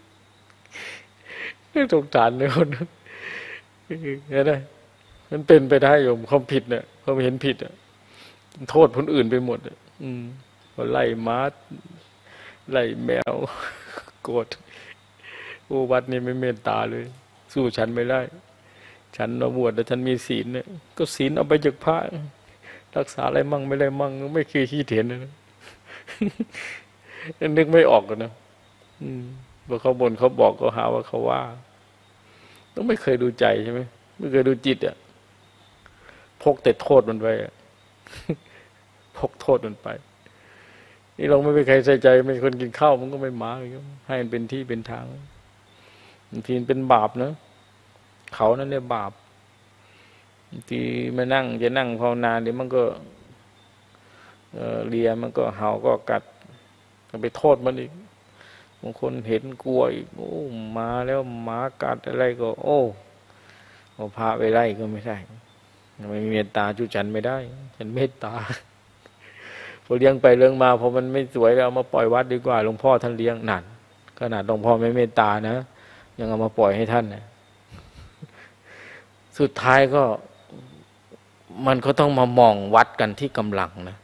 สงสารเลยคนนั้นเนี่ยนะมันเป็นไปได้โยมเขาผิดเนี่ยเขาเห็นผิดอ่ะโทษคนอื่นไปหมดอ่ะอืมไล่ม้าไล่แมวโกรธโอ้วัดนี้ไม่เมตตาเลยสู้ฉันไม่ได้ฉันมาบวชแต่ฉันมีศีลเนี่ยก็ศีลเอาไปจากพระรักษาอะไรมั่งไม่ได้มั่งไม่เคยขี้เถียนนะนึกไม่ออกกันนะอืมพอเขาบ่นเขาบอกก็หาว่าเขาว่าต้องไม่เคยดูใจใช่ไหมไม่เคยดูจิตอ่ะพกแต่โทษมันไปพกโทษมันไปนี่เราไม่เป็นใครใส่ใจไม่คนกินข้าวมันก็ไม่มาให้มันเป็นที่เป็นทางบางทีเป็นบาปนะเขานั่นเนี่ยบาปบางทีมานั่งจะนั่งภาวนาเดี๋ยวมันก็เอ่อเลียมันก็เห่าก็กัดไปโทษมันอีกบางคนเห็นกลัวอีกโอ้มาแล้วหมากัดอะไรก็โอ้เอาพาไปไล่ก็ไม่ได้ไม่มีเมตตาจุฉันไม่ได้ฉันเมตตาพอเลี้ยงไปเลี้ยงมาพอมันไม่สวยเอามาปล่อยวัดดีกว่าหลวงพ่อท่านเลี้ยงนั่นขนาดหลวงพ่อไม่เมตตานะยังเอามาปล่อยให้ท่านนะสุดท้ายก็มันก็ต้องมามองวัดกันที่กำลังนะ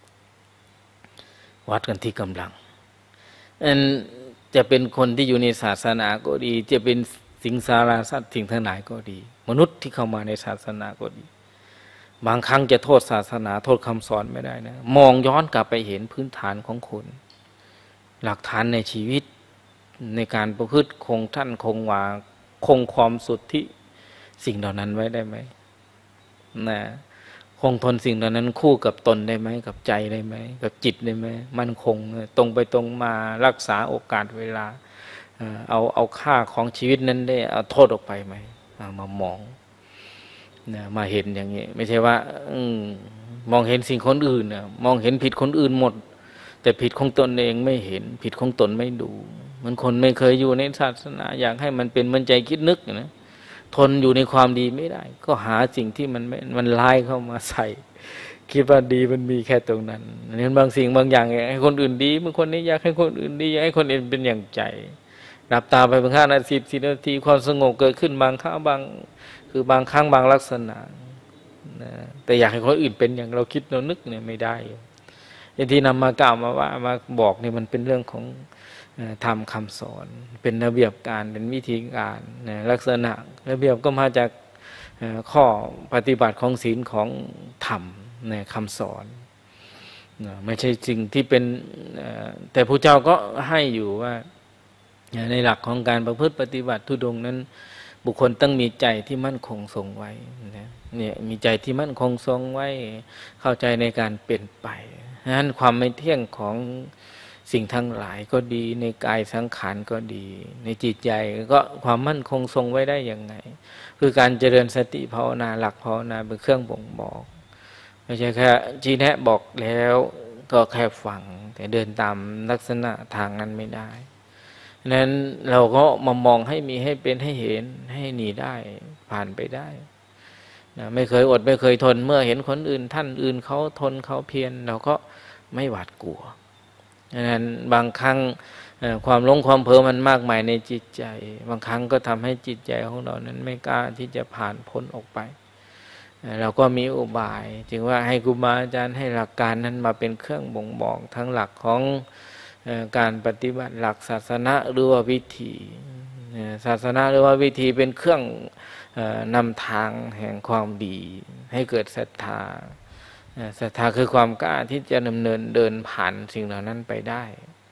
วัดกันที่กำลังอันจะเป็นคนที่อยู่ในศาสนาก็ดีจะเป็นสิงสาราสัตว์สิ่งทั้งหลายก็ดีมนุษย์ที่เข้ามาในศาสนาก็ดีบางครั้งจะโทษศาสนาโทษคำสอนไม่ได้นะมองย้อนกลับไปเห็นพื้นฐานของคนหลักฐานในชีวิตในการประพฤติคงท่านคงวาคงความสุดที่สิ่งเหล่านั้นไว้ได้ไหมนะคงทนสิ่งเหล่านั้นคู่กับตนได้ไหมกับใจได้ไหมกับจิตได้ไหมมันคงตรงไปตรงมารักษาโอกาสเวลาเอาเอาค่าของชีวิตนั้นได้เอาโทษออกไปไหมมามองนะมาเห็นอย่างนี้ไม่ใช่ว่าอมองเห็นสิ่งคนอื่นนะมองเห็นผิดคนอื่นหมดแต่ผิดของตนเองไม่เห็นผิดของตนไม่ดูมันคนไม่เคยอยู่ในศาสนาอยากให้มันเป็นเหมือนใจคิดนึกนะทนอยู่ในความดีไม่ได้ก็หาสิ่งที่มันมันร้ายเข้ามาใส่คิดว่าดีมันมีแค่ตรงนั้นเห็นบางสิ่งบางอย่างอยากให้คนอื่นดีบางคนนี้อยากให้คนอื่นดีอยากให้คนอื่นเป็นอย่างใจหลับตาไปบางห้านาทีสิบนาทีความสงบเกิดขึ้นบางครั้งบางคือบางครั้งบางลักษณะนะแต่อยากให้คนอื่นเป็นอย่างเราคิดเรานึกเนี่ยไม่ได้อย่างที่นำมากล่าวมาว่ามาบอกนี่มันเป็นเรื่องของทำคำสอนเป็นระเบียบการเป็นวิธีการนะลักษณะระเบียบก็มาจากข้อปฏิบัติของศีลของธรรมในคำสอนนะไม่ใช่สิ่งที่เป็นแต่พระเจ้าก็ให้อยู่ว่าในหลักของการประพฤติปฏิบัติธุดงค์นั้นบุคคลต้องมีใจที่มั่นคงทรงไว้นะเนี่ยมีใจที่มั่นคงทรงไว้เข้าใจในการเปลี่ยนไปนั้นความไม่เที่ยงของสิ่งทั้งหลายก็ดีในกายสังขารก็ดีในจิตใจก็ความมั่นคงทรงไว้ได้ยังไงคือการเจริญสติภาวนาหลักภาวนาเป็นเครื่องบ่งบอกไม่ใช่แค่ชี้แนะบอกแล้วก็แค่ฟังแต่เดินตามลักษณะทางนั้นไม่ได้นั้นเราก็มามองให้มีให้เป็นให้เห็นให้หนีได้ผ่านไปได้นะไม่เคยอดไม่เคยทนเมื่อเห็นคนอื่นท่านอื่นเขาทนเขาเพียรเราก็ไม่หวาดกลัวดังนั้นบางครั้งความหลงความเพ้อมันมากมายในจิตใจบางครั้งก็ทำให้จิตใจของเรานั้นไม่กล้าที่จะผ่านพ้นออกไปเราก็มีอุบายจึงว่าให้ครูบาอาจารย์ให้หลักการนั้นมาเป็นเครื่องบ่งบอกทั้งหลักของการปฏิบัติหลักศาสนาหรือว่าวิธีศาสนาหรือว่าวิธีเป็นเครื่องนำทางแห่งความดีให้เกิดศรัทธาศรัทธาคือความกล้าที่จะดำเนินเดินผ่านสิ่งเหล่านั้นไปได้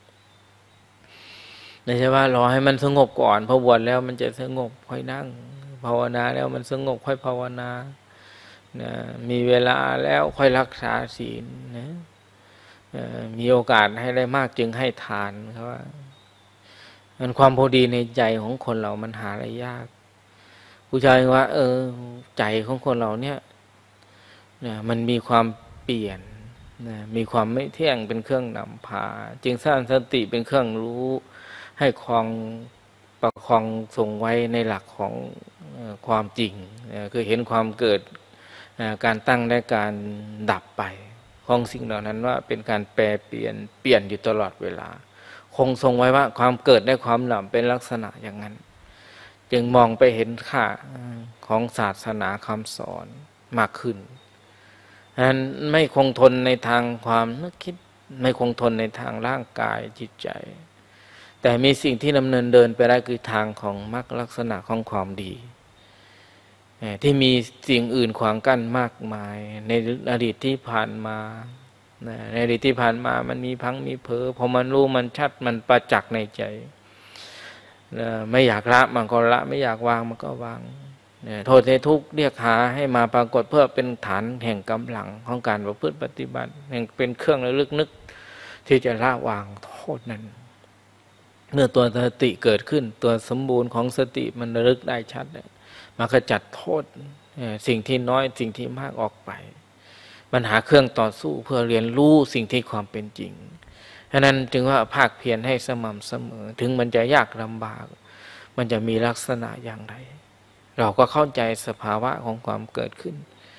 ไม่ใช่ว่ารอให้มันสงบก่อนพอบวชแล้วมันจะสงบค่อยนั่งภาวนาแล้วมันสงบค่อยภาวนานะมีเวลาแล้วค่อยรักษาศีลนะมีโอกาสให้ได้มากจึงให้ทานครับว่ามันความพอดีในใจของคนเรามันหาได้ยากผู้ชายว่าเออใจของคนเราเนี่ยนะมันมีความเปลี่ยนนะมีความไม่เที่ยงเป็นเครื่องนำพาจึงสร้างสติเป็นเครื่องรู้ให้ครองประคองทรงไว้ในหลักของความจริงคือเห็นความเกิดการตั้งและการดับไปของสิ่งเหล่านั้นว่าเป็นการแปรเปลี่ยนเปลี่ยนอยู่ตลอดเวลาคงทรงไว้ว่าความเกิดและความดับเป็นลักษณะอย่างนั้นจึงมองไปเห็นค่าของศาสนาคำสอนมากขึ้นนั้นไม่คงทนในทางความนึกคิดไม่คงทนในทางร่างกายจิตใจแต่มีสิ่งที่ดำเนินเดินไปได้คือทางของมรรคลักษณะของความดีที่มีสิ่งอื่นขวางกั้นมากมายในอดีตที่ผ่านมาในอดีตที่ผ่านมามันมีพังมีเผลอพอมันรู้มันชัดมันประจักษ์ในใจไม่อยากละมันก็ละไม่อยากวางมันก็วางโทษในทุกข์เรียกหาให้มาปรากฏเพื่อเป็นฐานแห่งกำลังของการประพฤติปฏิบัติแห่งเป็นเครื่องระลึกนึกที่จะละวางโทษนั้นเมื่อตัวสติเกิดขึ้นตัวสมบูรณ์ของสติมันระลึกได้ชัดมันก็จัดโทษสิ่งที่น้อยสิ่งที่มากออกไปมันหาเครื่องต่อสู้เพื่อเรียนรู้สิ่งที่ความเป็นจริงฉะนั้นจึงว่าภาคเพียรให้สม่ำเสมอถึงมันจะยากลำบากมันจะมีลักษณะอย่างไรเราก็เข้าใจสภาวะของความเกิดขึ้น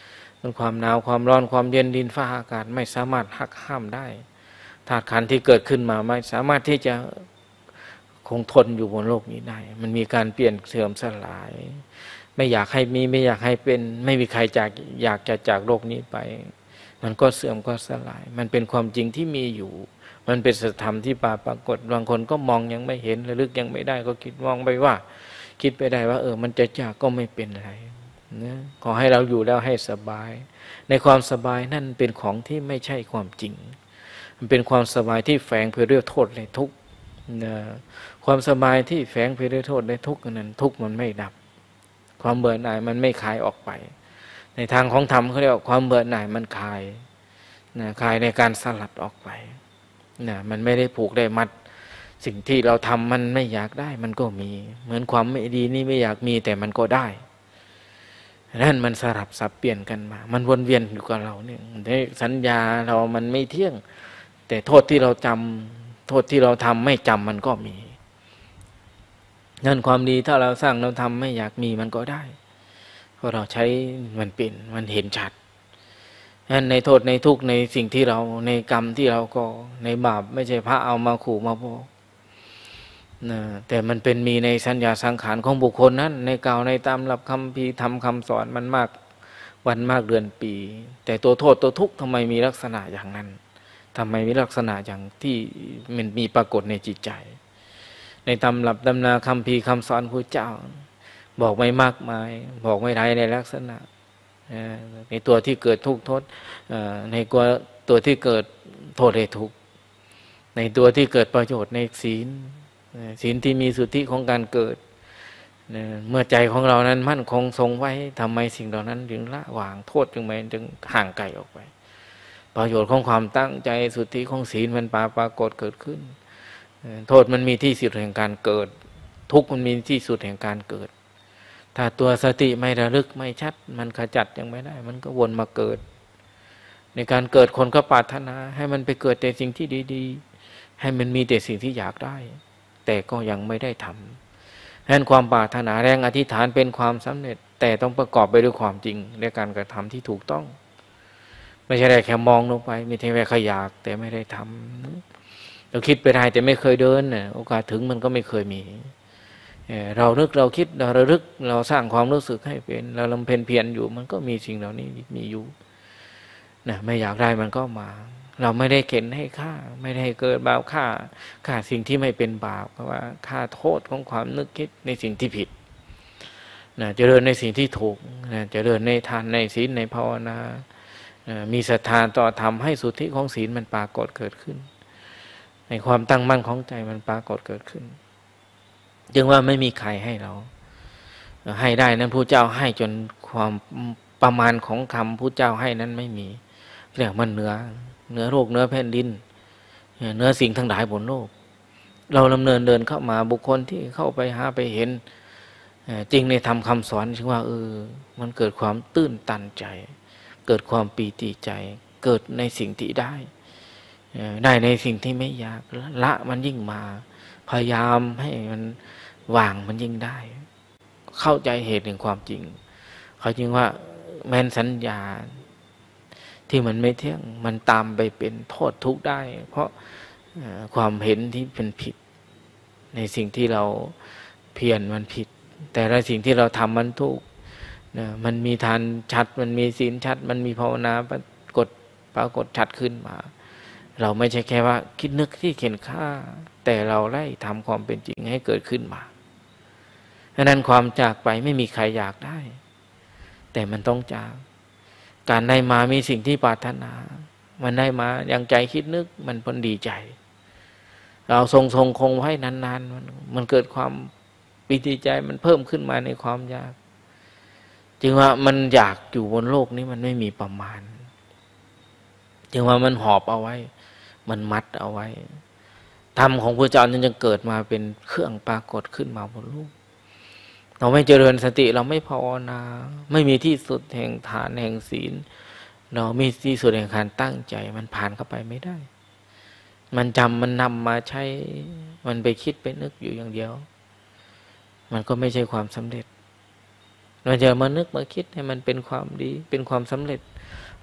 มันความหนาวความร้อนความเย็นดินฟ้าอากาศไม่สามารถหักห้ามได้ธาตุขันธ์ที่เกิดขึ้นมาไม่สามารถที่จะคงทนอยู่บนโลกนี้ได้มันมีการเปลี่ยนเสื่อมสลายไม่อยากให้มีไม่อยากให้เป็นไม่มีใครจากอยากจะจากโลกนี้ไปมันก็เสื่อมก็สลายมันเป็นความจริงที่มีอยู่มันเป็นสัจธรรมที่ปรากฏบางคนก็มองยังไม่เห็นระลึกยังไม่ได้ก็คิดมองไปว่าคิดไปได้ว่าเออมันจะจากก็ไม่เป็นไรนะขอให้เราอยู่แล้วให้สบายในความสบายนั่นเป็นของที่ไม่ใช่ความจริงมันเป็นความสบายที่แฝงไปด้วยโทษและทุกข์นะความสบายที่แฝงไปด้วยโทษและทุกข์นั้นทุกข์มันไม่ดับความเบื่อหน่ายมันไม่คลายออกไปในทางของธรรมเขาเรียกว่าความเบื่อหน่ายมันคลายนะคลายในการสลัดออกไปนะมันไม่ได้ผูกได้มัดสิ่งที่เราทำมันไม่อยากได้มันก็มีเหมือนความไม่ดีนี่ไม่อยากมีแต่มันก็ได้นั่นมันสลับสับเปลี่ยนกันมามันวนเวียนอยู่กับเราเนี่ยสัญญาเรามันไม่เที่ยงแต่โทษที่เราจำโทษที่เราทำไม่จำมันก็มีนั่นความดีถ้าเราสร้างเราทำไม่อยากมีมันก็ได้เพราะเราใช้มันเป็นมันเห็นชัดนั่นในโทษในทุกข์ในสิ่งที่เราในกรรมที่เราก็ในบาปไม่ใช่พระเอามาขู่มาบอกนะแต่มันเป็นมีในสัญญาสังขารของบุคคลนั้นในกล่าวในตามหลักคำพีทำคำสอนมันมากวันมากเดือนปีแต่ตัวโทษตัวทุกข์ทำไมมีลักษณะอย่างนั้นทำไมมีลักษณะอย่างที่มันมีปรากฏในจิตใจในตำรับตำนาคำพีคำสอนพระเจ้าบอกไม่มากมายบอกไม่ได้ในลักษณะในตัวที่เกิดทุกข์โทษในตัวตัวที่เกิดโทษให้ทุกข์ในตัวที่เกิดประโยชน์ในศีลศีลที่มีสุทธิของการเกิดเมื่อใจของเรานั้นมั่นคงทรงไว้ทำไมสิ่งเหล่านั้นจึงละวางโทษจึงไม่จึงห่างไกลออกไปประโยชน์ของความตั้งใจสุทธิของศีลมันปรากฏเกิดขึ้นโทษมันมีที่สุดแห่งการเกิดทุกข์มันมีที่สุดแห่งการเกิดถ้าตัวสติไม่ระลึกไม่ชัดมันขจัดยังไม่ได้มันก็วนมาเกิดในการเกิดคนก็ปรารถนาให้มันไปเกิดแต่สิ่งที่ดีๆให้มันมีแต่สิ่งที่อยากได้แต่ก็ยังไม่ได้ทำฉะนั้นความปรารถนาแรงอธิษฐานเป็นความสำเร็จแต่ต้องประกอบไปด้วยความจริงในการกระทำที่ถูกต้องไม่ใช่ได้แค่มองลงไปมีแต่แค่ขยากแต่ไม่ได้ทำเราคิดไปได้แต่ไม่เคยเดินเนี่ยโอกาสถึงมันก็ไม่เคยมีเรานึกเราคิดเราระลึกเราสร้างความรู้สึกให้เป็นเราลำเพ็ญเพียรอยู่มันก็มีสิ่งเหล่านี้มีอยู่นะไม่อยากได้มันก็มาเราไม่ได้เข็นให้ฆ่าไม่ได้เกิดบาปฆ่าฆ่าสิ่งที่ไม่เป็นบาปเพราะว่าฆ่าโทษของความนึกคิดในสิ่งที่ผิดนะเจริญในสิ่งที่ถูกนะเจริญในทานในศีลในภาวนามีศรัทธาต่อธรรมให้สุทธิของศีลมันปรากฏเกิดขึ้นในความตั้งมั่นของใจมันปรากฏเกิดขึ้นจึงว่าไม่มีใครให้เราให้ได้นั้นพระเจ้าให้จนความประมาณของคำพระเจ้าให้นั้นไม่มีเรียกมันเหนือเหนือโลกเหนือแผ่นดินเหนือสิ่งทั้งหลายบนโลกเราดำเนินเดินเข้ามาบุคคลที่เข้าไปหาไปเห็นจริงในธรรมคำสอนชื่อว่าเออมันเกิดความตื้นตันใจเกิดความปีติใจเกิดในสิ่งที่ได้ได้ในสิ่งที่ไม่อยากละมันยิ่งมาพยายามให้มันวางมันยิ่งได้เข้าใจเหตุแห่งความจริงเขาจึงว่าแม้นสัญญาที่มันไม่เที่ยงมันตามไปเป็นโทษทุกข์ได้เพราะความเห็นที่เป็นผิดในสิ่งที่เราเพียรมันผิดแต่ละสิ่งที่เราทำมันถูกนะมันมีทานชัดมันมีศีลชัดมันมีภาวนาปรากฏปรากฏชัดขึ้นมาเราไม่ใช่แค่ว่าคิดนึกที่เข็นฆ่าแต่เราไล่ทำความเป็นจริงให้เกิดขึ้นมาดังนั้นความจากไปไม่มีใครอยากได้แต่มันต้องจากการได้มามีสิ่งที่ปรารถนามันได้มาอย่างใจคิดนึกมันพ้นดีใจเราทรงทรงคงไว้นานๆมันมันเกิดความปิติใจมันเพิ่มขึ้นมาในความอยากจึงว่ามันอยากอยู่บนโลกนี้มันไม่มีประมาณจึงว่ามันหอบเอาไว้มันมัดเอาไว้ธรรมของพระเจ้านั้นจึงเกิดมาเป็นเครื่องปรากฏขึ้นมาบนโลกเราไม่เจริญสติเราไม่ภาวนาไม่มีที่สุดแห่งฐานแห่งศีลเรามีที่สุดแห่งการตั้งใจมันผ่านเข้าไปไม่ได้มันจำมันนำมาใช้มันไปคิดไปนึกอยู่อย่างเดียวมันก็ไม่ใช่ความสำเร็จเราจะมานึกมาคิดให้มันเป็นความดีเป็นความสำเร็จ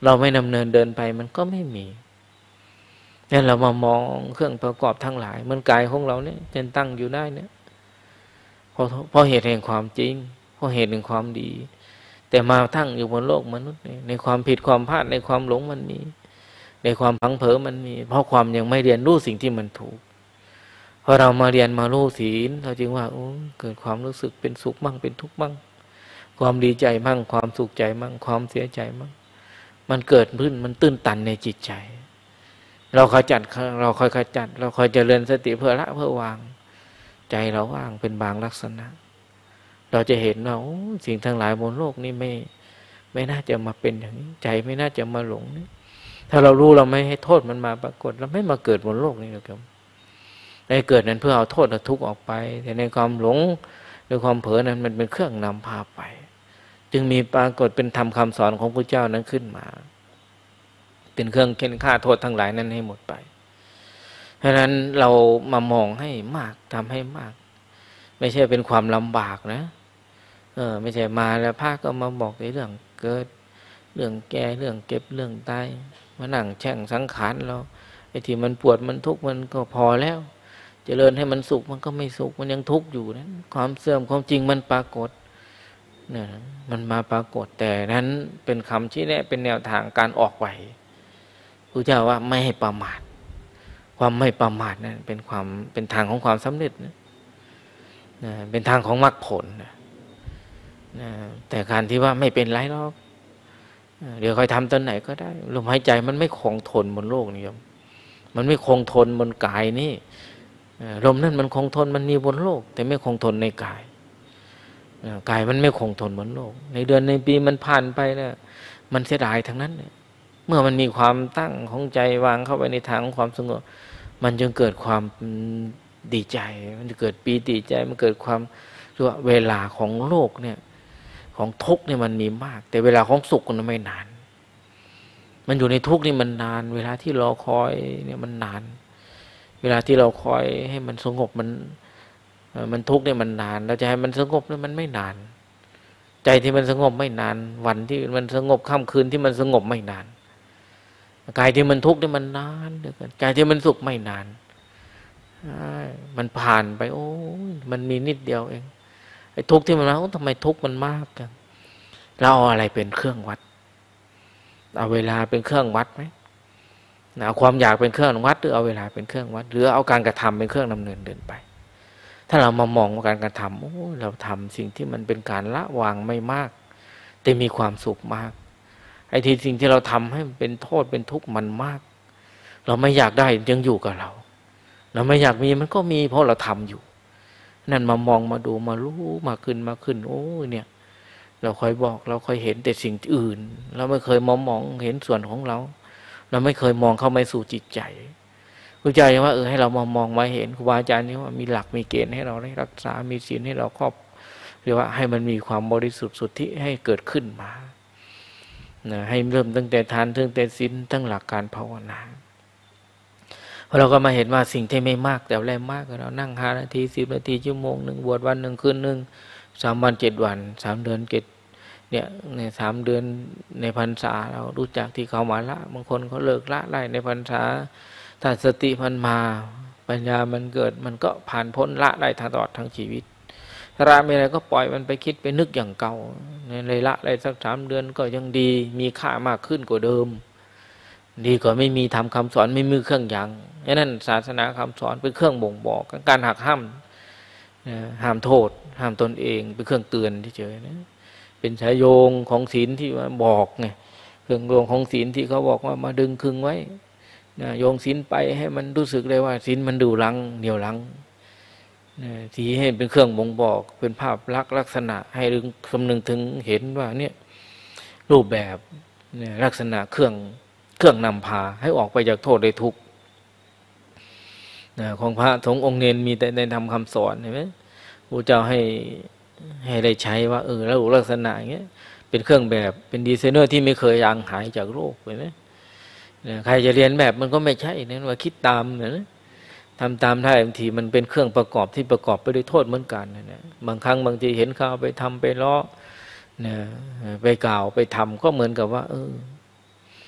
เราไม่ดำเนินเดินไปมันก็ไม่มีนั่นเรามามองเครื่องประกอบทั้งหลายมันกายของเราเนี่ยจนตั้งอยู่ได้เนี่ยเพราะเพราะเหตุแห่งความจริงเพราะเหตุแห่งความดีแต่มาตั้งอยู่บนโลกมนุษย์ในความผิดความพลาดในความหลงมันมีในความพังเผลอมันมีเพราะความยังไม่เรียนรู้สิ่งที่มันถูกพอเรามาเรียนมารู้ศีลเราจึงว่าเกิดความรู้สึกเป็นสุขมั่งเป็นทุกข์มั่งความดีใจมั่งความสุขใจมั่งความเสียใจมั่งมันเกิดขึ้นมันตื้นตันในจิตใจเราคอยจัดเราคอยขจัดเราคอยเจริญสติเพื่อละเพื่อวางใจเราว่างเป็นบางลักษณะเราจะเห็นว่าสิ่งทั้งหลายบนโลกนี้ไม่ไม่น่าจะมาเป็นอย่างนี้ใจไม่น่าจะมาหลงนี่ถ้าเรารู้เราไม่ให้โทษมันมาปรากฏเราไม่มาเกิดบนโลกนี้หรอกครับในเกิดนั้นเพื่อเอาโทษและทุกข์ออกไปแต่ในความหลงในความเผลอนั้นมันเป็นเครื่องนำพาไปจึงมีปรากฏเป็นธรรมคำสอนของพระเจ้านั้นขึ้นมาเป็นเครื่องเค้นฆ่าโทษทั้งหลายนั้นให้หมดไปเพราะฉะนั้นเรามามองให้มากทำให้มากไม่ใช่เป็นความลำบากนะเออไม่ใช่มาแล้วพระก็มาบอกในเรื่องเกิดเรื่องแก่เรื่องเก็บเรื่องตายมานั่งแช่งสังขารเราไอ้ที่มันปวดมันทุกข์มันก็พอแล้วเจริญให้มันสุขมันก็ไม่สุขมันยังทุกข์อยู่นั้นความเสื่อมความจริงมันปรากฏเนี่ยมันมาปรากฏแต่นั้นเป็นคำชี้แนะเป็นแนวทางการออกไหวพระเจ้าว่าไม่ให้ประมาทความไม่ประมาทนั้นเป็นความเป็นทางของความสำเร็จนะนะเป็นทางของมรรคผลนะนะแต่การที่ว่าไม่เป็นไรหรอกเดี๋ยวค่อยทำตอนไหนก็ได้ลมหายใจมันไม่คงทนบนโลกนี้มันไม่คงทนบนกายนี่ลมนั่นมันคงทนมันมีบนโลกแต่ไม่คงทนในกายกายมันไม่คงทนบนโลกในเดือนในปีมันผ่านไปแล้วมันเสียดายทั้งนั้นเนี่ยเมื่อมันมีความตั้งของใจวางเข้าไปในทางของความสงบมันจึงเกิดความดีใจมันจะเกิดปีติใจมันเกิดความว่าเวลาของโลกเนี่ยของทุกข์เนี่ยมันมีมากแต่เวลาของสุขมันไม่นานมันอยู่ในทุกข์นี่มันนานเวลาที่รอคอยเนี่ยมันนานเวลาที่เราคอยให้มันสงบมันมันทุกข์เนี่ยมันนานเราจะให้มันสงบเนี่ยมันไม่นานใจที่มันสงบไม่นานวันที่มันสงบค่ำคืนที่มันสงบไม่นานกายที่มันทุกข์เนี่ยมันนานเดี๋ยวกันกายที่มันสุขไม่นานมันผ่านไปโอ้ยมันมีนิดเดียวเองไอ้ทุกข์ที่มันมาทำไมทุกข์มันมากกันเราเอาอะไรเป็นเครื่องวัดเอาเวลาเป็นเครื่องวัดไหมเอาความอยากเป็นเครื่องวัดหรือเอาเวลาเป็นเครื่องวัดหรือเอาการกระทำเป็นเครื่องดำเนินเดินไปถ้าเรามามองว่าการกระทำโอ้เราทำสิ่งที่มันเป็นการละวางไม่มากแต่มีความสุขมากไอ้ที่สิ่งที่เราทำให้มันเป็นโทษเป็นทุกข์มันมากเราไม่อยากได้ยังอยู่กับเราเราไม่อยากมีมันก็มีเพราะเราทำอยู่นั่นมามองมาดูมารู้มาขึ้นมาขึ้นโอ้เนี่ยเราค่อยบอกเราค่อยเห็นแต่สิ่งอื่นเราไม่เคยมองมองเห็นส่วนของเราเราไม่เคยมองเข้าไปสู่จิตใจครูใจว่าเออให้เรามามองมาเห็นครูบาอาจารย์นี่ว่ามีหลักมีเกณฑ์ให้เราได้รักษามีศีลให้เราครอบเรียกว่าให้มันมีความบริสุทธิ์สุทธิให้เกิดขึ้นมานะให้เริ่มตั้งแต่ทานตั้งแต่ศีลตั้งหลักการภาวนาพอเราก็มาเห็นว่าสิ่งที่ไม่มากแต่แรงมากเรานั่งห้านาทีสิบนาทีชั่วโมงหนึ่งบวชวันหนึ่งคืนหนึ่งสามวันเจ็ดวันสามเดือนเจ็ดเนี่ยในสามเดือนในพรรษาเรารู้จักที่เขามาละบางคนเขาเลิกละได้ในพรรษาถ้าสติมันมาปัญญามันเกิดมันก็ผ่านพ้นละได้ตลอดทั้งชีวิตถ้าละไม่ได้ก็ปล่อยมันไปคิดไปนึกอย่างเก่าในละได้สักสามเดือนก็ยังดีมีค่ามากขึ้นกว่าเดิมดีกว่าไม่มีทำคำสอนไม่มีเครื่องยั้งนั่นศาสนาคำสอนเป็นเครื่องบ่งบอกการหักห้ามห้ามโทษห้ามตนเองเป็นเครื่องเตือนที่เฉยนะเป็นสายโยงของศีลที่ว่าบอกไงเครื่องโยงของศีลที่เขาบอกว่ามาดึงคึงไว้โยงศีลไปให้มันรู้สึกเลยว่าศีลมันดูลังเหนียวลังที่ให้เป็นเครื่องบ่งบอกเป็นภาพลักษณ์ลักษณะให้ดึงคำนึงถึงเห็นว่าเนี่ยรูปแบบเนี่ยลักษณะเครื่องเครื่องนำพาให้ออกไปจากโทษได้ทุกข์ของพระสงฆ์องค์เนรมีแต่ในทำคำสอนเห็นไหมพระเจ้าให้ให้ได้ใช้ว่าเออแล้วลักษณะอย่างเงี้ยเป็นเครื่องแบบเป็นดีไซเนอร์ที่ไม่เคยยางหายจากโลกเห็นไหมใครจะเรียนแบบมันก็ไม่ใช่นั่นว่าคิดตามนะทำตามได้บางทีมันเป็นเครื่องประกอบที่ประกอบไปด้วยโทษเหมือนกันนะบางครั้งบางทีเห็นเขาไปทำไปล้อนะไปกล่าวไปทำก็เหมือนกับว่าเออ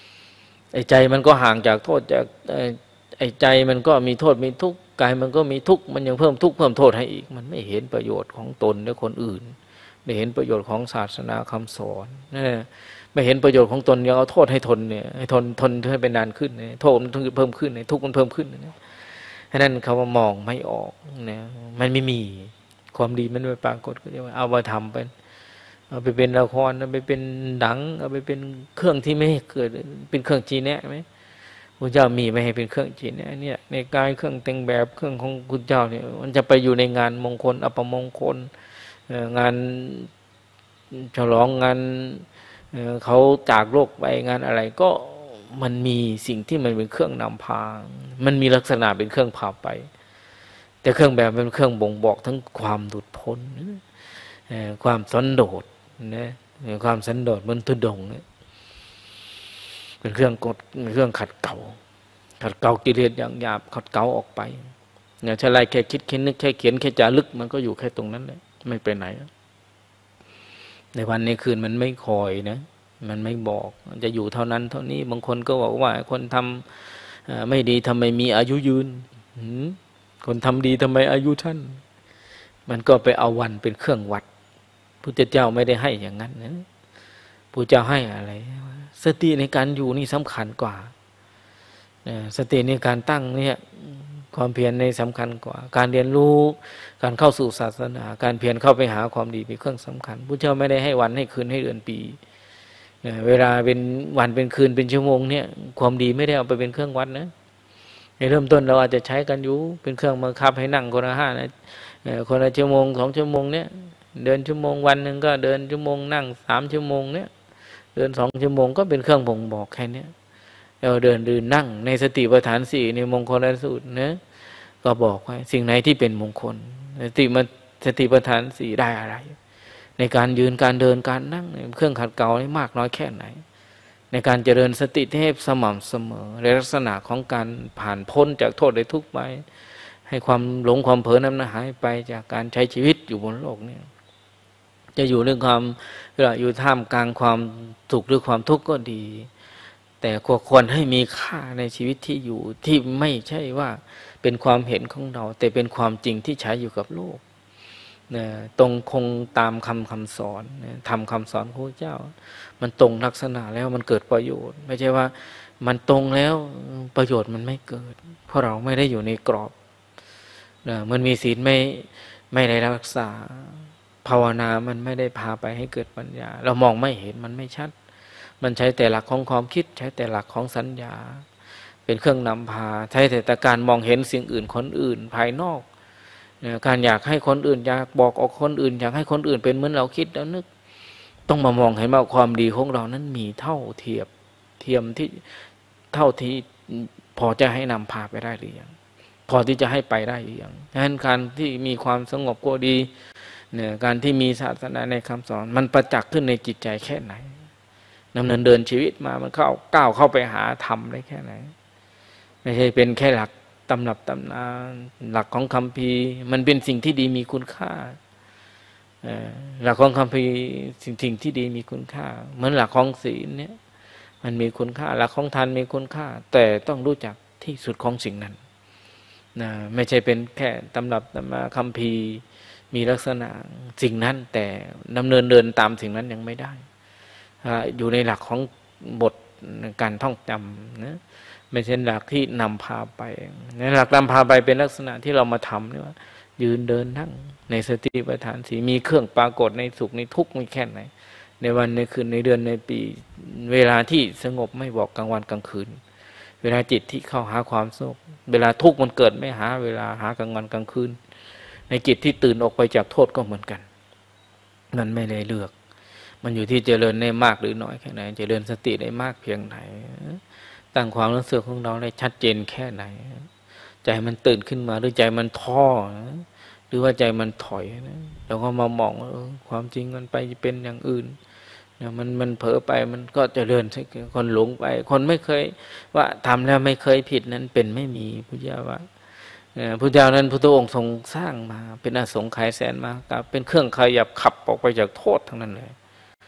ไอ้ใจมันก็ห่างจากโทษจากไอ้ใจมันก็มีโทษมีทุกข์กายมันก็มีทุกข์มันยังเพิ่มทุกข์เพิ่มโทษให้อีกมันไม่เห็นประโยชน์ของตนและคนอื่นไม่เห็นประโยชน์ของศาสนาคำสอนนั่นแหละไม่เห็นประโยชน์ของตนยังเอาโทษให้ทนเนี่ยให้ทนทนให้เป็นนานขึ้นเนี่ยโทษมันเพิ่มขึ้นเนี่ยทุกข์มันเพิ่มขึ้นเนี่ยฉะนั้นเขาว่ามองไม่ออกเนี่ยมันไม่มีความดีมันไม่ปรากฏก็จะว่าเอาไปทำเป็นเอาไปเป็นละครเอาไปเป็นหนังเอาไปเป็นเครื่องที่ไม่เกิดเป็นเครื่องจีแนะไหมพระเจ้ามีไม่ให้เป็นเครื่องจีแนะเนี่ยในกายเครื่องแต่งแบบเครื่องของคุณเจ้าเนี่ยมันจะไปอยู่ในงานมงคลอัปมงคลงานฉลองงานเขาจากโลกไปงานอะไรก็มันมีสิ่งที่มันเป็นเครื่องนำพามันมีลักษณะเป็นเครื่องพาไปแต่เครื่องแบบเป็นเครื่องบ่งบอกทั้งความหลุดพ้นความสันโดษนะความสันโดษมันทุดงเนี่ยเป็นเครื่องกดเครื่องขัดเกลาขัดเกลากิเลสอย่างหยาบขัดเกลาออกไปเนี่ยถ้าไรแค่คิดแค่นึกแค่เขียนแค่จารึกมันก็อยู่แค่ตรงนั้นเลยไม่ไปไหนในวันในคืนมันไม่คอยนะมันไม่บอกมันจะอยู่เท่านั้นเท่านี้บางคนก็บอกว่าคนทำไม่ดีทำไมมีอายุยืนคนทำดีทำไมอายุท่านมันก็ไปเอาวันเป็นเครื่องวัดพุทธเจ้าไม่ได้ให้อย่างนั้นนะพุทธเจ้าให้อะไรสติในการอยู่นี่สำคัญกว่าสติในการตั้งเนี่ยความเพียรในสำคัญกว่าการเรียนรู้การเข้าสู่ศาสนาการเพียรเข้าไปหาความดีเป็นเครื่องสำคัญพุทธเจ้าไม่ได้ให้วันให้คืนให้เดือนปีเวลาเป็นวันเป็นคืนเป็นชั่วโมงเนี่ยความดีไม่ได้เอาไปเป็นเครื่องวัดนะในเริ่มต้นเราอาจจะใช้กันอยู่เป็นเครื่องบังคับให้นั่งคนละห้านะคนละชั่วโมงสองชั่วโมงเนี่ยเดินชั่วโมงวันหนึ่งก็เดินชั่วโมงนั่งสามชั่วโมงเนี่ยเดินสองชั่วโมงก็เป็นเครื่องบ่งบอกแค่นี้เราเดินเดินนั่งในสติปัฏฐานสี่ในมงคลสูตรนะก็บอกไว้สิ่งไหนที่เป็นมงคลสติมาสติปัฏฐานสี่ได้อะไรในการยืนการเดินการนั่งเครื่องขัดเกลาได้มากน้อยแค่ไหนในการเจริญสติให้สม่ำเสมอในลักษณะของการผ่านพ้นจากโทษได้ทุกข์ไปให้ความหลงความเผลอนั้นหายไปจากการใช้ชีวิตอยู่บนโลกนี้จะอยู่เรื่องความอยู่ท่ามกลางความสุขหรือความทุกข์ก็ดีแต่ควรให้มีค่าในชีวิตที่อยู่ที่ไม่ใช่ว่าเป็นความเห็นของเราแต่เป็นความจริงที่ใช้อยู่กับโลกนะตรงคงตามคำคำสอนนะทำคำสอนของพระเจ้ามันตรงลักษณะแล้วมันเกิดประโยชน์ไม่ใช่ว่ามันตรงแล้วประโยชน์มันไม่เกิดเพราะเราไม่ได้อยู่ในกรอบนะมันมีศีลไม่ไม่ได้รักษาภาวนามันไม่ได้พาไปให้เกิดปัญญาเรามองไม่เห็นมันไม่ชัดมันใช้แต่หลักของความคิดใช้แต่หลักของสัญญาเป็นเครื่องนำพาใช้แต่การมองเห็นสิ่งอื่นคนอื่นภายนอกการอยากให้คนอื่นอยากบอกออกคนอื่นอยากให้คนอื่นเป็นเหมือนเราคิดแล้วนึกต้องมามองเห็นว่าความดีของเรานั้นมีเท่าเทียบเทียมที่เท่าที่พอจะให้นำพาไปได้หรือยังพอที่จะให้ไปได้หรือยังฉะนั้นการที่มีความสงบก็ดีเนี่ยการที่มีศาสนาในคำสอนมันประจักษ์ขึ้นในจิตใจแค่ไหนดำเนินเดินชีวิตมามันเข้าก้าวเข้าไปหาธรรมได้แค่ไหนไม่ใช่เป็นแค่หลักตำรับตำนาหลักของคัมภีร์มันเป็นสิ่งที่ดีมีคุณค่าหลักของคัมภีร์สิ่งสิ่งที่ดีมีคุณค่าเหมือนหลักของศีลเนี่ยมันมีคุณค่าหลักของทานมีคุณค่าแต่ต้องรู้จักที่สุดของสิ่งนั้นนะไม่ใช่เป็นแค่ตำรับตำนาคัมภีร์มีลักษณะสิ่งนั้นแต่ดำเนินเดินตามสิ่งนั้นยังไม่ได้อยู่ในหลักของบทการท่องจำนะไม่ใช่หลักที่นำพาไปในหลักนำพาไปเป็นลักษณะที่เรามาทำเนี่ยว่ายืนเดินนั่งในสติปัฏฐานสีมีเครื่องปรากฏในสุขในทุกข์มีแค่ไหนในวันในคืนในเดือนในปีเวลาที่สงบไม่บอกกลางวันกลางคืนเวลาจิตที่เข้าหาความสงบเวลาทุกข์มันเกิดไม่หาเวลาหากลางวันกลางคืนในจิตที่ตื่นออกไปจากโทษก็เหมือนกันมันไม่ได้เลือกมันอยู่ที่เจริญได้มากหรือน้อยแค่ไหนเจริญสติได้มากเพียงไหนตั้งความรู้สึกของเราได้ชัดเจนแค่ไหนใจมันตื่นขึ้นมาหรือใจมันท้อหรือว่าใจมันถอยนะเราก็มามองว่าความจริงมันไปเป็นอย่างอื่นนะมันมันเผลอไปมันก็เจริญคนหลงไปคนไม่เคยว่าทำแล้วไม่เคยผิดนั้นเป็นไม่มีพุทธเจ้าว่าพุทธเจ้านั้นพุทธองค์ทรงสร้างมาเป็นอสงไขยแสนมากเป็นเครื่องขยับขับออกไปจากโทษทั้งนั้นเลย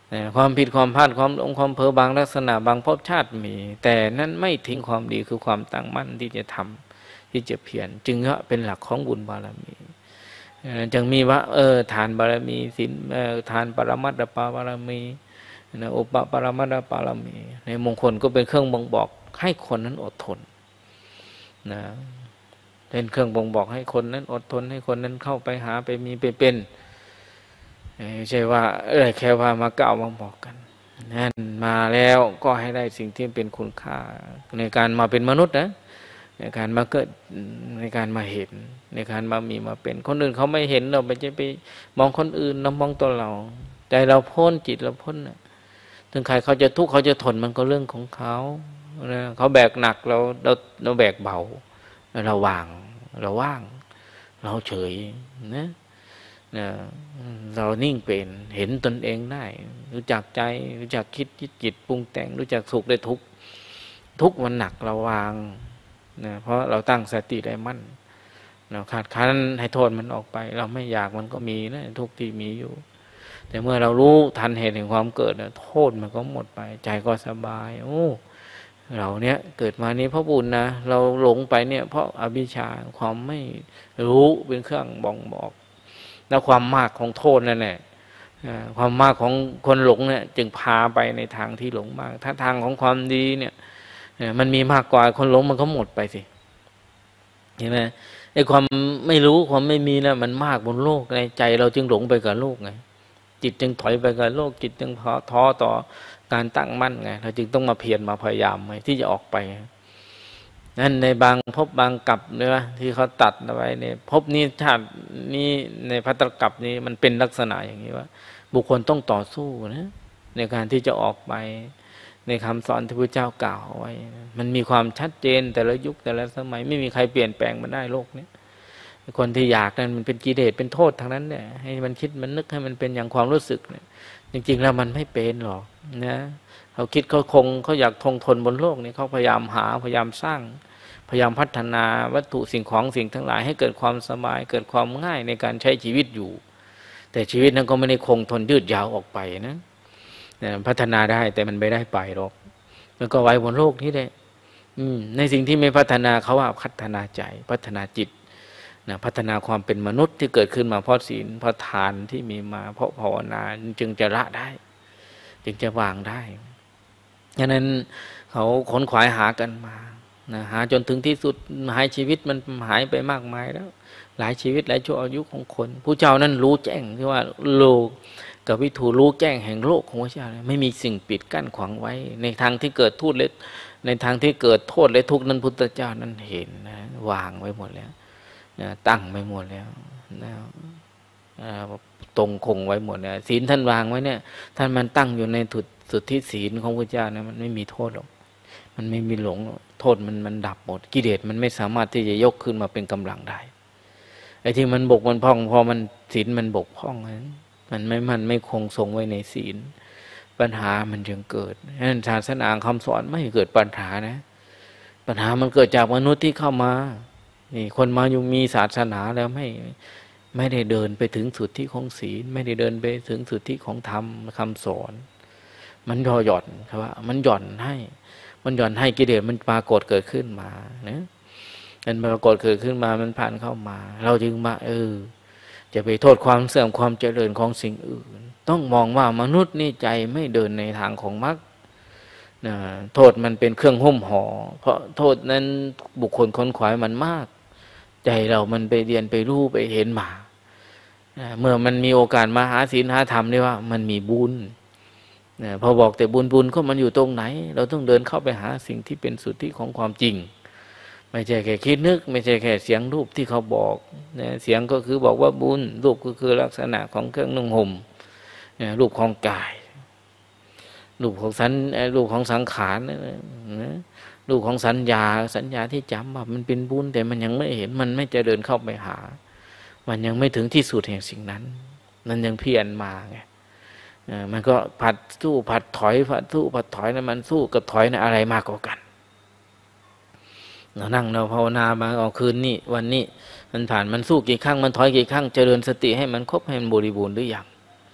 ความผิดความพลาดความหลงความเพ้อบางลักษณะบางภพชาติมีแต่นั้นไม่ทิ้งความดีคือความตั้งมั่นที่จะทำที่จะเพียรจึงเป็นหลักของบุญบารมีจึงมีว่าเออทานบารมีศีลทานปรมัตถบารมีนะอุปปรมัตถบารมีในมงคลก็เป็นเครื่องบ่งบอกให้คนนั้นอดทนนะเป็นเครื่องบ่งบอกให้คนนั้นอดทนให้คนนั้นเข้าไปหาไปมีไปเป็นไม่ใช่ว่าเออแค่ว่ามากล่าวมาบอกกันนั่นมาแล้วก็ให้ได้สิ่งที่เป็นคุณค่าในการมาเป็นมนุษย์นะในการมาเกิดในการมาเห็นในการมามีมาเป็นคนอื่นเขาไม่เห็นเราไปจะไปมองคนอื่นเรามองตัวเราใจเราพ้นจิตเราพ้นนะถึงใครเขาจะทุกข์เขาจะทนมันก็เรื่องของเขาเขาแบกหนักเราเราเราแบกเบาเราวางเราว่างเราเฉยนะเรานิ่งเป็นเห็นตนเองได้รู้จักใจรู้จักคิดยึดจิตปรุงแต่งรู้จักสุขได้ทุกทุกมันหนักเราวางนะเพราะเราตั้งสติได้มั่นเราขาดคันให้โทษมันออกไปเราไม่อยากมันก็มีนะทุกที่มีอยู่แต่เมื่อเรารู้ทันเหตุแห่งความเกิดนะโทษมันก็หมดไปใจก็สบายโอ้เราเนี้ยเกิดมานี้เพราะบุญนะเราหลงไปเนี่ยเพราะอวิชชาความไม่รู้เป็นเครื่องบ่งบอกแล้วความมากของโทษนั่นแหละความมากของคนหลงเนี่ยจึงพาไปในทางที่หลงมากถ้าทางของความดีเนี่ยมันมีมากกว่าคนหลงมันก็หมดไปสิเห็นไหมไอ้ความไม่รู้ความไม่มีนะมันมากบนโลกในใจเราจึงหลงไปกับโลกไงจิตจึงถอยไปกับโลกจิตจึงท้อต่อการตั้งมั่นไงเราจึงต้องมาเพียรมาพยายามไงที่จะออกไปนั่นในบางภพบางกลับเนี่ยที่เขาตัดเอาไว้เนี่ยภพนี้ชาตินี้ในภัตตกลับนี้มันเป็นลักษณะอย่างนี้ว่าบุคคลต้องต่อสู้นะในการที่จะออกไปในคำสอนที่พระเจ้ากล่าวไว้มันมีความชัดเจนแต่ละยุคแต่ละสมัยไม่มีใครเปลี่ยนแปลงมันได้โลกนี้คนที่อยากนั้นมันเป็นกิเลสเป็นโทษทางนั้นเนี่ยให้มันคิดมันนึกให้มันเป็นอย่างความรู้สึกเนี่ยจริงๆแล้วมันไม่เป็นหรอกนะเขาคิดเขาคงเขาอยากทงทนบนโลกนี้เขาพยายามหาพยายามสร้างพยายามพัฒนาวัตถุสิ่งของสิ่งทั้งหลายให้เกิดความสบายเกิดความง่ายในการใช้ชีวิตอยู่แต่ชีวิตนั้นก็ไม่ได้คงทนยืดยาวออกไปนะพัฒนาได้แต่มันไม่ได้ไปหรอกมันก็ไว้บนโลกนี้แหละในสิ่งที่ไม่พัฒนาเขาว่าพัฒนาใจพัฒนาจิตนะพัฒนาความเป็นมนุษย์ที่เกิดขึ้นมาเพราะศีลเพราะทานที่มีมาเพราะภาวนาจึงจะละได้จึงจะวางได้ฉะนั้นเขาขนขวายหากันมานะหาจนถึงที่สุดหายชีวิตมันหายไปมากมายแล้วหลายชีวิตหลายชั่วอายุของคนผู้เจ้านั้นรู้แจ้งที่ว่าโลกกับวิถูรู้แจ้งแห่งโลกของพระเจ้าไม่มีสิ่งปิดกั้นขวางไว้ในทางที่เกิดทุกข์และในทางที่เกิดโทษและทุกข์นั้นพุทธเจ้านั้นเห็นนะวางไว้หมดแล้วนะตั้งไว้หมดแล้วนะตรงคงไว้หมดเนี่ยศีลท่านวางไว้เนี่ยท่านมันตั้งอยู่ในสุดสุดที่ศีลของพระเจ้านะมันไม่มีโทษหรอกมันไม่มีหลงโทษมันมันดับหมดกิเลสมันไม่สามารถที่จะยกขึ้นมาเป็นกำลังได้ไอ้ที่มันบกมันพ่องพอมันศีลมันบกพ่องนั้นมันไม่มันไม่คงทรงไว้ในศีลปัญหามันจึงเกิดฉะนั้นศาสนาคำสอนไม่เกิดปัญหานะปัญหามันเกิดจากมนุษย์ที่เข้ามานี่คนมาอยู่มีศาสนาแล้วไม่ไม่ได้เดินไปถึงสุดที่ของศีลไม่ได้เดินไปถึงสุดที่ของธรรมคำสอนมันย่อหย่อนครับว่ามันหย่อนให้มันหย่อนให้กิเลสมันปรากฏเกิดขึ้นมานะมันปรากฏเกิดขึ้นมามันผ่านเข้ามาเราจึงมาเออจะไปโทษความเสื่อมความเจริญของสิ่งอื่นต้องมองว่ามนุษย์นี่ใจไม่เดินในทางของมรรคนะโทษมันเป็นเครื่องหุ้มห่อเพราะโทษนั้นบุคคลคนขวายมันมากใจเรามันไปเรียนไปรู้ไปเห็นมานะเมื่อมันมีโอกาสมาหาศีลหาธรรมได้ว่ามันมีบุญนะพอบอกแต่บุญบุญก็มันอยู่ตรงไหนเราต้องเดินเข้าไปหาสิ่งที่เป็นสุดที่ของความจริงไม่ใช่แค่คิดนึกไม่ใช่แค่เสียงรูปที่เขาบอกนะเสียงก็คือบอกว่าบุญรูปก็คือลักษณะของเครื่องนุ่งห่มนะรูปของกายรูปของสัญรูปของสังขารนะรูปของสัญญาสัญญาที่จำว่ามันเป็นบุญแต่มันยังไม่เห็นมันไม่จะเดินเข้าไปหามันยังไม่ถึงที่สุดแห่งสิ่งนั้นมันยังเพียรมาไงมันก็ผัดสู้ผัดถอยผัดสู้ผัดถอยนะมันสู้กับถอยนะอะไรมากกว่ากันเรานั่งเราภาวนามาเอาคืนนี้วันนี้มันผ่านมันสู้กี่ครั้งมันถอยกี่ครั้งเจริญสติให้มันครบให้มันบริบูรณ์หรือยัง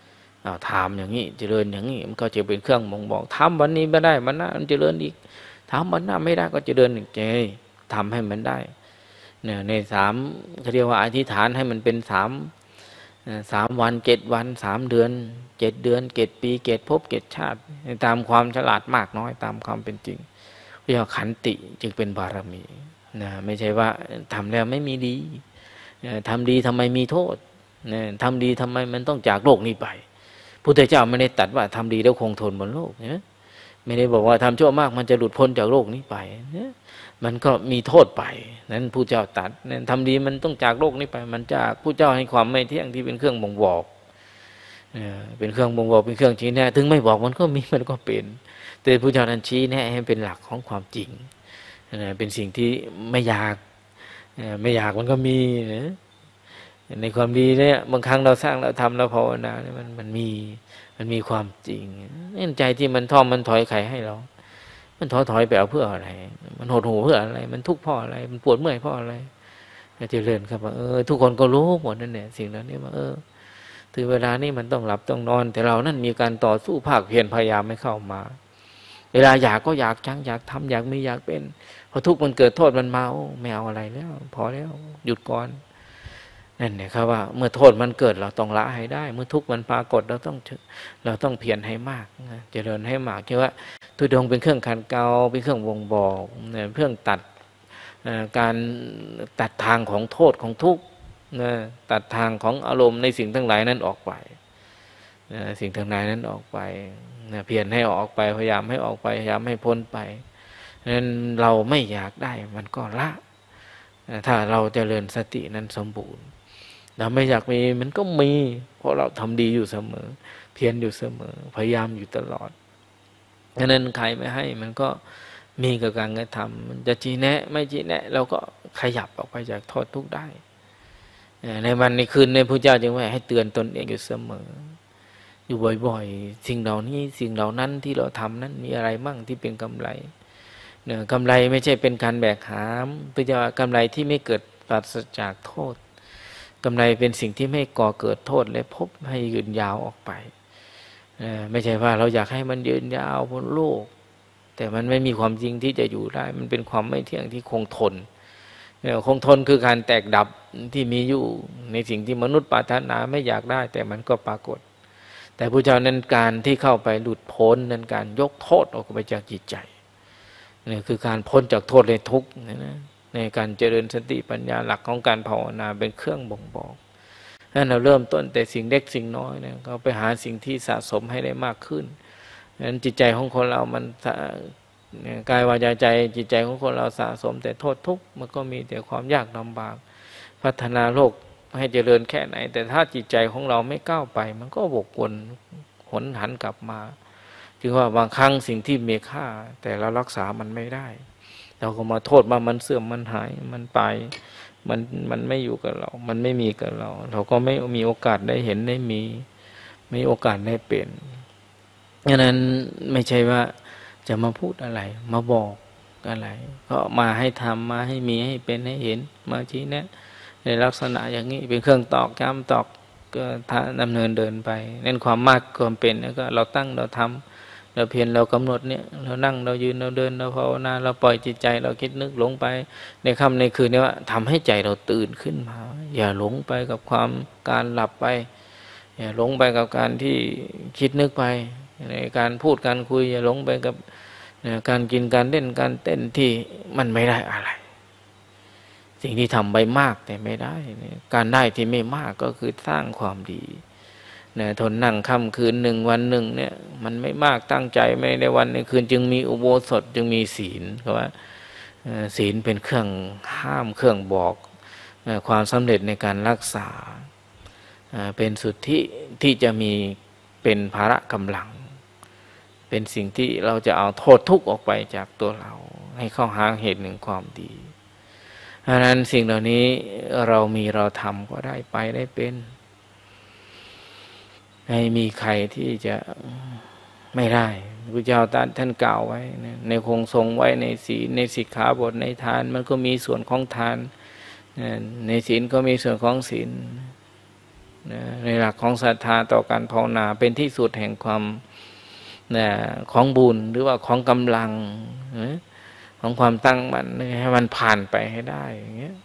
อ้าวถามอย่างนี้เจริญอย่างนี้มันก็จะเป็นเครื่องบ่งบอกทำวันนี้ไม่ได้มันหน้ามันเจริญอีกทำวันหน้าไม่ได้ก็เจริญอีกเจทำให้มันได้เนี่ยในสามเขาเรียกว่าอธิษฐานให้มันเป็นสามสามวันเจ็ดวันสามเดือนเจ็ดเดือนเจ็ดปีเจ็ดภพเจ็ดชาติตามความฉลาดมากน้อยตามความเป็นจริงเรียกว่าขันติจึงเป็นบารมีนะไม่ใช่ว่าทำแล้วไม่มีดีทำดีทำไมมีโทษนะทำดีทำไมมันต้องจากโลกนี้ไปพุทธเจ้าไม่ได้ตรัสว่าทำดีแล้วคงทนบนโลกนะไม่ได้บอกว่าทำชั่วมากมันจะหลุดพ้นจากโลกนี้ไปนะมันก็มีโทษไปนั้นผู้เจ้าตรัสนั้นทำดีมันต้องจากโลกนี้ไปมันจากผู้เจ้าให้ความไม่เที่ยงที่เป็นเครื่องบ่งบอกเป็นเครื่องบ่งบอกเป็นเครื่องชี้แนะถึงไม่บอกมันก็มีมันก็เป็นแต่ผู้เจ้านั้นชี้แนะให้เป็นหลักของความจริงเป็นสิ่งที่ไม่อยากไม่อยากมันก็มีนะในความดีเนี่ยบางครั้งเราสร้างเราทำเราภาวนาเนี่ยมันมันมีมันมีความจริงนี่ใจที่มันท้อมันถอยไขให้เรามันถอยถอยไปเอาเพื่ออะไรมันหดหูเพื่ออะไรมันทุกข์เพราะอะไรมันปวดเมื่อยเพราะอะไรจะเจริญครับว่าเออทุกคนก็รู้หมดนั่นแหละสิ่งเหล่านี้ว่าเออถึงเวลานี้มันต้องหลับต้องนอนแต่เรานั่นมีการต่อสู้ภาคเพียรพยายามไม่เข้ามาเวลาอยากก็อยากจังอยากทำอยากมีอยากเป็นพอทุกข์มันเกิดโทษมันมาโอ้ไม่เอาอะไรแล้วพอแล้วหยุดก่อนนั่นเนี่ยครับว่าเมื่อโทษมันเกิดเราต้องละให้ได้เมื่อทุกข์มันปรากฏเราต้องเราต้องเพียรให้มากเจริญให้มากคือว่าทุดงเป็นเครื่องขัดเกลาเป็นเครื่องบ่งบอกเครื่องตัดการตัดทางของโทษของทุกข์ตัดทางของอารมณ์ในสิ่งทั้งหลายนั้นออกไปสิ่งทั้งหลายนั้นออกไปเพียรให้ออกไปพยายามให้ออกไปพยายามให้พ้นไปนั้นเราไม่อยากได้มันก็ละถ้าเราเจริญสตินั้นสมบูรณ์เราไม่อยากมีมันก็มีเพราะเราทำดีอยู่เสมอเพียรอยู่เสมอพยายามอยู่ตลอดดังนั้นใครไม่ให้มันก็มีกับการกระทำมันจะชี้แนะไม่ชี้แนะเราก็ขยับออกไปจากโทษทุกข์ได้ในวันในคืนในพระเจ้าจึงว่าให้เตือนตนเองอยู่เสมออยู่บ่อยๆสิ่งเหล่านี้สิ่งเหล่านั้นที่เราทำนั้นมีอะไรมั่งที่เป็นกำไรเนี่ยกำไรไม่ใช่เป็นการแบกหามพระเจ้ากำไรที่ไม่เกิดปราศจากโทษกำไรเป็นสิ่งที่ไม่ก่อเกิดโทษและพบให้ยืนยาวออกไปไม่ใช่ว่าเราอยากให้มันยืนยาวบนโลกแต่มันไม่มีความจริงที่จะอยู่ได้มันเป็นความไม่เที่ยงที่คงทนเนี่ยคงทนคือการแตกดับที่มีอยู่ในสิ่งที่มนุษย์ปรารถนาไม่อยากได้แต่มันก็ปรากฏแต่พระเจ้านั้นการที่เข้าไปหลุดพ้นนั้นการยกโทษออกไปจากจิตใจนี่คือการพ้นจากโทษและทุกข์นะในการเจริญสติปัญญาหลักของการภาวนาเป็นเครื่องบ่งบอกให้เราเริ่มต้นแต่สิ่งเล็กสิ่งน้อยเนี่ยก็ไปหาสิ่งที่สะสมให้ได้มากขึ้นนั้นจิตใจของคนเรามันกายวาจาใจจิตใจของคนเราสะสมแต่โทษทุกข์มันก็มีแต่ความยากลำบากพัฒนาโลกให้เจริญแค่ไหนแต่ถ้าจิตใจของเราไม่ก้าวไปมันก็วกวนหนหันกลับมาจึงว่าบางครั้งสิ่งที่มีค่าแต่เรารักษามันไม่ได้เราก็มาโทษว่ามันเสื่อมมันหายมันไปมันมันไม่อยู่กับเรามันไม่มีกับเราเราก็ไม่มีโอกาสได้เห็นได้มีไม่มีโอกาสได้เป็นดังนั้นไม่ใช่ว่าจะมาพูดอะไรมาบอกอะไรก็มาให้ทำมาให้มีให้เป็นให้เห็นมาชี้แนะในลักษณะอย่างนี้เป็นเครื่องตอกย้ำตอกก็ดำเนินเดินไปนั่นความมากความเป็นแล้วก็เราตั้งเราทำเราเพียรเรากำหนดเนี่ยเรานั่งเรายืนเราเดินเราภาวนาเราปล่อยจิตใจเราคิดนึกหลงไปในค่ำในคืนนี้ว่าทำให้ใจเราตื่นขึ้นมาอย่าหลงไปกับความการหลับไปอย่าหลงไปกับการที่คิดนึกไปในการพูดการคุยอย่าหลงไปกับการกินการเล่นการเต้นที่มันไม่ได้อะไรสิ่งที่ทำไปมากแต่ไม่ได้การได้ที่ไม่มากก็คือสร้างความดีเนี่ยทนนั่งค่ำคืนหนึ่งวันหนึ่งเนี่ยมันไม่มากตั้งใจไม่ในวันในคืนจึงมีอุโบสถจึงมีศีลเพราะว่าศีลเป็นเครื่องห้ามเครื่องบอกความสำเร็จในการรักษาเป็นสุทธิที่จะมีเป็นภาระกำลังเป็นสิ่งที่เราจะเอาโทษทุกข์ออกไปจากตัวเราให้เข้าหาเหตุหนึ่งความดีเพราะนั้นสิ่งเหล่านี้เรามีเราทำก็ได้ไปได้เป็นไม่มีใครที่จะไม่ได้พระเจ้าท่านกล่าวไว้ในคงทรงไว้ในศีลในสิกขาบทในทานมันก็มีส่วนของทานในศีลก็มีส่วนของศีลนะในหลักของศรัทธาต่อการภาวนาเป็นที่สุดแห่งความนะของบุญหรือว่าของกำลังนะของความตั้งมั่นให้มันผ่านไปให้ได้อย่างเงี้ย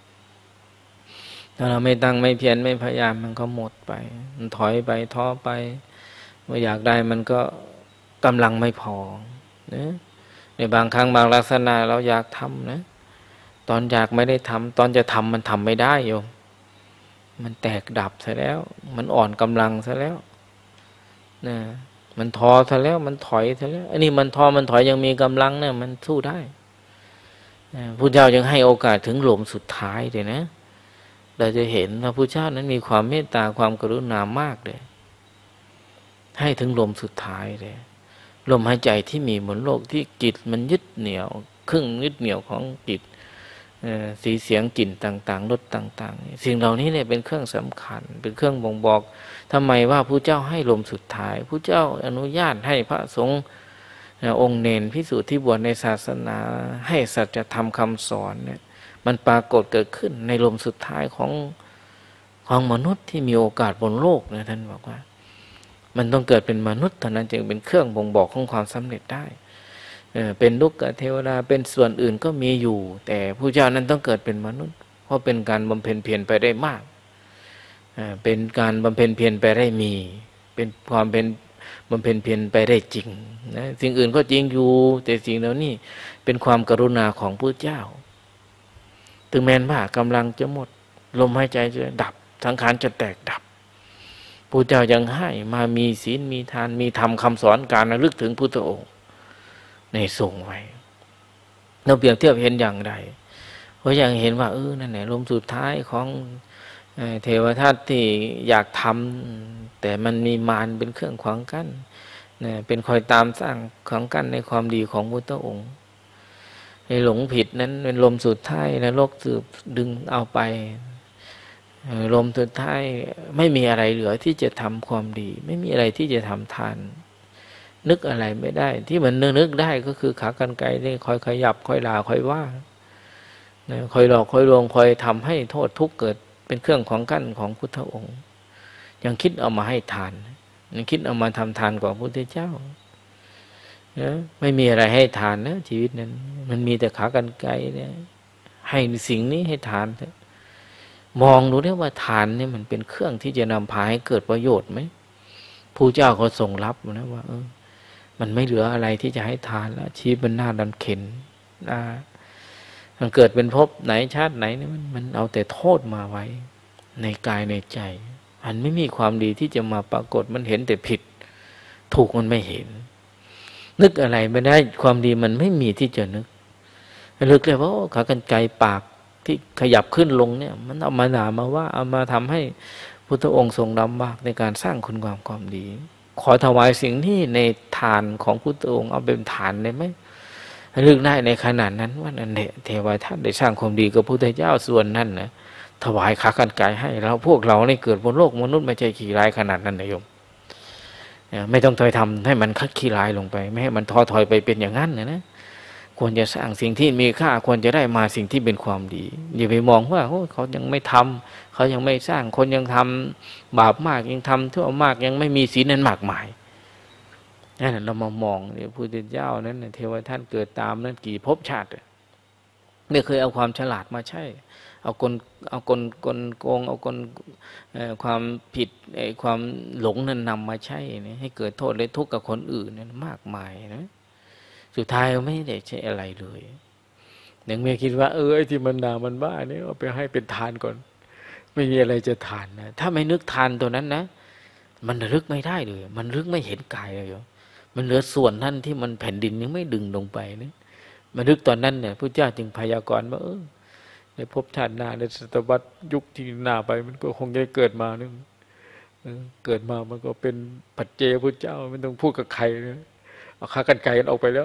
ถ้าเราไม่ตั้งไม่เพียรไม่พยายามมันก็หมดไปมันถอยไปท้อไปเมื่ออยากได้มันก็กำลังไม่พอนะในบางครั้งบางลักษณะเราอยากทำนะตอนอยากไม่ได้ทำตอนจะทำมันทำไม่ได้โยมมันแตกดับซะแล้วมันอ่อนกำลังซะแล้วนะมันท้อซะแล้วมันถอยซะแล้วอันนี้มันท้อมันถอยยังมีกำลังเนี่ยมันสู้ได้นะพระเจ้ายังให้โอกาสถึงลมสุดท้ายเลยนะเราจะเห็นว่าพระเจ้านั้นมีความเมตตาความกรุณามากเลยให้ถึงลมสุดท้ายเลยลมหายใจที่มีบนโลกที่จิตมันยึดเหนี่ยวครึ่งยึดเหนี่ยวของจิตสีเสียงกลิ่นต่างๆรสต่างๆสิ่งเหล่านี้เนี่ยเป็นเครื่องสำคัญเป็นเครื่องบ่งบอกทำไมว่าพระเจ้าให้ลมสุดท้ายพระเจ้าอนุญาตให้พระสงฆ์องค์เนรภิกษุที่บวชในศาสนาให้สัจธรรมคำสอนเนี่ยมันปรากฏเกิดขึ้นในลมสุดท้ายของของมนุษย์ที่มีโอกาสบนโลกนะท่านบอกว่ามันต้องเกิดเป็นมนุษย์เท่านั้นจึงเป็นเครื่องบ่งบอกของความสำเร็จได้เป็นลูกกับเทวดาเป็นส่วนอื่นก็มีอยู่แต่ผู้เจ้านั้นต้องเกิดเป็นมนุษย์เพราะเป็นการบำเพ็ญเพียรไปได้มากเป็นการบำเพ็ญเพียรไปได้มีเป็นความเป็นบำเพ็ญเพียรไปได้จริงนะสิ่งอื่นก็จริงอยู่แต่สิ่งเหล่านี้เป็นความกรุณาของผู้เจ้าถึงแม้ว่ากำลังจะหมดลมหายใจจะดับสังขารจะแตกดับพระเจ้ายังให้มามีศีลมีทานมีธรรมคำสอนการระลึกถึงพุทธองค์ในทรงไว้เราเปรียบเทียบเห็นอย่างไรเพราะยังเห็นว่าเออนั่นแหละลมสุดท้ายของเทวทัตที่อยากทำแต่มันมีมารเป็นเครื่องขวางกั้นนะเป็นคอยตามสร้างขวางกั้นในความดีของพุทธองค์ในหลงผิดนั้นเป็นลมสุดท้ายนรกสืบดึงเอาไปลมสุดท้ายไม่มีอะไรเหลือที่จะทำความดีไม่มีอะไรที่จะทำทานนึกอะไรไม่ได้ที่มันนึกได้ก็คือขากรรไกรนี่คอยขยับคอยด่าคอยว่าคอยหลอกคอยลวงคอยทำให้โทษทุกข์เกิดเป็นเครื่องของกั้นของพุทธองค์ยังคิดเอามาให้ทานยังคิดเอามาทำทานของพระพุทธเจ้านะไม่มีอะไรให้ทานนะชีวิตนั้นมันมีแต่ขากรรไกรเนี่ยให้สิ่งนี้ให้ทานเถอะมองดูได้ว่าทานเนี่ยมันเป็นเครื่องที่จะนำพาให้เกิดประโยชน์ไหมพระเจ้าก็ทรงรับนะว่าเออมันไม่เหลืออะไรที่จะให้ทานแล้วชีวิตมันน่าดันเข็นนะมันเกิดเป็นภพไหนชาติไหนเนี่ยมันมันเอาแต่โทษมาไว้ในกายในใจมันไม่มีความดีที่จะมาปรากฏมันเห็นแต่ผิดถูกมันไม่เห็นนึกอะไรไม่ได้ความดีมันไม่มีที่จะนึกนึกเลยว่าขากรรไกรปากที่ขยับขึ้นลงเนี่ยมันเอามาด่ามาว่าเอามาทำให้พุทธองค์ทรงลำบากในการสร้างคุณความความดีขอถวายสิ่งนี้ในฐานของพุทธองค์เอาเป็นฐานได้ไหมนึกได้ในขนาดนั้นว่านั่นแหละเทวทัตได้สร้างความดีกับพระพุทธเจ้าส่วนนั้นนะถวายขากรรไกรให้เราพวกเราในเกิดบนโลกมนุษย์ไม่ใช่ขี้ร้ายขนาดนั้นนะโยมไม่ต้องถอยทำให้มันคัดขี้ร้ายลงไปไม่ให้มันท้อถอยไปเป็นอย่างนั้นนะนะควรจะสร้างสิ่งที่มีค่าควรจะได้มาสิ่งที่เป็นความดีอย่าไปมองว่าโอ้เขายังไม่ทำเขายังไม่สร้างคนยังทำบาปมากยังทำชั่วมากยังไม่มีศีลนั้นมากมายนั่นเรามามองเนี่ยพระพุทธเจ้านั้นเทวทัตเกิดตามนั้นกี่ภพชาติไม่เคยเอาความฉลาดมาใช่เอากลเอากลกลโกงเอากลความผิดความหลงนั้นนำมาใช้ให้เกิดโทษและทุกข์กับคนอื่นนั้นมากมายนะสุดท้ายไม่ได้ใช้อะไรเลยยังไม่คิดว่าเออไอ้ที่มันด่ามันบ้าเนี่ยเอาไปให้เป็นทานก่อนไม่มีอะไรจะทานนะถ้าไม่นึกทานตัวนั้นนะมันรึกไม่ได้เลยมันรึกไม่เห็นกายเลยมันเหลือส่วนนั้นที่มันแผ่นดินยังไม่ดึงลงไปนะมันนึกตอนนั้นเนี่ยพระเจ้าจึงพยากรณ์ว่าเออในภพชาติหน้าในศตวรรษยุคที่หน้าไปมันก็คงจะเกิดมาเนี่ยเกิดมามันก็เป็นปัจเจกพระเจ้าไม่ต้องพูดกับใครนะเอาขากรรไกรออกไปแล้ว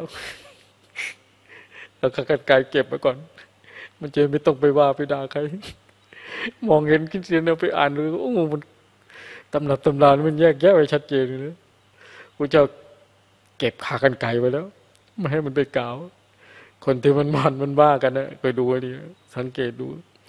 เอาขากรรไกรเก็บไว้ก่อนมันจะไม่ต้องไปว่าไปด่าใครมองเห็นคิดเสียเอาไปอ่านเลยโอ้มันตำรับตำรามันแยกแยะไว้ชัดเจนเลยนะพระเจ้าเก็บขากรรไกรไว้แล้วไม่ให้มันไปกล่าวคนที่มันมันมันว่ากันนะไปดูดิสังเกตดู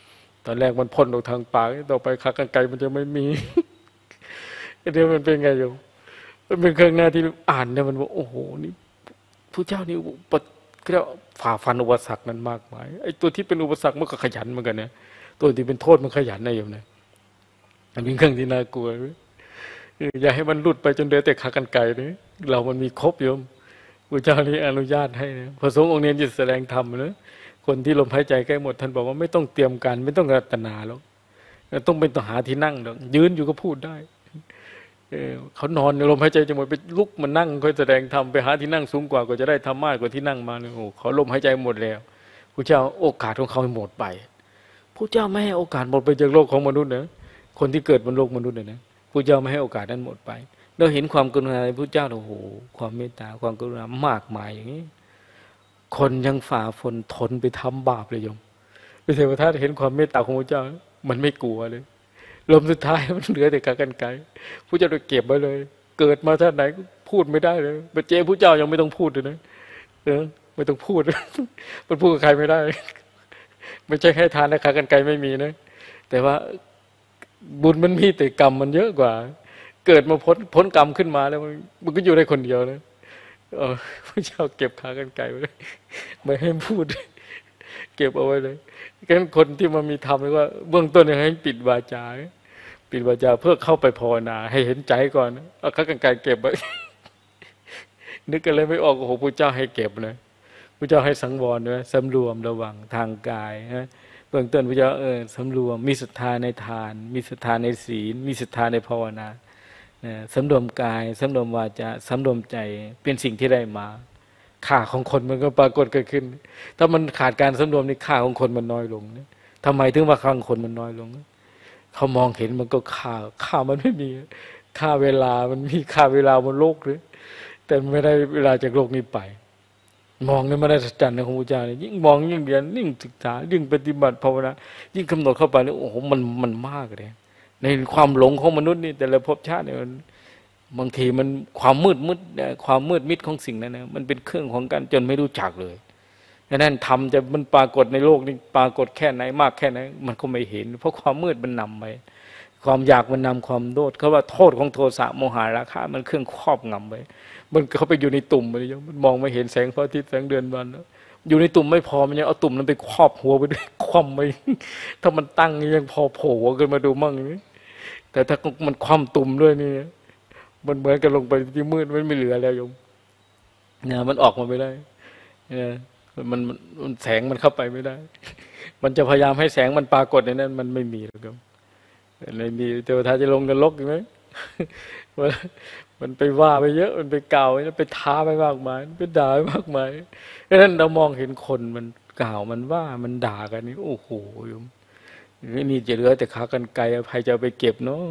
ตอนแรกมันพ่นออกทางปากต่อไปขากรรไกรมันจะไม่มีเดี๋ยวมันเป็นไงโยมมันเป็นเครื่องหน้าที่อ่านเนี่ยมันว่าโอ้โหนี่พระเจ้านี่ปะก็ฝ่าฟันอุปสรรคนั้นมากมายไอ้ตัวที่เป็นอุปสรรคมันก็ขยันเหมือนกันเนี่ยตัวที่เป็นโทษมันขยันนะโยมเนี่ยมันเป็นเครื่องที่น่ากลัวอย่าให้มันหลุดไปจนเหลือแต่ขากรรไกรนี่เรามันมีครบโยมพระเจ้านี่อนุญาตให้นะพระสงฆ์องค์นี้จะแสดงธรรมนะคนที่ลมหายใจใกล้หมดท่านบอกว่าไม่ต้องเตรียมการไม่ต้องรัตนาหรอกต้องเป็นต้องหาที่นั่งหรอกยืนอยู่ก็พูดได้เขานอนลมหายใจจะหมดไปลุกมานั่งค่อยแสดงธรรมไปหาที่นั่งสูงกว่าก็จะได้ธรรมะกว่าที่นั่งมาเนี่ยโอ้เขาลมหายใจหมดแล้วพระเจ้าโอกาสของเขาหมดไปพระเจ้าไม่ให้โอกาสหมดไปจากโลกของมนุษย์นะคนที่เกิดบนโลกมนุษย์เนี่ยนะพระเจ้าไม่ให้โอกาสนั้นหมดไปเราเห็นความกรุณาในพระเจ้าโอ้โหความเมตตาความกรุณามากมายอย่างนี้คนยังฝ่าฝนทนไปทำบาปเลยโยมพระเทวทัตเห็นความเมตตาของพระเจ้ามันไม่กลัวเลยลมสุดท้ายมันเหลือแต่ขากรรไกรพระเจ้าเก็บไว้เลยเกิดมาท่าไหนพูดไม่ได้เลยพระเจ้าพระเจ้ายังไม่ต้องพูดเลยนะเออไม่ต้องพูดมันพูดกับใครไม่ได้ไม่ใช่ให้ทานนะขากรรไกรไม่มีนะแต่ว่าบุญมันมีแต่กรรมมันเยอะกว่าเกิดมาพ้นพ้นกรรมขึ้นมาแล้วมันก็อยู่ได้คนเดียวนะเออพระเจ้าเก็บขากรรไกรไว้ไม่ให้พูดเก็บเอาไว้เลยงั้นคนที่มามีธรรมเลยว่าเบื้องต้นให้ปิดวาจาปิดวาจาเพื่อเข้าไปภาวนาให้เห็นใจก่อนเอาขากรรไกรเก็บไว้นึกอะไรไม่ออกโอ้โหพระเจ้าให้เก็บนะพระเจ้าให้สังวรด้วยสำรวมระวังทางกายนะเบื้องต้นพระเจ้าเออสำรวมมีศรัทธาในทานมีศรัทธาในศีลมีศรัทธาในภาวนาสำรวมกายสำรวมวาจาสำรวมใจเป็นสิ่งที่ได้มาค่าของคนมันก็ปรากฏเกิดขึ้นถ้ามันขาดการสำรวมในค่าของคนมันน้อยลงนะทำไมถึงว่าค่าของคนมันน้อยลงเขามองเห็นมันก็ค่าค่ามันไม่มีค่าเวลามันมีค่าเวลาบนโลกหรือแต่ไม่ได้เวลาจากโลกนี้ไปมองในมรรคจันทร์ของพระเจ้าเนี่ยยิ่งมองยิ่งเรียนยิ่งศึกษายิ่งปฏิบัติภาวนายิ่งกำหนดเข้าไปแล้วโอ้โหมันมันมากเลยในความหลงของมนุษย์นี่แต่ละภพชาติเนี่ยบางทีมันความมืดมืดความมืดมิดของสิ่งนั้นนะมันเป็นเครื่องของกันจนไม่รู้จักเลยดังนั้นธรรมจะมันปรากฏในโลกนี้ปรากฏแค่ไหนมากแค่ไหนมันก็ไม่เห็นเพราะความมืดมันนำไปความอยากมันนำความโลภเขาว่าโทษของโทสะโมหะราคะมันเครื่องครอบงำไปมันเข้าไปอยู่ในตุ่มเลยมันมองไม่เห็นแสงพระอาทิตย์แสงเดือนวันแล้วอยู่ในตุ่มไม่พอมันยังเอาตุ่มนั้นไปครอบหัวไปด้วยคว่ำไปถ้ามันตั้งยังพอโผล่ขึ้นมาดูมั่งนี่แต่ถ้ามันคว่ำตุ่มด้วยนี่มันเหมือนกันลงไปที่มืดมันไม่เหลือแล้วโยมเนี่ยมันออกมาไม่ได้เนี่ยมันมันแสงมันเข้าไปไม่ได้ มันจะพยายามให้แสงมันปรากฏในนั้นมันไม่มีหรอกครับไม่มีเทวทัตจะลงกันลกใช่ไหมมันไปว่าไปเยอะมันไปกล่าวไปท้าไปมากมายไปด่าไปมากมายเพราะฉะนั้นเรามองเห็นคนมันกล่าวมันว่ามันด่ากันนี่โอ้โหโยมนี่จะเหลือแต่ขากรรไกรใครจะไปเก็บเนาะ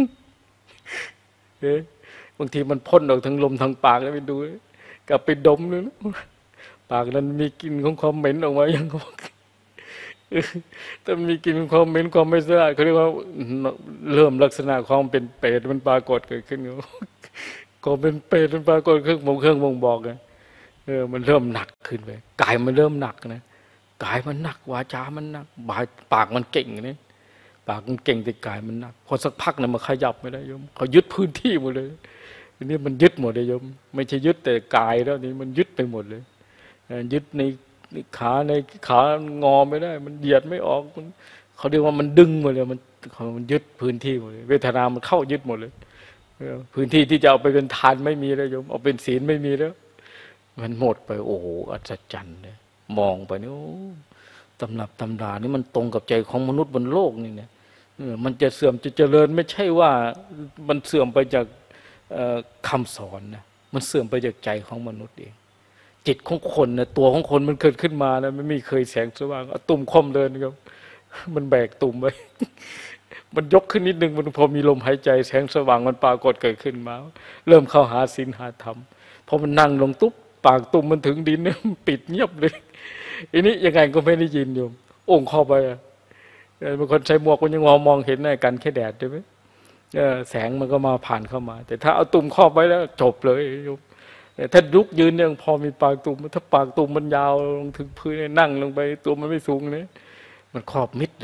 บางทีมันพ่นออกทั้งลมทั้งปากแล้วไปดูกลับไปดมเลยนะปากนั้นมีกลิ่นของความเหม็นออกมาอย่างเขาถ้ามีกลิ่นความเหม็นความไม่สะอาดเขาเรียกว่าเริ่มลักษณะความเป็นเปรตมันปรากฏเกิดขึ้นก็เป็นเปรตมันปรากฏเครื่องบ่งเครื่องบ่งบอกไงเออมันเริ่มหนักขึ้นไปกายมันเริ่มหนักนะกายมันหนักวาจามันหนักปากมันเก่งนี่ปากมันเก่งแต่กายมันหนักพอสักพักเนี่ยมันขยับไม่ได้โยมเขายึดพื้นที่หมดเลยทีนี้มันยึดหมดเลยโยมไม่ใช่ยึดแต่กายแล้วนี่มันยึดไปหมดเลยยึดในขาในขางอไม่ได้มันเหยียดไม่ออกเขาเรียกว่ามันดึงหมดเลยมันมันยึดพื้นที่หมดเลยเวทนามันเข้ายึดหมดเลยพื้นที่ที่จะเอาไปเป็นทานไม่มีแล้วโยมเอาเป็นศีลไม่มีแล้วมันหมดไปโอ้โหอัศจรรย์เลยมองไปนี่โอ้ตำรับตำรานี่มันตรงกับใจของมนุษย์บนโลกนี่เนี่ยมันจะเสื่อมจะเจริญไม่ใช่ว่ามันเสื่อมไปจากคำสอนนะมันเสื่อมไปจากใจของมนุษย์เองจิตของคนนะตัวของคนมันเกิดขึ้นมานะมันไม่เคยแสงสว่างเอาตุ่มคอมเดินครับมันแบกตุ่มไว้มันยกขึ้นนิดนึงมันพอมีลมหายใจแสงสว่างมันปรากฏเกิดขึ้นมาเริ่มเข้าหาศีลหาธรรมพอมันนั่งลงตุ๊บปากตุ่มมันถึงดินเนี่ยปิดเงียบเลยอันนี้ยังไงก็ไม่ได้ยินโยมโอ่งเข้าไปอ่ะบางคนใช้หมวกมันยังมองเห็นได้กันแค่แดดใช่ไหมแสงมันก็มาผ่านเข้ามาแต่ถ้าเอาตุ่มครอบไว้แล้วจบเลยโยมถ้าลุกยืนยังพอมีปากตุ่มถ้าปากตุ่มมันยาวลงถึงพื้นนั่งลงไปตัวมันไม่สูงเนี่ยมันครอบมิดเลย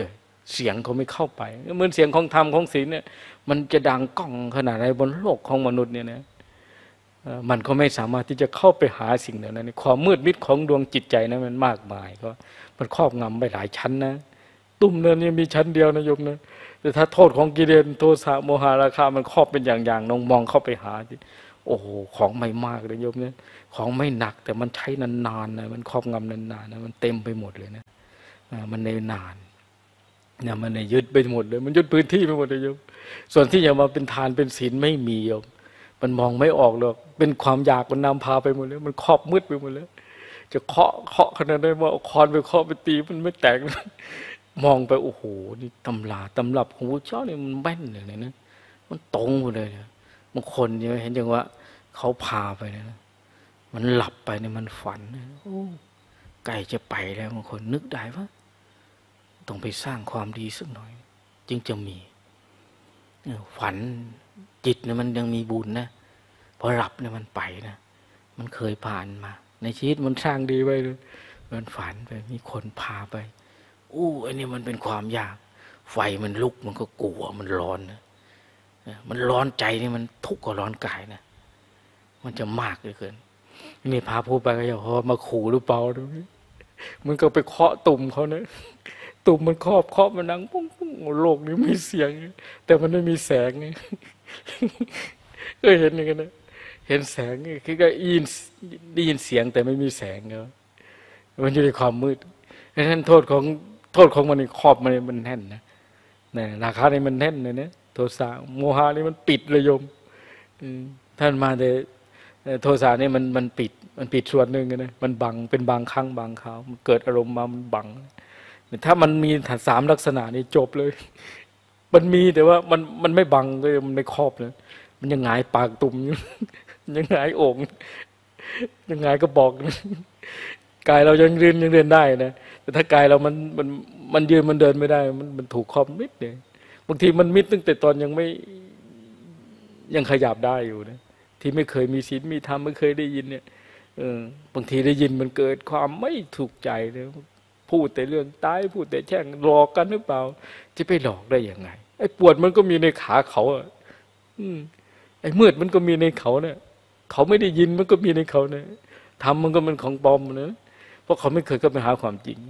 เสียงเขาไม่เข้าไปเหมือนเสียงของธรรมของศีลเนี่ยมันจะดังก้องขนาดไหนบนโลกของมนุษย์เนี่ยนะมันก็ไม่สามารถที่จะเข้าไปหาสิ่งเหล่านั้นความมืดมิดของดวงจิตใจนั้นมันมากมายก็มันครอบงำไปหลายชั้นนะตุ้มเนินนี่มีชั้นเดียวนะโยมนะแต่ถ้าโทษของกิเลสโทสะโมหะราคะมันครอบเป็นอย่างๆน้องมองเข้าไปหาโอ้โหของไม่มากเลยโยมเนี่ยของไม่หนักแต่มันใช้นานๆนะมันครอบงำนานๆนะมันเต็มไปหมดเลยนะมันในนานเนี่ยมันในยึดไปหมดเลยมันยึดพื้นที่ไปหมดเลยโยมส่วนที่จะมาเป็นทานเป็นศีลไม่มีโยมมันมองไม่ออกหรอกเป็นความอยากมันนำพาไปหมดเลยมันครอบมืดไปหมดเลยจะเคาะเคาะขนาดได้ว่าคอนไปเคาะไปตีมันไม่แตกมองไปโอ้โหนี่ตำราตำรับของพระเจ้าเนี่ยมันแม่นเลยนะมันตรงหมดเลยนะบางคนเนี่ยเห็นอย่างว่าเขาพาไปนะมันหลับไปเนี่ยมันฝันโอ้ใกล้จะไปแล้วบางคนนึกได้ว่าต้องไปสร้างความดีสักหน่อยจึงจะมีฝันจิตเนี่ยมันยังมีบุญนะพอหลับเนี่ยมันไปนะมันเคยผ่านมาในชีวิตมันสร้างดีไว้เลยมันฝันไปมีคนพาไปอู้ไอ้นี่มันเป็นความยากไฟมันลุกมันก็กลัวมันร้อนนะมันร้อนใจนี่มันทุกข์กว่าร้อนกายนะมันจะมากเลยเกินนี่พาพูดไปก็อย่าพอมาขู่หรือเปล่าดูมันก็ไปเคาะตุ่มเขานะตุ่มมันครอบเคาะมันดังปุ้งปุ้งโลกนี้มีเสียงแต่มันไม่มีแสงไงก็เห็นอย่างนั้นนะเห็นแสงคือก็ยินได้ยินเสียงแต่ไม่มีแสงเนาะมันอยู่ในความมืดดังนั้นโทษของโทษของมันครอบมันมันแน่นนะนี่ราคานี่มันแน่นเลยเนี่ยโทสะโมหะนี่มันปิดเลยโยมท่านมาแต่โทสะนี่มันมันปิดมันปิดส่วนหนึ่งนะมันบังเป็นบางครั้งบางคราวมันเกิดอารมณ์มามันบังถ้ามันมีสามลักษณะนี้จบเลยมันมีแต่ว่ามันมันไม่บังเลยมันไม่ครอบเลยมันยังหงายปากตุ่มยังหงายโอ่งยังหงายก็บอกกายเรายังเรียนยังเรียนได้นะแต่ถ้ากายเรามันมันมันยืนมันเดินไม่ได้มันมันถูกครอบมิดเนี่ยบางทีมันมิดตั้งแต่ตอนยังไม่ยังขยับได้อยู่นะที่ไม่เคยมีศีลมีธรรมไม่เคยได้ยินเนี่ยเออบางทีได้ยินมันเกิดความไม่ถูกใจเลยพูดแต่เรื่องตายพูดแต่แช่งหลอกกันหรือเปล่าจะไปหลอกได้ยังไงไอ้ปวดมันก็มีในขาเขาอ่ะอืมไอ้มืดมันก็มีในเขาเนี่ยเขาไม่ได้ยินมันก็มีในเขาเนี่ยทำมันก็มันของปลอมนะเพราะเขาไม่เคยก็ไปหาความจริง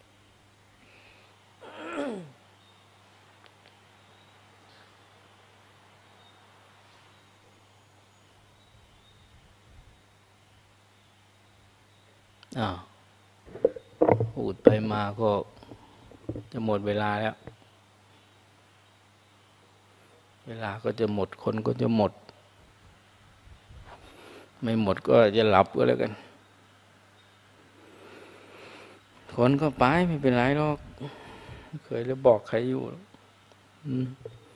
อ้าวพูดไปมาก็จะหมดเวลาแล้วเวลาก็จะหมดคนก็จะหมดไม่หมดก็จะหลับก็แล้วกันคนก็ไปไม่เป็นไรหรอกเคยจะบอกใครอยู่อืม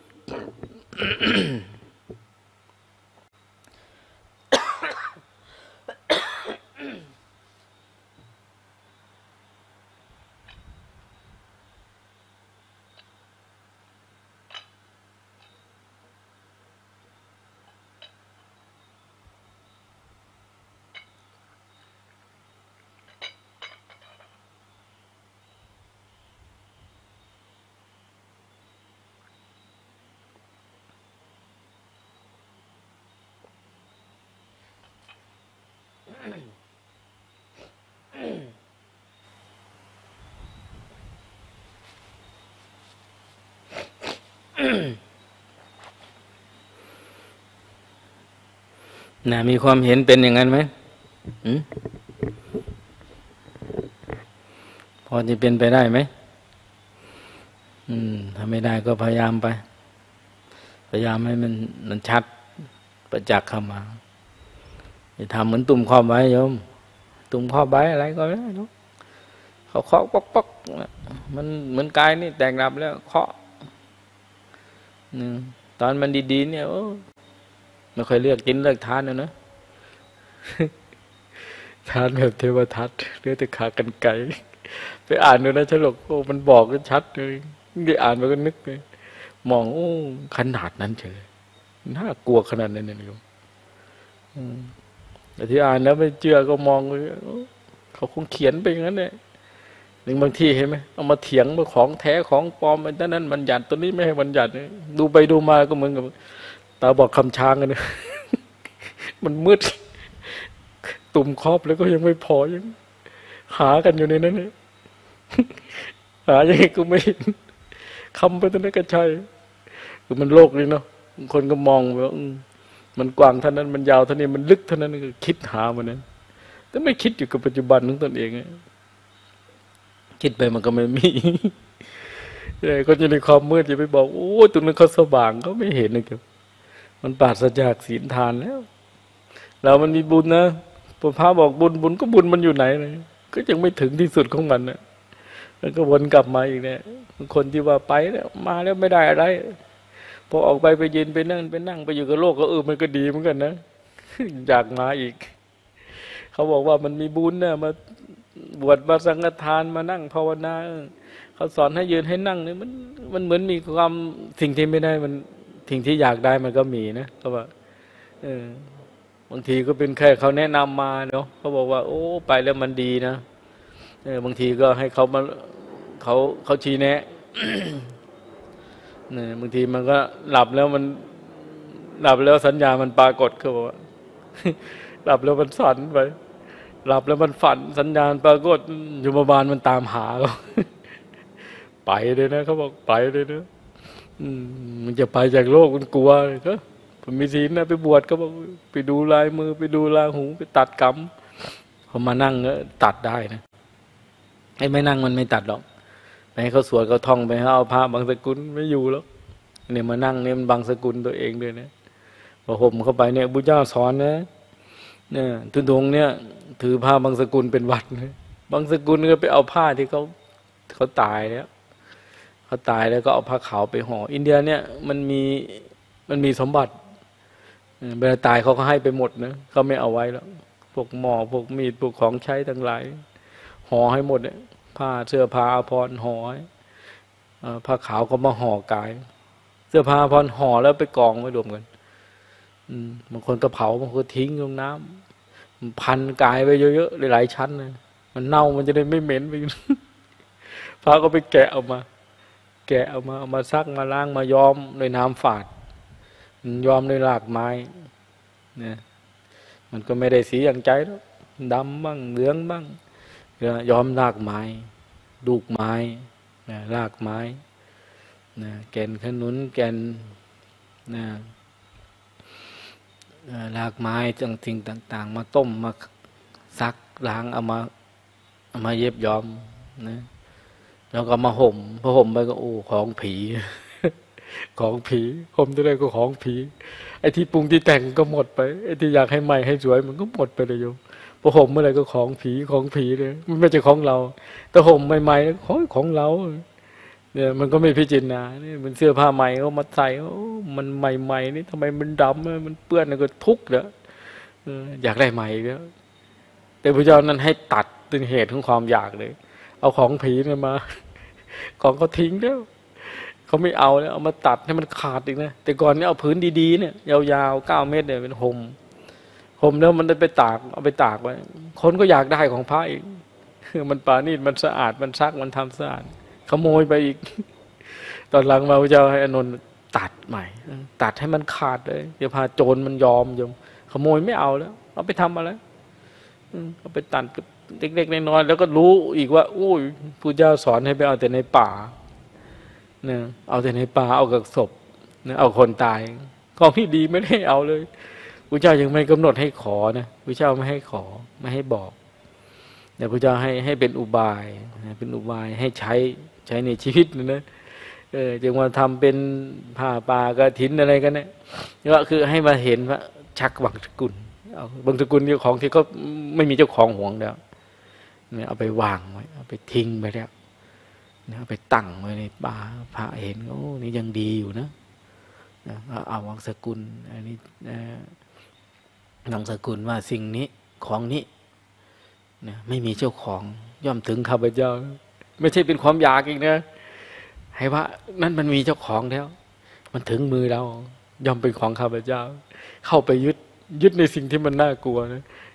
น่ะมีความเห็นเป็นอย่างนั้นไหมพอจะเป็นไปได้ไหมอืมถ้าไม่ได้ก็พยายามไปพยายามให้มันมันชัดประจักษ์เข้ามาอย่าทำเหมือนตุ่มครอบไว้โยมตุ่มครอบไว้อะไรก็ได้เนาะเขาเคาะป๊อกป๊อกมันเหมือนกายนี่แตกดับแล้วเคาะตอนมันดีๆเนี่ยไม่ค่อยเลือกกินเลือกทานนะนะทานแบบเทวทัตเลือกแต่ขากันไก่ไปอ่านดูนะฉลกโอ้มันบอกก็ชัดเลยได้อ่านมันก็นึกเลยมองโอ้ขนาดนั้นเฉยน่ากลัวขนาดนั้นเลยโยมแต่ที่อ่านแล้วไม่เชื่อก็มองเลยเขาคงเขียนไปอย่างนั้นแหละหนึ่งบางที่เห็นไหมเอามาเถียงว่าของแท้ของปลอมอันนั้นบัญญัติตัวนี้ไม่ให้บัญญัติดูไปดูมาก็เหมือนกับตาบอกคำช้างกันนะ มันมืดตุ่มครอบแล้วก็ยังไม่พอยังหากันอยู่ในนั้นเนี่ย หายังไงก็ไม่เห็นคำไปตัวนั้นก็ใช่คือมันโลกนี่เนาะคนก็มองว่ามันกว้างเท่านั้นมันยาวเท่านี้มันลึกเท่านั้นก็คิดหามันนั้นแต่ไม่คิดอยู่กับปัจจุบันของตนเองคิดไปมันก็ไม่มีก็อยู่ในความมืดจะไปบอกโอ้ตรงนั้นเขาสว่างเขาไม่เห็นนะครับมันปราศจากศีลทานแล้วเรามันมีบุญนะพระบอกบุญบุญก็บุญมันอยู่ไหนเลยก็ยังไม่ถึงที่สุดของมันนะแล้วก็วนกลับมาอีกเนี่ยคนที่ว่าไปแล้วมาแล้วไม่ได้อะไรพอออกไปไปยืนไปนั่งไปนั่งไปอยู่กับโลกก็เออมันก็ดีเหมือนกันนะอยากมาอีกเขาบอกว่ามันมีบุญนะมาบวชมาสังฆทานมานั่งภาวนาเขาสอนให้ยืนให้นั่งเนี่ยมันมันเหมือนมีความสิ่งที่ไม่ได้มันสิ่งที่อยากได้มันก็มีนะเขาว่าเออบางทีก็เป็นแค่เขาแนะนำมาเนาะเขาบอกว่าโอ้ไปแล้วมันดีนะเออบางทีก็ให้เขามาเขาเขาชี้แนะ เนี่ยบางทีมันก็หลับแล้วมันหลับแล้วสัญญามันปรากฏเขาบอกว่า หลับแล้วมันฝันไปหลับแล้วมันฝันสัญญาณปรากฏยมบาลมันตามหาเขา ไปเลยนะเขาบอกไปเลยนะอืมมันจะไปจากโลกมันกลัวก็ผมมีศีลนะไปบวชก็บอกไปดูลายมือไปดูลายหูไปตัดกรรมพอมานั่งก็ตัดได้นะไอ้ไม่นั่งมันไม่ตัดหรอกไปให้เขาสวดเขาท่องไปให้เอาผ้าบางสกุลไม่อยู่แล้วเนี่ยมานั่งเนี่ยมันบางสกุลตัวเองด้วยนะพอห่มเข้าไปเนี่ยบุญเจ้าสอนนะเนี่ยทุนทงเนี่ยถือผ้าบางสกุลเป็นวัดนะบางสกุลก็ไปเอาผ้าที่เขาเขาตายแล้วเขาตายแล้วก็เอาผ้าขาวไปห่ออินเดียเนี่ยมันมีมันมีสมบัติเวลาตายเขาก็ให้ไปหมดนะเขาไม่เอาไว้แล้วพวกหม้อพวกมีดพวกของใช้ทั้งหลายห่อให้หมดเนี่ยผ้าเสื้อผ้าอาภรณ์ห่อผ้าขาวก็มาห่อกายเสื้อผ้าอาภรณ์ห่อแล้วไปกองไว้รวมกันบางคนก็เผาบางคนทิ้งลงน้ำพันกายไปเยอะๆหลายๆชั้นเลยมันเน่ามันจะได้ไม่เหม็นไปพระก็ไปแกะออกมาแกะเอามาเอามาซักมาล้างมาย้อมด้วยน้ำฝาดย้อมด้วยรากไม้เนี่ยมันก็ไม่ได้สีอย่างใจแล้วดำบ้างเหลืองบ้างย้อมรากไม้ดูกไม้นะรากไม้นะแก่นขนุนแก่นนะรากไม้จังสิ่งต่างๆมาต้มมาซักล้างเอามาเอามาเย็บย้อมนะแล้วก็มาห่มพอห่มไปก็โอ้ของผี ของผีห่มตัวใดก็ของผีไอ้ที่ปรุงที่แต่งก็หมดไปไอ้ที่อยากให้ใหม่ให้สวยมันก็หมดไปเลยโยมพอห่มเมื่อไรก็ของผีของผีเลยมันไม่ใช่ของเราแต่ห่มใหม่ๆของของเราเนี่ยมันก็ไม่พิจารณาเนี่ยมันเสื้อผ้าใหม่เขามาใส่โอ้มันใหม่ๆนี่ทำไมมันดำมันเปื้อนก็ทุกข์เด้ออยากได้ใหม่แล้วแต่พระเจ้านั้นให้ตัดต้นเหตุของความอยากเลยเอาของผีเนี่ยมาของเขาทิ้งแล้วเขาไม่เอาแล้วเอามาตัดให้มันขาดอีกนะแต่ก่อนนี่เอาผืนดีๆเนี่ยยาวๆเก้าเมตรเนี่ยเป็นห่มห่มแล้วมันได้ไปตากเอาไปตากไว้คนก็อยากได้ของพระอีกมันปานีตมันสะอาดมันซักมันทำสะอาดขโมยไปอีกตอนหลังมาพระเจ้าให้อานนท์ตัดใหม่ตัดให้มันขาดเลยเดี๋ยวพาโจรมันยอมโยมขโมยไม่เอาแล้วเอาไปทำอะไรเอาไปตัดเล็กๆน้อยๆแล้วก็รู้อีกว่าโอ้ยพระเจ้าสอนให้ไปเอาแต่ในป่าเนี่ยเอาแต่ในป่าเอากับศพเนี่ยเอาคนตายของที่ดีไม่ได้เอาเลยพระเจ้ายังไม่กำหนดให้ขอนะพระเจ้าไม่ให้ขอไม่ให้บอกแต่พระเจ้าให้ให้เป็นอุบายเป็นอุบายให้ใช้ใช้ในชีวิตนะเออจึงมาทำเป็นผ้าป่ากฐินอะไรกันเนี่ยก็คือให้มาเห็นว่าชักบางสกุลเอาบางสกุลที่ของที่เขาไม่มีเจ้าของห่วงแล้วเนี่ยเอาไปวางไว้เอาไปทิ้งไปแล้วเนี่ยเอาไปตั้งไว้ในป่าพระเห็นโอ้นี่ยังดีอยู่นะเอาวางสกุลอันนี้วางสกุลว่าสิ่งนี้ของนี้เนี่ยไม่มีเจ้าของย่อมถึงข้าพเจ้าไม่ใช่เป็นความอยากอีกนะให้ว่านั่นมันมีเจ้าของแล้วมันถึงมือเราย่อมเป็นของข้าพเจ้าเข้าไปยึดยึดในสิ่งที่มันน่ากลัวนะ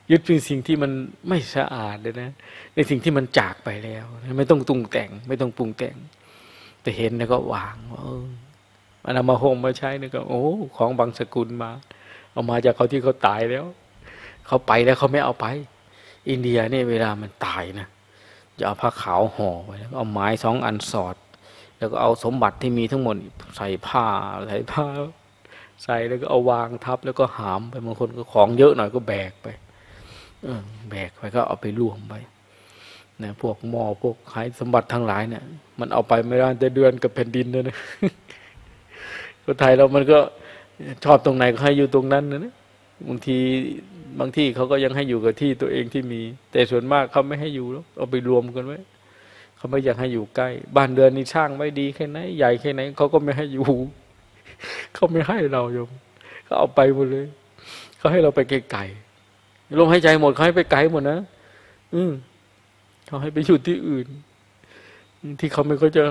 ยึดเป็นสิ่งที่มันไม่สะอาดเลยนะในสิ่งที่มันจากไปแล้วไม่ต้องปรุงแต่งไม่ต้องปรุงแต่งแต่เห็นแล้วก็วางเออมันเอามาห่มมาใช้นี่ก็โอ้ของบางสกุลมาเอามาจากเขาที่เขาตายแล้วเขาไปแล้วเขาไม่เอาไปอินเดียนี่เวลามันตายนะจะเอาผ้าขาวห่อไว้แล้วเอาไม้สองอันสอดแล้วก็เอาสมบัติที่มีทั้งหมดใส่ผ้าใส่ผ้าใส่แล้วก็เอาวางทับแล้วก็หามไปบางคนก็ของเยอะหน่อยก็แบกไปเออแบกไปก็เอาไปรวมไปนะพวกหม้อพวกขายสมบัติทั้งหลายเนี่ยมันเอาไปไม่ได้แต่เดือนกับแผ่นดินเลยนะ คนไทยเรามันก็ชอบตรงไหนก็ให้อยู่ตรงนั้นนะบางทีบางที่เขาก็ยังให้อยู่กับที่ตัวเองที่มีแต่ส่วนมากเขาไม่ให้อยู่แล้วเอาไปรวมกันไว้เขาไม่อยากให้อยู่ใกล้บ้านเรือนนี่สร้างไว้ดีแค่ไหนใหญ่แค่ไหนเขาก็ไม่ให้อยู่เขาไม่ให้เราโยมเขาเอาไปหมดเลยเขาให้เราไปไกลๆลมหายใจหมดเขาให้ไปไกลหมดนะอืมเขาให้ไปอยู่ที่อื่นที่เขาไม่ค่อยจะ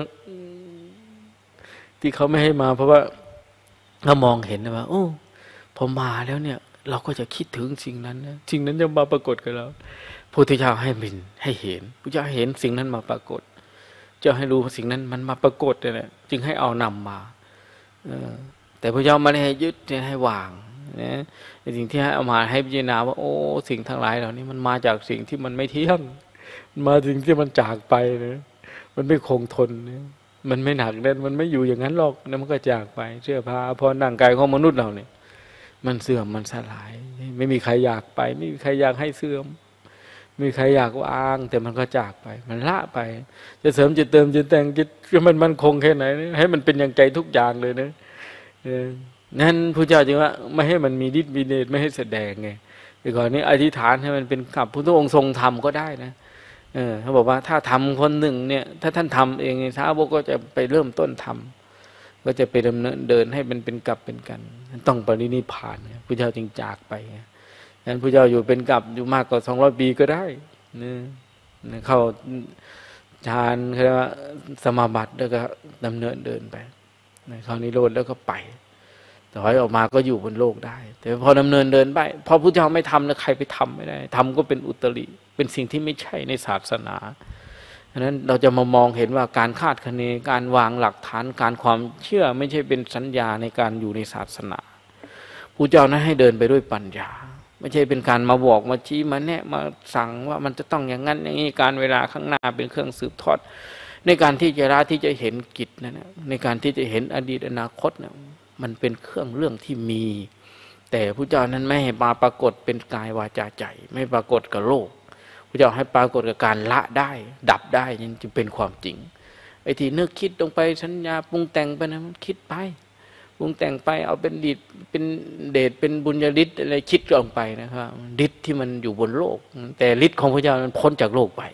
ที่เขาไม่ให้มาเพราะว่าเขามองเห็นนะว่าโอ้พอมาแล้วเนี่ยเราก็จะคิดถึงสิ่งนั้นนะสิ่งนั้นจะมาปรากฏกับเราพระพุทธเจ้าให้บินให้เห็นพระเจ้าเห็นสิ่งนั้นมาปรากฏจะให้รู้สิ่งนั้นมันมาปรากฏเนี่ยจึงให้เอานำมาแต่พระเจ้าไม่ได้ให้ยึดให้วางนะสิ่งที่ให้เอามาให้พิจารณาว่าโอ้สิ่งทั้งหลายเหล่านี้มันมาจากสิ่งที่มันไม่เที่ยงมาสิ่งที่มันจากไปนะมันไม่คงทนนะมันไม่หนักแน่นมันไม่อยู่อย่างนั้นหรอกนะมันก็จากไปเสื้อผ้าพอร่างกายของมนุษย์เราเนี่ยมันเสื่อมมันสลายไม่มีใครอยากไปไม่มีใครอยากให้เสื่อมไม่มีใครอยากวางแต่มันก็จากไปมันละไปจะเสริมจะเติมจะแต่งจะมันมันคงแค่ไหนให้มันเป็นอย่างใจทุกอย่างเลยนะนั่นพระเจ้าจึงว่าไม่ให้มันมีฤทธิ์มีเดชไม่ให้แสดงไงแต่ก่อนนี้อธิษฐานให้มันเป็นกับพระองค์ทรงทำก็ได้นะเออเขาบอกว่าถ้าทำคนหนึ่งเนี่ยถ้าท่านทำเองสาวกก็จะไปเริ่มต้นทำก็จะไปดำเนินเดินให้มันเป็นกลับเป็นกันต้องปรินิพพานพระเจ้าจึงจากไปนั้นพระเจ้าอยู่เป็นกลับอยู่มากกว่าสองร้อยปีก็ได้นะเข้าฌานคือว่าสมาบัติแล้วก็ดำเนินเดินไปเข้านิโรธแล้วก็ไปแต่ว่าออกมาก็อยู่บนโลกได้แต่พอดำเนินเดินไปพอพระเจ้าไม่ทำแล้วใครไปทำไม่ได้ทำก็เป็นอุตริเป็นสิ่งที่ไม่ใช่ในศาสนาฉะนั้นเราจะมามองเห็นว่าการคาดคะเนการวางหลักฐานการความเชื่อไม่ใช่เป็นสัญญาในการอยู่ในศาสนาพระเจ้านั้นให้เดินไปด้วยปัญญาไม่ใช่เป็นการมาบอกมาชี้มาแนะมาสั่งว่ามันจะต้องอย่างนั้นอย่างนี้การเวลาข้างหน้าเป็นเครื่องสืบทอดในการที่จะละที่จะเห็นกิจนั่นนะในการที่จะเห็นอดีตอนาคตนะมันเป็นเครื่องเรื่องที่มีแต่พระเจ้านั้นไม่ให้มาปรากฏเป็นกายวาจาใจไม่ปรากฏกับโลกพระเจ้าให้ปรากฏกับการละได้ดับได้นี่จึงเป็นความจริงไอ้ที่นึกคิดลงไปสัญญาปรุงแต่งไปนะมันคิดไปปรุงแต่งไปเอาเป็นดิษเป็นเดชเป็นบุญญาฤทธิ์อะไรคิดลงไปนะครับฤทธิ์ที่มันอยู่บนโลกแต่ฤทธิ์ของพระเจ้ามันพ้นจากโลกไป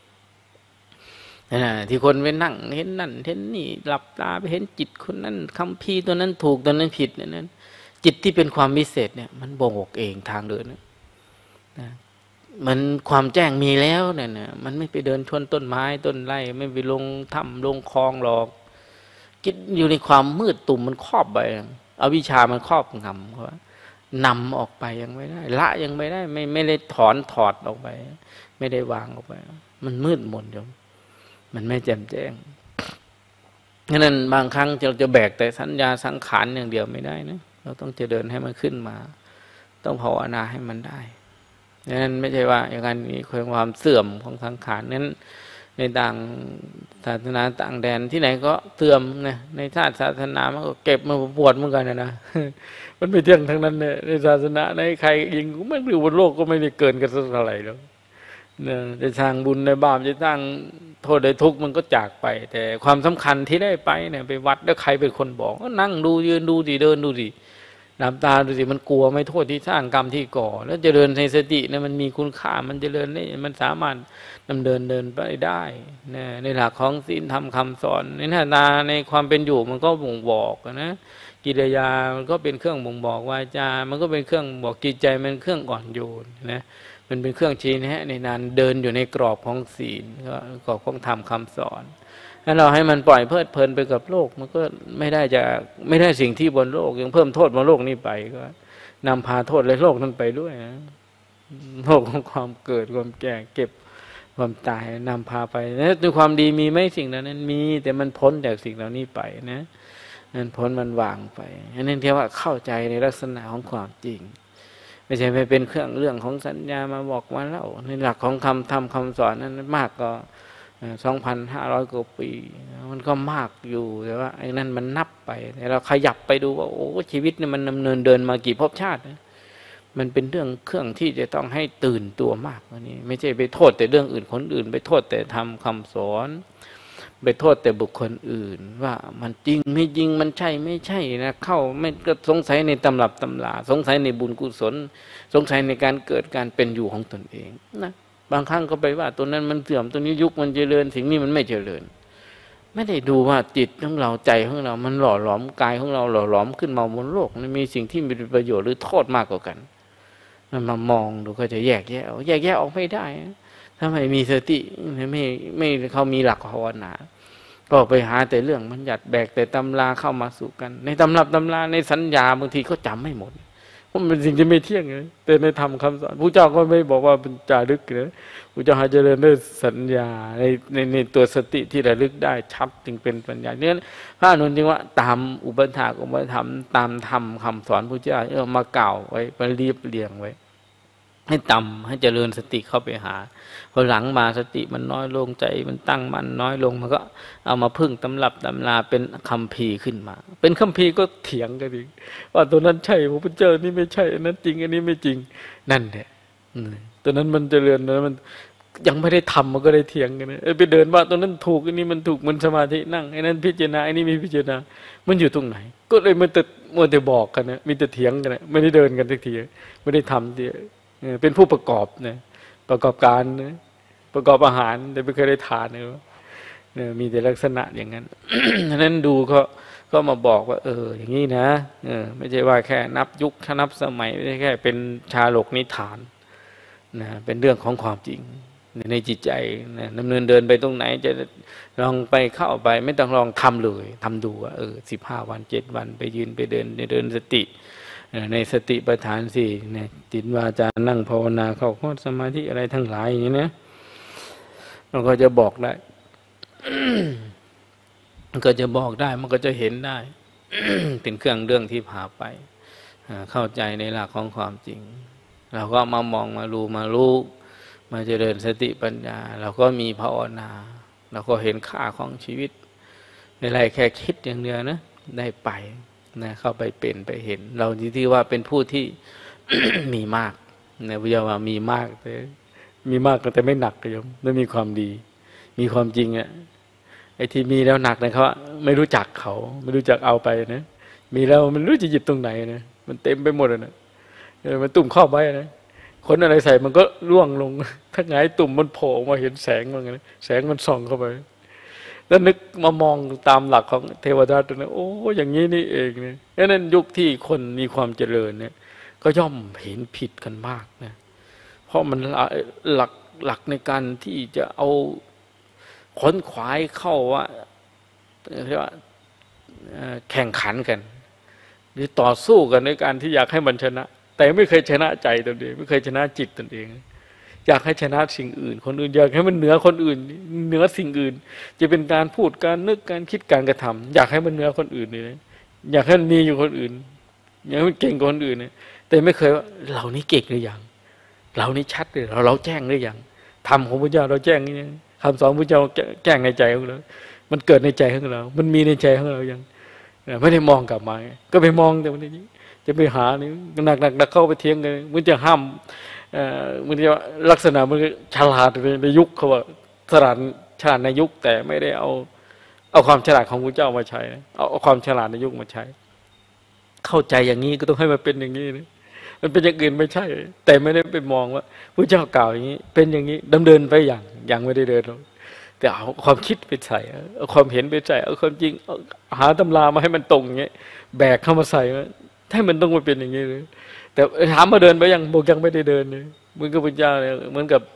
นะที่คนไปนั่งเห็นนั่นเห็นนี่หลับตาไปเห็นจิตคนนั้นคัมภีร์ตัวนั้นถูกตัวนั้นผิดนั้นจิตที่เป็นความพิเศษเนี่ยมันบอกเองทางเดินนะมันความแจ้งมีแล้วเนี่ยนะมันไม่ไปเดินชนต้นไม้ต้นไร่ไม่ไปลงถ้ำลงคลองหรอกคิดอยู่ในความมืดตุ่มมันครอบไปอวิชชามันครอบงำเขาว่านำออกไปยังไม่ได้ละยังไม่ได้ไม่ไม่ได้ถอนถอดออกไปไม่ได้วางออกไปมันมืดมนอยู่มันไม่แจ่มแจ้งฉะนั้นบางครั้งเราจะแบกแต่สัญญาสังขารอย่างเดียวไม่ได้นะเราต้องจะเดินให้มันขึ้นมาต้องภาวนาให้มันได้ฉะนั้นไม่ใช่ว่าอย่างนั้นมีความเสื่อมของสังขารนั้นในต่างศาสนาต่างแดนที่ไหนก็เสื่อมนะในชาติศาสนามันก็เก็บมาปวดเหมือนกันนะนะมันไม่เที่ยงทั้งนั้นเนี่ยในศาสนาในใครยิงไม่อยู่บนโลกก็ไม่ได้เกินกันสักเท่าไหร่หรอกเนี่ยจะสร้างบุญในบาปจะสร้างโทษได้ทุกข์มันก็จากไปแต่ความสำคัญที่ได้ไปเนี่ยไปวัดแล้วใครเป็นคนบอกก็นั่งดูยืนดูสิเดินดูสิน้ำตาดูสิมันกลัวไม่โทษที่สร้างกรรมที่ก่อแล้วเจริญในสติเนี่ยมันมีคุณค่ามันเจริญนี่มันสามารถดำเนินเดินไปได้นะในหลักของศีลธรรมคำสอนในหน้าตาในความเป็นอยู่มันก็บ่งบอกนะกิริยามันก็เป็นเครื่องบ่งบอกวาจามันก็เป็นเครื่องบอกจิตใจมันเครื่องอ่อนโยนนะมันเป็นเครื่องชี้แนะในนานเดินอยู่ในกรอบของศีลกรอบของธรรมคำสอนถ้าเราให้มันปล่อยเพลิดเพลินไปกับโลกมันก็ไม่ได้จะไม่ได้สิ่งที่บนโลกยังเพิ่มโทษบนโลกนี้ไปก็นำพาโทษในโลกนั้นไปด้วยนะโลกของความเกิดความแก่เก็บความตายนำพาไปแล้วด้วยความดีมีไหมสิ่งเหล่านั้นมีแต่มันพ้นจากสิ่งเหล่านี้ไปนะมันพ้นมันวางไปอันนั้นเรียกว่าเข้าใจในลักษณะของความจริงไม่ใช่ไปเป็นเครื่องเรื่องของสัญญามาบอกมาเล่าในหลักของคำธรรมคำสอนนั้นมากก็สองพันห้าร้อยกว่าปีมันก็มากอยู่แต่ว่าไอ้นั่นมันนับไปแต่เราขยับไปดูว่าโอ้ชีวิตเนี่ยมันดำเนินเดินมากี่ภพชาตินะมันเป็นเรื่องเครื่องที่จะต้องให้ตื่นตัวมากกว่านี้ไม่ใช่ไปโทษแต่เรื่องอื่นคนอื่นไปโทษแต่ทำคำสอนไปโทษแต่บุคคลอื่นว่ามันจริงไม่จริงมันใช่ไม่ใช่นะเข้าไม่ก็สงสัยในตำรับตำราสงสัยในบุญกุศลสงสัยในการเกิดการเป็นอยู่ของตนเองนะบางครั้งก็ไปว่าตัวนั้นมันเสื่อมตัวนี้ยุคมันเจริญสิ่งนี้มันไม่เจริญไม่ได้ดูว่าจิตของเราใจของเรามันหล่อหลอมกายของเราหล่อหลอมขึ้นมาบนโลกมันมีสิ่งที่มีประโยชน์หรือโทษมากกว่ากันมันมามองดูก็จะแยกแยะแยกแยะออกไม่ได้ถ้าไม่มีสติไม่ไม่เขามีหลักภาวนาก็ไปหาแต่เรื่องมันหยัดแบกแต่ตำราเข้ามาสู่กันในตำรับตำราในสัญญาบางทีก็จำไม่หมดเพราะมันสิ่งที่ไม่เที่ยงเลยแต่ในธรรมคำสอนพระเจ้าก็ไม่บอกว่าเป็นจารึกนะพระเจ้าให้เจริญด้วยสัญญาในในในตัวสติที่ระลึกได้ชัดจึงเป็นปัญญาเนี่ยพระอนุนจึงว่าตามอุปถากอุปธรรมตามธรรมคำสอนพระเจ้าเออมากล่าวไว้มาเรียบเรียงไว้ให้ต่ำให้เจริญสติเข้าไปหาพอหลังมาสติมันน้อยลงใจมันตั้งมันน้อยลงมันก็เอามาพึ่งตำรับตำราเป็นคัมภีร์ขึ้นมาเป็นคัมภีร์ก็เถียงกันอีกว่าตัวนั้นใช่พระพุทธเจ้านี่ไม่ใช่อันนั้นจริงอันนี้ไม่จริงนั่นแหละตัวนั้นมันเจริญแล้วมันยังไม่ได้ทำมันก็ได้เถียงกันนะไปเดินว่าตัวนั้นถูกอันนี้มันถูกมันสมาธินั่งไอ้นั้นพิจารณาไอ้นี้ไม่พิจารณามันอยู่ตรงไหนก็เลยมันแต่มัวแต่บอกกันนะมีแต่เถียงกันนะไม่ได้เดินกันสักทีไม่ได้ทำทีเป็นผู้ประกอบนะประกอบการนะประกอบอาหารแต่ไม่เคยได้ทานเลยเนี่ยมีแต่ลักษณะอย่างนั้น ฉะนั้นดูเขาก็มาบอกว่าเอออย่างนี้นะเออไม่ใช่ว่าแค่นับยุคนับสมัยไม่ใช่แค่เป็นชาลกนิทานนะเป็นเรื่องของความจริงในจิตใจนะดำเนินเดินไปตรงไหนจะลองไปเข้าไปไม่ต้องลองทำเลยทำดูว่าเออสิบห้าวันเจ็ดวันไปยืนไปเดินเดินสติในสติปัฏฐานสี่เนี่ยจิตวาจานั่งภาวนาเข้าข้อสมาธิอะไรทั้งหลายอย่างนี้นะมันก็จะบอกได้ มันก็จะบอกได้มันก็จะเห็นได้ เป็นเครื่องเรื่องที่พาไปเข้าใจในหลักของความจริงเราก็มามองมารู้มารู้มาเจริญสติปัญญาเราก็มีภาวนาเราก็เห็นค่าของชีวิตในไรแค่คิดอย่างเดียวนะได้ไปนะเข้าไปเป็นไปเห็นเราที่ว่าเป็นผู้ที่ มีมากนะพระเจ้าว่ามีมากแต่มีมากแต่ไม่หนักก็ยมไม่มีความดีมีความจริงอ่ะไอ้ที่มีแล้วหนักนะเขาไม่รู้จักเขาไม่รู้จักเอาไปนะมีแล้วมันรู้จะหยิบตรงไหนนะมันเต็มไปหมดนะมันตุ่มเข้าไว้นะคนอะไรใส่มันก็ร่วงลงถ้าไงตุ่มมันโผล่มาเห็นแสงมันนะแสงมันส่องเข้าไปแล้วนึกมามองตามหลักของเทวดาตัวนั้นโอ้อย่างนี้นี่เองเนี่ยนั่นยุคที่คนมีความเจริญเนี่ยก็ย่อมเห็นผิดกันมากนะเพราะมันหลักหลักในการที่จะเอาขนขวายเข้าว่าเรียกว่าแข่งขันกันหรือต่อสู้กันในการที่อยากให้มันชนะแต่ไม่เคยชนะใจตนเองไม่เคยชนะจิตตนเองอยากให้ชนะสิ่งอื่นคนอื่นอยากให้มันเหนือคนอื่นเหนือสิ่งอื่นจะเป็นการพูดการนึกการคิดการกระทำอยากให้มันเหนือคนอื่นเลยอยากให้มันมีอยู่คนอื่นอยากให้มันเก่งกว่าคนอื่นเนี่ยแต่ไม่เคยว่าเรานี่เก่งหรือยังเรานี่ชัดหรือเราเราแจ้งหรือยังธรรมของพระเจ้าเราแจ้งนี่คำสอนพระเจ้าแจ้งในใจของเรามันเกิดในใจของเรามันมีในใจของเรายังไม่ได้มองกลับมาก็ไปมองแต่วันนี้จะไปหานี่หนักหนักเข้าไปเทียงกันมันจะห้ามมันจะลักษณะมันฉลาดในยุคเขาว่าฉลาดฉลาดในยุคแต่ไม่ได้เอาเอาความฉลาดของพระเจ้ามาใช้เอาเอาความฉลาดในยุคมาใช้เข้าใจอย่างนี้ก็ต้องให้มันเป็นอย่างนี้นะมันเป็นอย่างอื่นไม่ใช่แต่ไม่ได้ไปมองว่าพระเจ้ากล่าวอย่างนี้เป็นอย่างนี้ดำเนินไปอย่างอย่างไม่ได้เดินแต่เอาความคิดไปใส่เอาความเห็นไปใส่เอาความจริงหาตำรามาให้มันตรงอย่างเงี้ยแบกเข้ามาใส่ให้มันต้องมาเป็นอย่างนี้เลยแต่ถามมาเดินไปยังบอกยังไม่ได้เดินเลยเหมือนกับพระเจ้าเนี่ยเหมือนกับ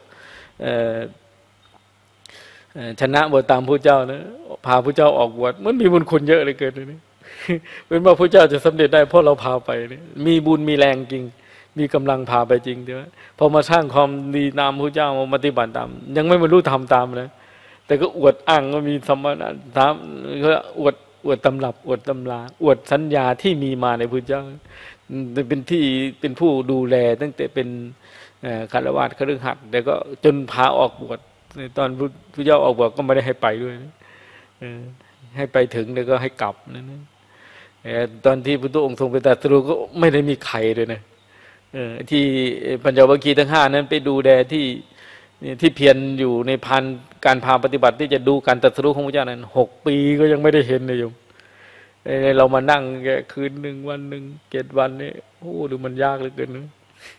ชนะบวชตามพระเจ้านะพาพระเจ้าออกบวชมันมีบุญคุณเยอะเลยเกินเลยเป็นว่าพระเจ้าจะสำเร็จได้เพราะเราพาไปเนี่ยมีบุญมีแรงจริงมีกำลังพาไปจริงเดี๋ยวพอมาสร้างความดีนามพระเจ้ามาปฏิบัติตามยังไม่บรรลุธรรมตามนะแต่ก็อวดอ้างว่ามีสมณะถามก็อวดอวดตำรับอวดตำราอวดสัญญาที่มีมาในพระเจ้าเป็นที่เป็นผู้ดูแลตั้งแต่เป็นคฤหัสถ์คฤหัสถ์แต่ก็จนพาออกบวชตอนพระเจ้าออกบวชก็ไม่ได้ให้ไปด้วยนะให้ไปถึงแล้วก็ให้กลับนะตอนที่พระพุทธองค์ทรงไปตรัสรู้ก็ไม่ได้มีใครเลยนะที่ปัญจวัคคีย์ทั้งห้านั้นไปดูแลที่ที่เพียรอยู่ในพันการพาปฏิบัติที่จะดูการตรัสรู้ของพระเจ้านั้นหกปีก็ยังไม่ได้เห็นเลยโยมเรามานั่งแค่คืนหนึ่งวันหนึ่งเจ็ดวันนี่โอ้ดูมันยากเหลือเกินนะ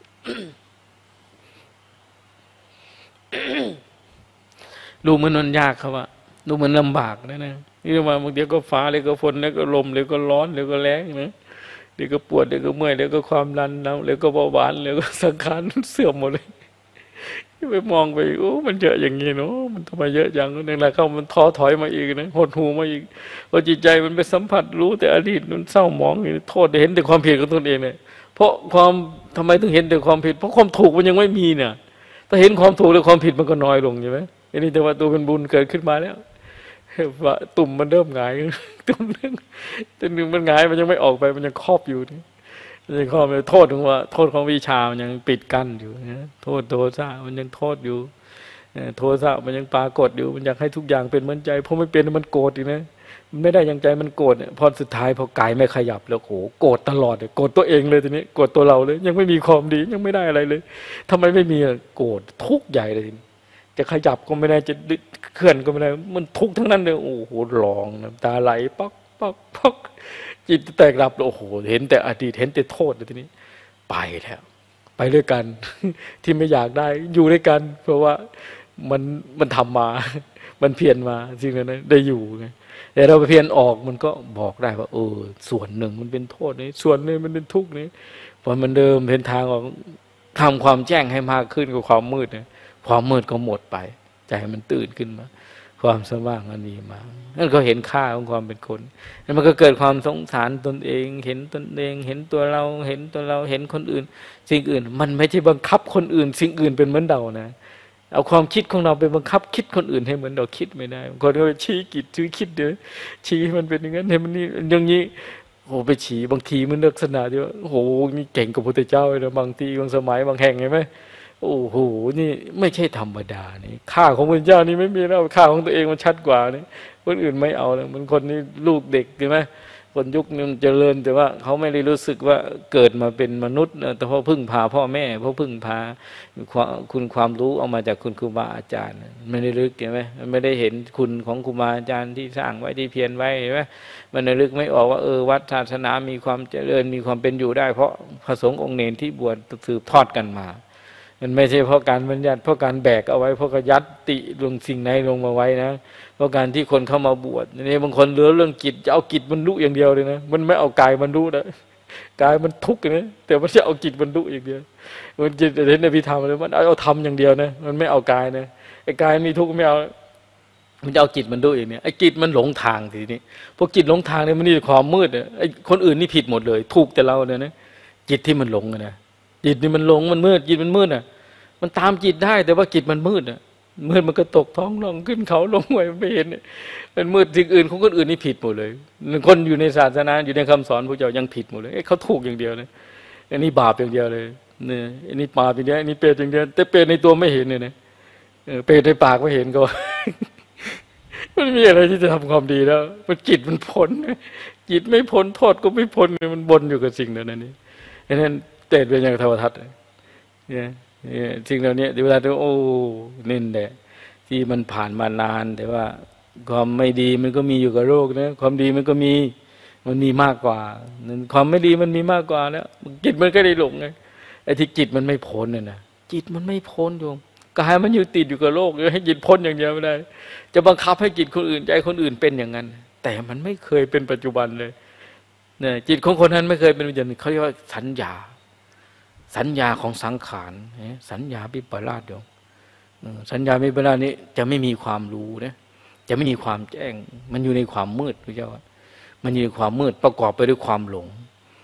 ดูมันมันยากครับว่าดูมันลำบากนะนะนี่มาบางเดี๋ยวก็ฟ้าเลยก็ฝนแล้วก็ลมเลยก็ร้อนเลยก็แรงนะเดี๋ยวก็ปวดเดี๋ยวก็เมื่อยเดี๋ยวก็ความดันแล้วเดี๋ยวก็เบาหวานเดี๋ยวก็สังขารเสื่อมหมดเลยไปมองไปโอ้มันเยอะอย่างนี้เนาะมันทำไมเยอะจังนั่นแหละเข้ามันท้อถอยมาอีกนะหดหูมาอีกพอจิตใจมันไปสัมผัสรู้แต่อดีตมันเศร้าหมองโทษเห็นแต่ความผิดของตนเองเนี่ยเพราะความทำไมถึงเห็นแต่ความผิดเพราะความถูกมันยังไม่มีเนี่ยถ้าเห็นความถูกแล้วความผิดมันก็น้อยลงใช่ไหมอันนี้แต่ว่าตัวเป็นบุญเกิดขึ้นมาแล้วว่าตุ่มมันเริ่มหงายตุ่มนึงตัวนึงมันหงายมันยังไม่ออกไปมันยังครอบอยู่นี่ยังครอบเลยโทษถึงว่าโทษของวิชามันยังปิดกั้นอยู่นะโทษโทสะมันยังโทษอยู่โทสะมันยังปรากฏอยู่มันอยากให้ทุกอย่างเป็นเหมือนใจเพราะไม่เป็นมันโกรธอีกนะมันไม่ได้ยังใจมันโกรธเนี่ยพอสุดท้ายพอกายไม่ขยับแล้วโหโกรธตลอดเลยโกรธตัวเองเลยทีนี้โกรธตัวเราเลยยังไม่มีความดียังไม่ได้อะไรเลยทำไมไม่มีโกรธทุกข์ใหญ่เลยทีนี้จะขยับก็ไม่ได้จะเคลื่อนก็ไม่ได้มันทุกข์ทั้งนั้นเลยโอ้โหร้องน้ำตาไหลป๊อกป๊อกป๊อกจิตแตกดับโอ้โหเห็นแต่อดีตเห็นแต่โทษเลยทีนี้ไปแล้วไปด้วยกันที่ไม่อยากได้อยู่ด้วยกันเพราะว่ามันมันทำมามันเพียรมาสิ่งนั้นได้อยู่ไงแต่เราไปเพียรออกมันก็บอกได้ว่าเออส่วนหนึ่งมันเป็นโทษนี่ส่วนนึงมันเป็นทุกข์นี่พอมันเดิมเห็นทางออกทำความแจ้งให้มากขึ้นกับความมืดเนี่ยความมืดก็หมดไปใจมันตื่นขึ้นมาความสว่างมันมีมานั่นก็เห็นค่าของความเป็นคนแล้วมันก็เกิดความสงสารตนเองเห็นตนเองเห็นตัวเราเห็นตัวเราเห็นคนอื่นสิ่งอื่นมันไม่ใช่บังคับคนอื่นสิ่งอื่นเป็นเหมือนเรานะเอาความคิดของเราไปบังคับคิดคนอื่นให้เหมือนเราคิดไม่ได้คนก็ชี้กิจชี้คิดเดี๋ยวชี้มันเป็นอย่างนั้นให้มันนี่อย่างนี้โอ้ไปชี้บางทีมันลักษณะที่ว่าโอ้โหนี่เก่งกว่าพระพุทธเจ้าเลยนะบางทีบางสมัยบางแห่งเห็นไหมโอ้โหนี่ไม่ใช่ธรรมดานี่ค่าของพระเจ้านี่ไม่มีแล้วค่าของตัวเองมันชัดกว่านี่คนอื่นไม่เอาแล้วมันคนนี้ลูกเด็กใช่ไหมคนยุคนี้มันเจริญแต่ว่าเขาไม่ได้รู้สึกว่าเกิดมาเป็นมนุษย์แต่เพราะพึ่งพาพ่อแม่เพราะพึ่งพาคุณความรู้เอามาจากคุณครูบาอาจารย์ไม่ได้ลึกใช่ไหมมันไม่ได้เห็นคุณของครูบาอาจารย์ที่สร้างไว้ที่เพียรไว้ใช่ไหมมันไม่ลึกไม่ออกว่าเออวัดศาสนามีความเจริญมีความเป็นอยู่ได้เพราะพระสงฆ์องค์เนรที่บวชสืบทอดกันมามันไม่ใช่เพราะการบัญญัติเพราะการแบกเอาไว้เพราะการยัดติลงสิ่งไหนลงมาไว้นะเพราะการที่คนเข้ามาบวชนี่บางคนเหลือเรื่องจิตจะเอาจิตบรรลุอย่างเดียวเลยนะมันไม่เอากายบรรลุนะกายมันทุกข์นะแต่มันจะเอาจิตบรรลุอย่างเดียวมันจิตเห็นในพิธามเลยมันเอาธรรมอย่างเดียวนะมันไม่เอากายนะไอ้กายมีทุกข์ไม่เอามันจะเอาจิตบรรลุอย่างนี้ไอ้จิตมันหลงทางทีนี้พวกจิตหลงทางเนี่ยมันนี่ความมืดไอ้คนอื่นนี่ผิดหมดเลยถูกแต่เราเนี่ยนะจิตที่มันหลงนะจิตนี่มันหลงมันมืดจิตมันมืดอ่ะมันตามจิตได้แต่ว่าจิตมันมืดอ่ะมืดมันก็ตกท้องลงขึ้นเขาลงห้วยมันไม่เห็นมันมืดสิ่งอื่นของคนอื่นนี่ผิดหมดเลยคนอยู่ในศาสนาอยู่ในคำสอนพระเจ้ายังผิดหมดเลยเขาถูกอย่างเดียวนะอันนี้บาปอย่างเดียวเลยเนี่ยอันนี้บาปอย่างเดียวอันนี้เปรตอย่างเดียวแต่เปรตในตัวไม่เห็นเลยนะเปรตในปากไม่เห็นก็มันมีอะไรที่จะทำความดีแล้วมันจิตมันพ้นจิตไม่พ้นโทษก็ไม่พ้นมันบนอยู่กับสิ่งนั้นนี่ดังนั้นเปรตเป็นอย่างเทวทัตเนี่ยสิ่งเหล่านี้เวลาดูโอ้นี่แหละที่มันผ่านมานานแต่ว่าความไม่ดีมันก็มีอยู่กับโลกนะความดีมันก็มีมันมีมากกว่าความไม่ดีมันมีมากกว่าแล้วจิตมันก็ได้หลงไงไอ้ที่จิตมันไม่พ้นน่ะนะจิตมันไม่พ้นโยมกายมันอยู่ติดอยู่กับโลกให้จิตพ้นอย่างเดียวไม่ได้จะบังคับให้จิตคนอื่นใจคนอื่นเป็นอย่างนั้นแต่มันไม่เคยเป็นปัจจุบันเลยเนี่ยจิตของคนนั้นไม่เคยเป็นอย่างนี้เขาเรียกว่าสัญญาสัญญาของสังขารสัญญาวิปลาสโยมสัญญาวิปลาสนี้จะไม่มีความรู้นะจะไม่มีความแจ้งมันอยู่ในความมืดพระเจ้ามันอยู่ในความมืดประกอบไปด้วยความหลง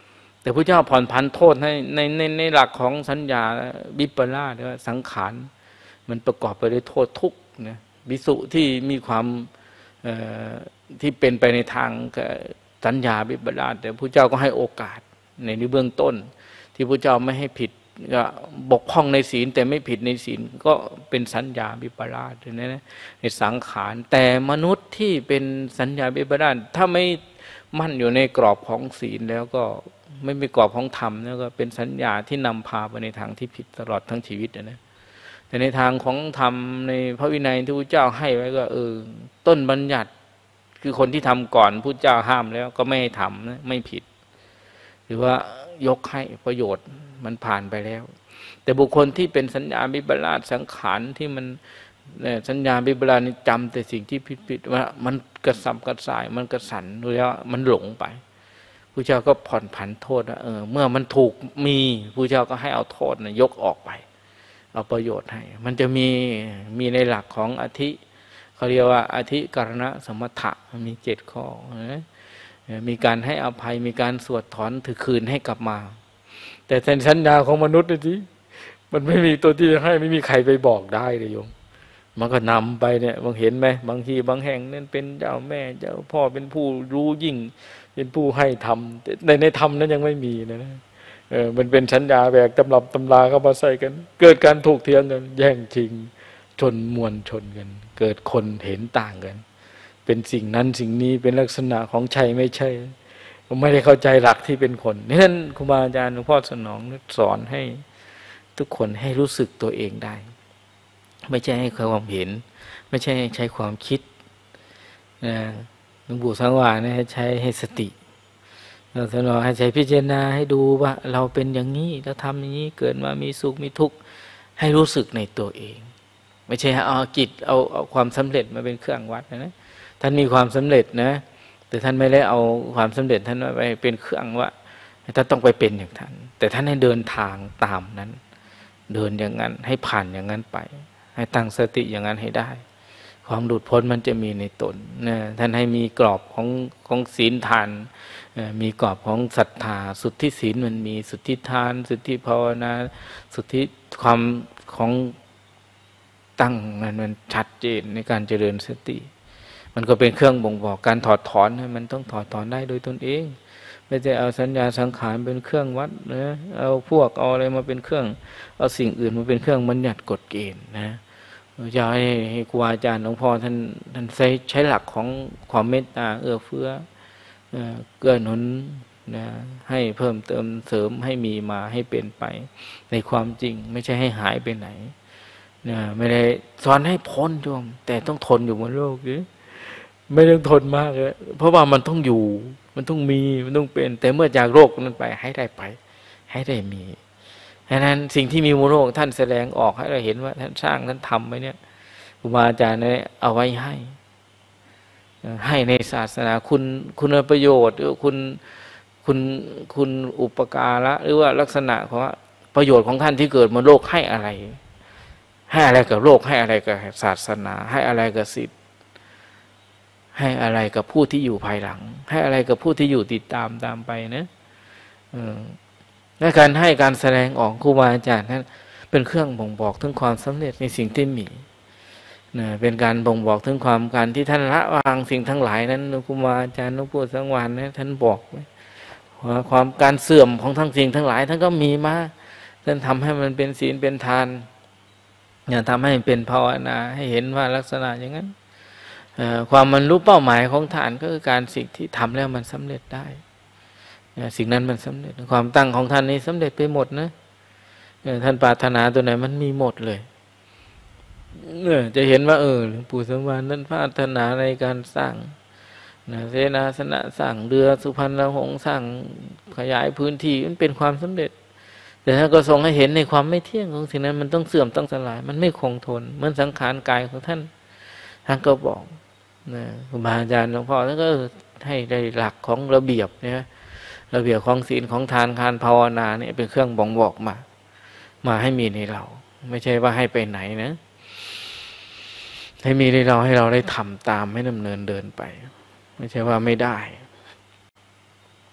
แต่พระเจ้าผ่อนผันโทษให้ในในในหลักของสัญญาวิปลาสว่าสังขารมันประกอบไปด้วยโทษทุกข์นะภิกษุที่มีความที่เป็นไปในทางสัญญาวิปลาสแต่พระเจ้าก็ให้โอกาสในเบื้องต้นที่พระเจ้าไม่ให้ผิดก็บกพร่องในศีลแต่ไม่ผิดในศีลก็เป็นสัญญาวิปลาสนะในสังขารแต่มนุษย์ที่เป็นสัญญาวิปลาสถ้าไม่มั่นอยู่ในกรอบของศีลแล้วก็ไม่มีกรอบของธรรมแล้วก็เป็นสัญญาที่นำพาไปในทางที่ผิดตลอดทั้งชีวิตนะแต่ในทางของธรรมในพระวินัยที่พระเจ้าให้ไว้ก็เออต้นบัญญัติคือคนที่ทำก่อนพระเจ้าห้ามแล้วก็ไม่ให้ทำนะไม่ผิดหรือว่ายกให้ประโยชน์มันผ่านไปแล้วแต่บุคคลที่เป็นสัญญาวิปลาสสังขารที่มันสัญญาวิปลาสนี่จำแต่สิ่งที่ผิดๆว่ามันกระสับกระส่ายมันกระสันแล้วมันหลงไปพระเจ้าก็ผ่อนผันโทษว่าเออเมื่อมันถูกมีพระเจ้าก็ให้เอาโทษนะยกออกไปเอาประโยชน์ให้มันจะมีมีในหลักของอธิเขาเรียกว่าอธิกรณสมถะมันมีเจ็ดข้อนะมีการให้อภัยมีการสวดถอนถือคืนให้กลับมาแต่สัญญาของมนุษย์นี่สิมันไม่มีตัวที่จะให้ไม่มีใครไปบอกได้เลยโยมมันก็นำไปเนี่ยบางเห็นไหมบางทีบางแห่งนั่นเป็นเจ้าแม่เจ้าพ่อเป็นผู้รู้ยิ่งเป็นผู้ให้ทำในในธรรมนั้นยังไม่มีนะนะเออมันเป็นสัญญาแบกตำรับตำราเข้ามาใส่กันเกิดการถกเถียงกันแย่งชิงชนมวลชนกันเกิดคนเห็นต่างกันเป็นสิ่งนั้นสิ่งนี้เป็นลักษณะของใช่ไม่ใช่ผมไม่ได้เข้าใจหลักที่เป็นคนนี่นั่นครูบาอาจารย์หลวงพ่อสนองสอนให้ทุกคนให้รู้สึกตัวเองได้ไม่ใช่ให้ความเห็นไม่ใช่ให้ใช้ความคิดนะหลวงปู่สังวาสเนี่ยให้ใช้ให้สติเราสนองให้ใช้พิจารณาให้ดูว่าเราเป็นอย่างนี้เราทำอย่างนี้เกิดมามีสุขมีทุกข์ให้รู้สึกในตัวเองไม่ใช่เอาจิตเอาเอาความสำเร็จมาเป็นเครื่องวัดนะท่านมีความสำเร็จนะแต่ท่านไม่ได้เอาความสำเร็จท่านไปเป็นเครื่องว่าท่านต้องไปเป็นอย่างท่านแต่ท่านให้เดินทางตามนั้นเดินอย่างนั้นให้ผ่านอย่างนั้นไปให้ตั้งสติอย่างนั้นให้ได้ความหลุดพ้นมันจะมีในตนนะท่านให้มีกรอบของของศีลทานมีกรอบของศรัทธาสุทธิศีลมันมีสุทธิทานสุทธิภาวนาสุทธิความของตั้งนั้นมันชัดเจนในการเจริญสติมันก็เป็นเครื่องบ่งบอกการถอดถอนมันต้องถอดถอนได้โดยตนเองไม่ใช่เอาสัญญาสังขารเป็นเครื่องวัดนะเอาพวกเอาอะไรมาเป็นเครื่องเอาสิ่งอื่นมาเป็นเครื่องบัญญัติกฎเกณฑ์นะอยากให้ให้ครูอาจารย์หลวงพ่อท่านท่านใช้ใช้หลักของความเมตตาเอื้อเฟื้อเกื้อหนุนนะให้เพิ่มเติมเสริมให้มีมาให้เป็นไปในความจริงไม่ใช่ให้หายไปไหนนะไม่ได้สอนให้พ้นโยมแต่ต้องทนอยู่บนโลกนี้ไม่ต้องทนมากเลยเพราะว่ามันต้องอยู่มันต้องมีมันต้องเป็นแต่เมื่อจากโลกนั้นไปให้ได้ไปให้ได้มีดังนั้นสิ่งที่มีบนโลกท่านแสดงออกให้เราเห็นว่าท่านสร้างท่านทำไว้เนี่ยครูบาอาจารย์เนี่ยเอาไว้ให้ให้ในศาสนาคุณคุณประโยชน์หรือคุณคุณคุณอุปการะหรือว่าลักษณะของประโยชน์ของท่านที่เกิดบนโลกให้อะไรให้อะไรกับโลกให้อะไรกับศาสนาให้อะไรกับศิษย์ให้อะไรกับผู้ที่อยู่ภายหลังให้อะไรกับผู้ที่อยู่ติดตามตามไปนะและการให้การแสดงออกครูบาอาจารย์นั้นเป็นเครื่องบ่งบอกถึงความสำเร็จในสิ่งที่มีนะเป็นการบ่งบอกถึงความการที่ท่านละวางสิ่งทั้งหลายนั้นครูบาอาจารย์หลวงปู่สังวาสนะท่านบอกไว้ว่าความการเสื่อมของทั้งสิ่งทั้งหลายท่านก็มีมาท่านทำให้มันเป็นศีลเป็นทานอย่าทำให้เป็นภาวนาให้เห็นว่าลักษณะอย่างนั้นความมันรู้เป้าหมายของฐานก็คือการสิ่งที่ทำแล้วมันสำเร็จได้สิ่งนั้นมันสำเร็จความตั้งของท่านนี้สำเร็จไปหมดนะท่านปรารถนาตัวไหนมันมีหมดเลยเนี่ยจะเห็นว่าเออหลวงปู่สังวาสนั้นปรารถนาในการสร้างเสนาสนะสร้างเรือสุพรรณหงส์สร้างขยายพื้นที่มันเป็นความสำเร็จแต่ท่านก็ทรงให้เห็นในความไม่เที่ยงของสิ่งนั้นมันต้องเสื่อมต้องสลายมันไม่คงทนเหมือนสังขารกายของท่านท่านก็บอกนะครูบาอาจารย์หลวงพ่อท่านก็ให้ได้หลักของระเบียบเนี่ยระเบียบของศีลของทานการภาวนาเนี่ยเป็นเครื่องบ่งบอกมามาให้มีในเราไม่ใช่ว่าให้ไปไหนนะให้มีในเราให้เราได้ทำตามให้ดำเนินเดินไปไม่ใช่ว่าไม่ได้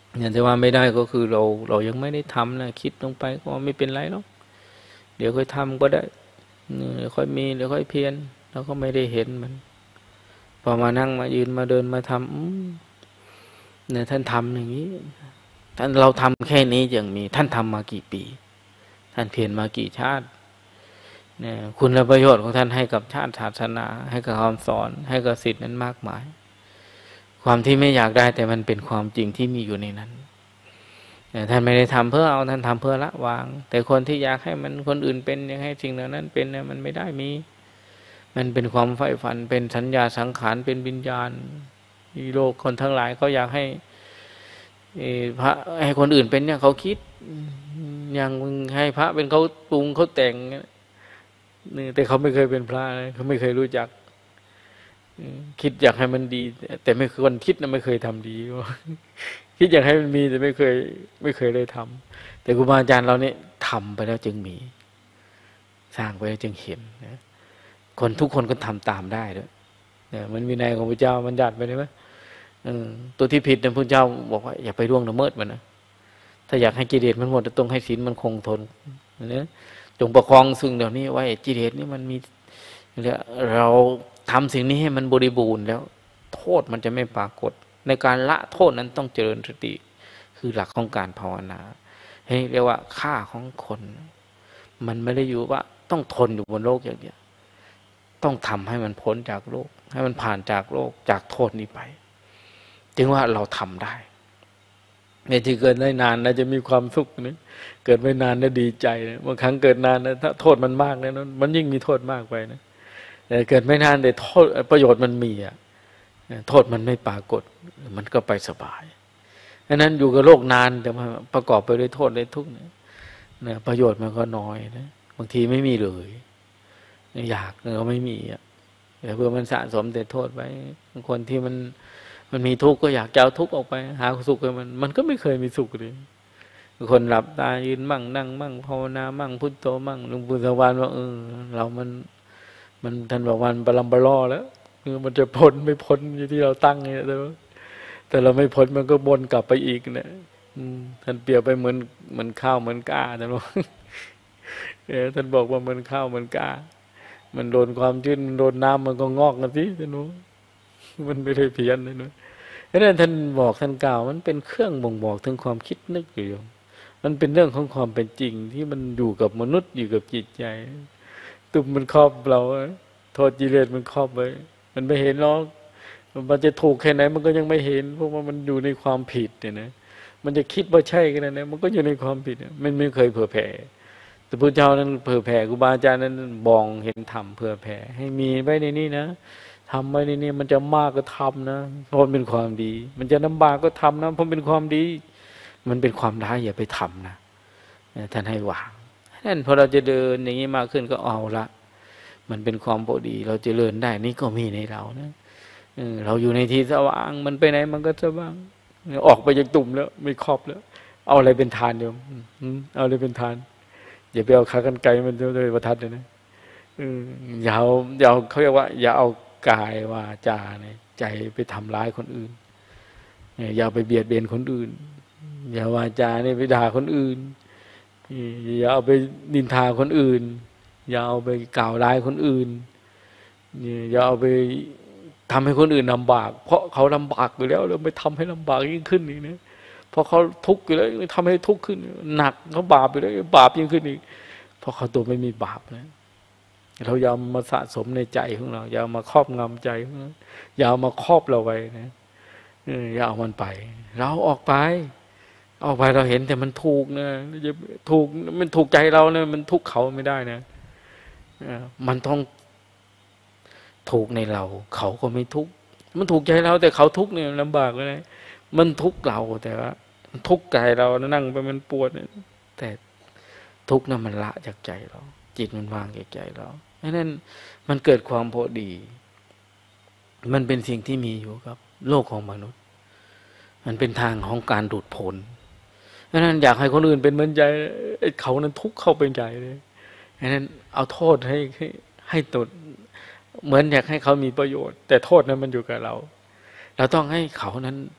อย่างที่ว่าไม่ได้ก็คือเราเรายังไม่ได้ทำนะคิดลงไปก็ไม่เป็นไรหรอกเดี๋ยวค่อยทำก็ได้เดี๋ยวค่อยมีเดี๋ยวค่อยเพียรเราก็ไม่ได้เห็นมันพอมานั่งมายืนมาเดินมาทำอืมเนี่ยท่านทำอย่างนี้ท่านเราทำแค่นี้ยังมีท่านทำมากี่ปีท่านเพียรมากี่ชาติเนี่ยคุณประโยชน์ของท่านให้กับชาติศาสนาให้กับคำสอนให้กับศิษย์นั้นมากมายความที่ไม่อยากได้แต่มันเป็นความจริงที่มีอยู่ในนั้นแต่ท่านไม่ได้ทำเพื่อเอาท่านทำเพื่อละวางแต่คนที่อยากให้มันคนอื่นเป็นอยากให้สิ่งเหล่านั้นเป็นเนี่ยมันไม่ได้มีมันเป็นความใฝ่ฝันเป็นสัญญาสังขารเป็นวิญญาณโลกคนทั้งหลายเขาอยากให้พระให้คนอื่นเป็นเนี่ยเขาคิดอย่างให้พระเป็นเขาปรุงเขาแต่งนี่แต่เขาไม่เคยเป็นพระเขาไม่เคยรู้จักคิดอยากให้มันดีแต่ไม่คนคิดนะไม่เคยทำดีคิดอยากให้มันมีแต่ไม่เคยไม่เคยได้ทำแต่ครูบาอาจารย์เราเนี่ยทำไปแล้วจึงมีสร้างไปแล้วจึงเห็นนะคนทุกคนก็ทำตามได้ด้วยเนี่ยมันวินัยของพระเจ้ามันยัดไปเลยไหมตัวที่ผิดเนี่ยพระเจ้าบอกว่าอย่าไปล่วงละเมิดมันนะถ้าอยากให้กิเลสมันหมดต้องให้ศีลมันคงทนนะจงประคองซึ่งเดี๋ยวนี้ไว้กิเลสนี่มันมีเราทำสิ่งนี้ให้มันบริบูรณ์แล้วโทษมันจะไม่ปรากฏในการละโทษนั้นต้องเจริญสติคือหลักของการภาวนาให้เรียกว่าค่าของคนมันไม่ได้อยู่ว่าต้องทนอยู่บนโลกอย่างเดียวต้องทำให้มันพ้นจากโลกให้มันผ่านจากโลกจากโทษนี้ไปจึงว่าเราทำได้ในที่เกิดได้นานนะจะมีความสุขนะเกิดไม่นานนะดีใจนะบางครั้งเกิดนานนะถ้าโทษมันมากนะมันยิ่งมีโทษมากไปนะแต่เกิดไม่นานแต่โทษประโยชน์มันมีอ่ะโทษมันไม่ปรากฏมันก็ไปสบายดังนั้นอยู่กับโลกนานแต่มาประกอบไปด้วยโทษด้วยทุกข์นะประโยชน์มันก็น้อยนะบางทีไม่มีเลยอยากก็ไม่มีอ่ะแต่เพื่อมันสะสมแต่โทษไว้บางคนที่มันมันมีทุกข์ก็อยากจะเอาทุกข์ออกไปหาสุขให้มันมันก็ไม่เคยมีสุขเลยคนหลับตายืนมั่งนั่งมั่งภาวนามั่งพุทโธมั่งหลวงปู่สวรรค์ว่าเออเรามันมันท่านบอกวันบลัมบล่อแล้วคือมันจะพ้นไม่พ้นอยู่ที่เราตั้งเนี่ยแต่ว่าแต่เราไม่พ้นมันก็บนกลับไปอีกเนี่ยท่านเปรียบไปเหมือนเหมือนข้าวเหมือนก้าท่านบอกเออท่านบอกว่าเหมือนข้าวเหมือนก้ามันโดนความชื้นมันโดนน้ำมันก็งอกกันสิท่านบอกมันไม่ได้เพี้ยนเลยนะดังนั้นท่านบอกท่านกล่าวมันเป็นเครื่องบ่งบอกถึงความคิดนึกอยู่มันเป็นเรื่องของความเป็นจริงที่มันอยู่กับมนุษย์อยู่กับจิตใจตุ่มมันครอบเราโทษกิเลสมันครอบไว้มันไม่เห็นหรอกมันจะถูกแค่ไหนมันก็ยังไม่เห็นเพราะว่ามันอยู่ในความผิดเนี่ยนะมันจะคิดว่าใช่กันนะมันก็อยู่ในความผิดมันไม่เคยเผื่อแผ่แต่พระเจ้านั้นเผื่อแผ่ครูบาอาจารย์นั้นบองเห็นธรรมเผื่อแผ่ให้มีไว้ในนี้นะทำไว้ในนี้มันจะมากก็ทำนะเพราะมันเป็นความดีมันจะลำบากก็ทำนะเพราะเป็นความดีมันเป็นความร้ายอย่าไปทำนะท่านให้วางนั่นพอเราจะเดินอย่างนี้มากขึ้นก็เอาละมันเป็นความพอดีเราจะเดินได้นี่ก็มีในเรานะเราอยู่ในที่สว่างมันไปไหนมันก็สว่างออกไปจากตุ่มแล้วไม่ครอบแล้วเอาอะไรเป็นทานเดียวเอาอะไรเป็นทานอย่าไปเอาขากรรไกรมันโดยประทัดเลยนะอย่าเอาอย่าเอาเขาเรียกว่าอย่าเอากายวาจาเนี่ยใจไปทำร้ายคนอื่นอย่าไปเบียดเบียนคนอื่นอย่าวาจาเนี่ยไปด่าคนอื่นอย่าเอาไปนินทาคนอื่นอย่าเอาไปกล่าวร้ายคนอื่นอย่าเอาไปทำให้คนอื่นลำบากเพราะเขาลำบากอยู่แล้วเราไม่ทำให้ลำบากยิ่งขึ้นอีกนะเพราะเขาทุกข์อยู่แล้วทำให้ทุกข์ขึ้นหนักเขาบาปอยู่แล้วบาปยิ่งขึ้นอีกเพราะเขาตัวไม่มีบาปนะเราอย่ามาสะสมในใจของเราอย่ามาครอบงำใจของเราอย่ามาครอบเราไว้นะอย่าเอามันไปเราออกไปออกไปเราเห็นแต่มันถูกนะจะถูกมันถูกใจเราเนี่ยมันทุกข์เขาไม่ได้นะมันต้องถูกในเราเขาก็ไม่ทุกข์มันถูกใจเราแต่เขาทุกข์เนี่ยลำบากเลยมันทุกข์เราแต่ว่าทุกข์ใจเรานั่งไปมันปวดแต่ทุกข์นั้นมันละจากใจเราจิตมันวางจากใจเราเพราะนั้นมันเกิดความพอดีมันเป็นสิ่งที่มีอยู่กับโลกของมนุษย์มันเป็นทางของการดูดพ้นเพราะนั้นอยากให้คนอื่นเป็นเหมือนใจเขานั้นทุกข์เข้าเป็นใจเลยเพราะนั้นเอาโทษให้ให้ตนเหมือนอยากให้เขามีประโยชน์แต่โทษนั้นมันอยู่กับเราเราต้องให้เขานั้น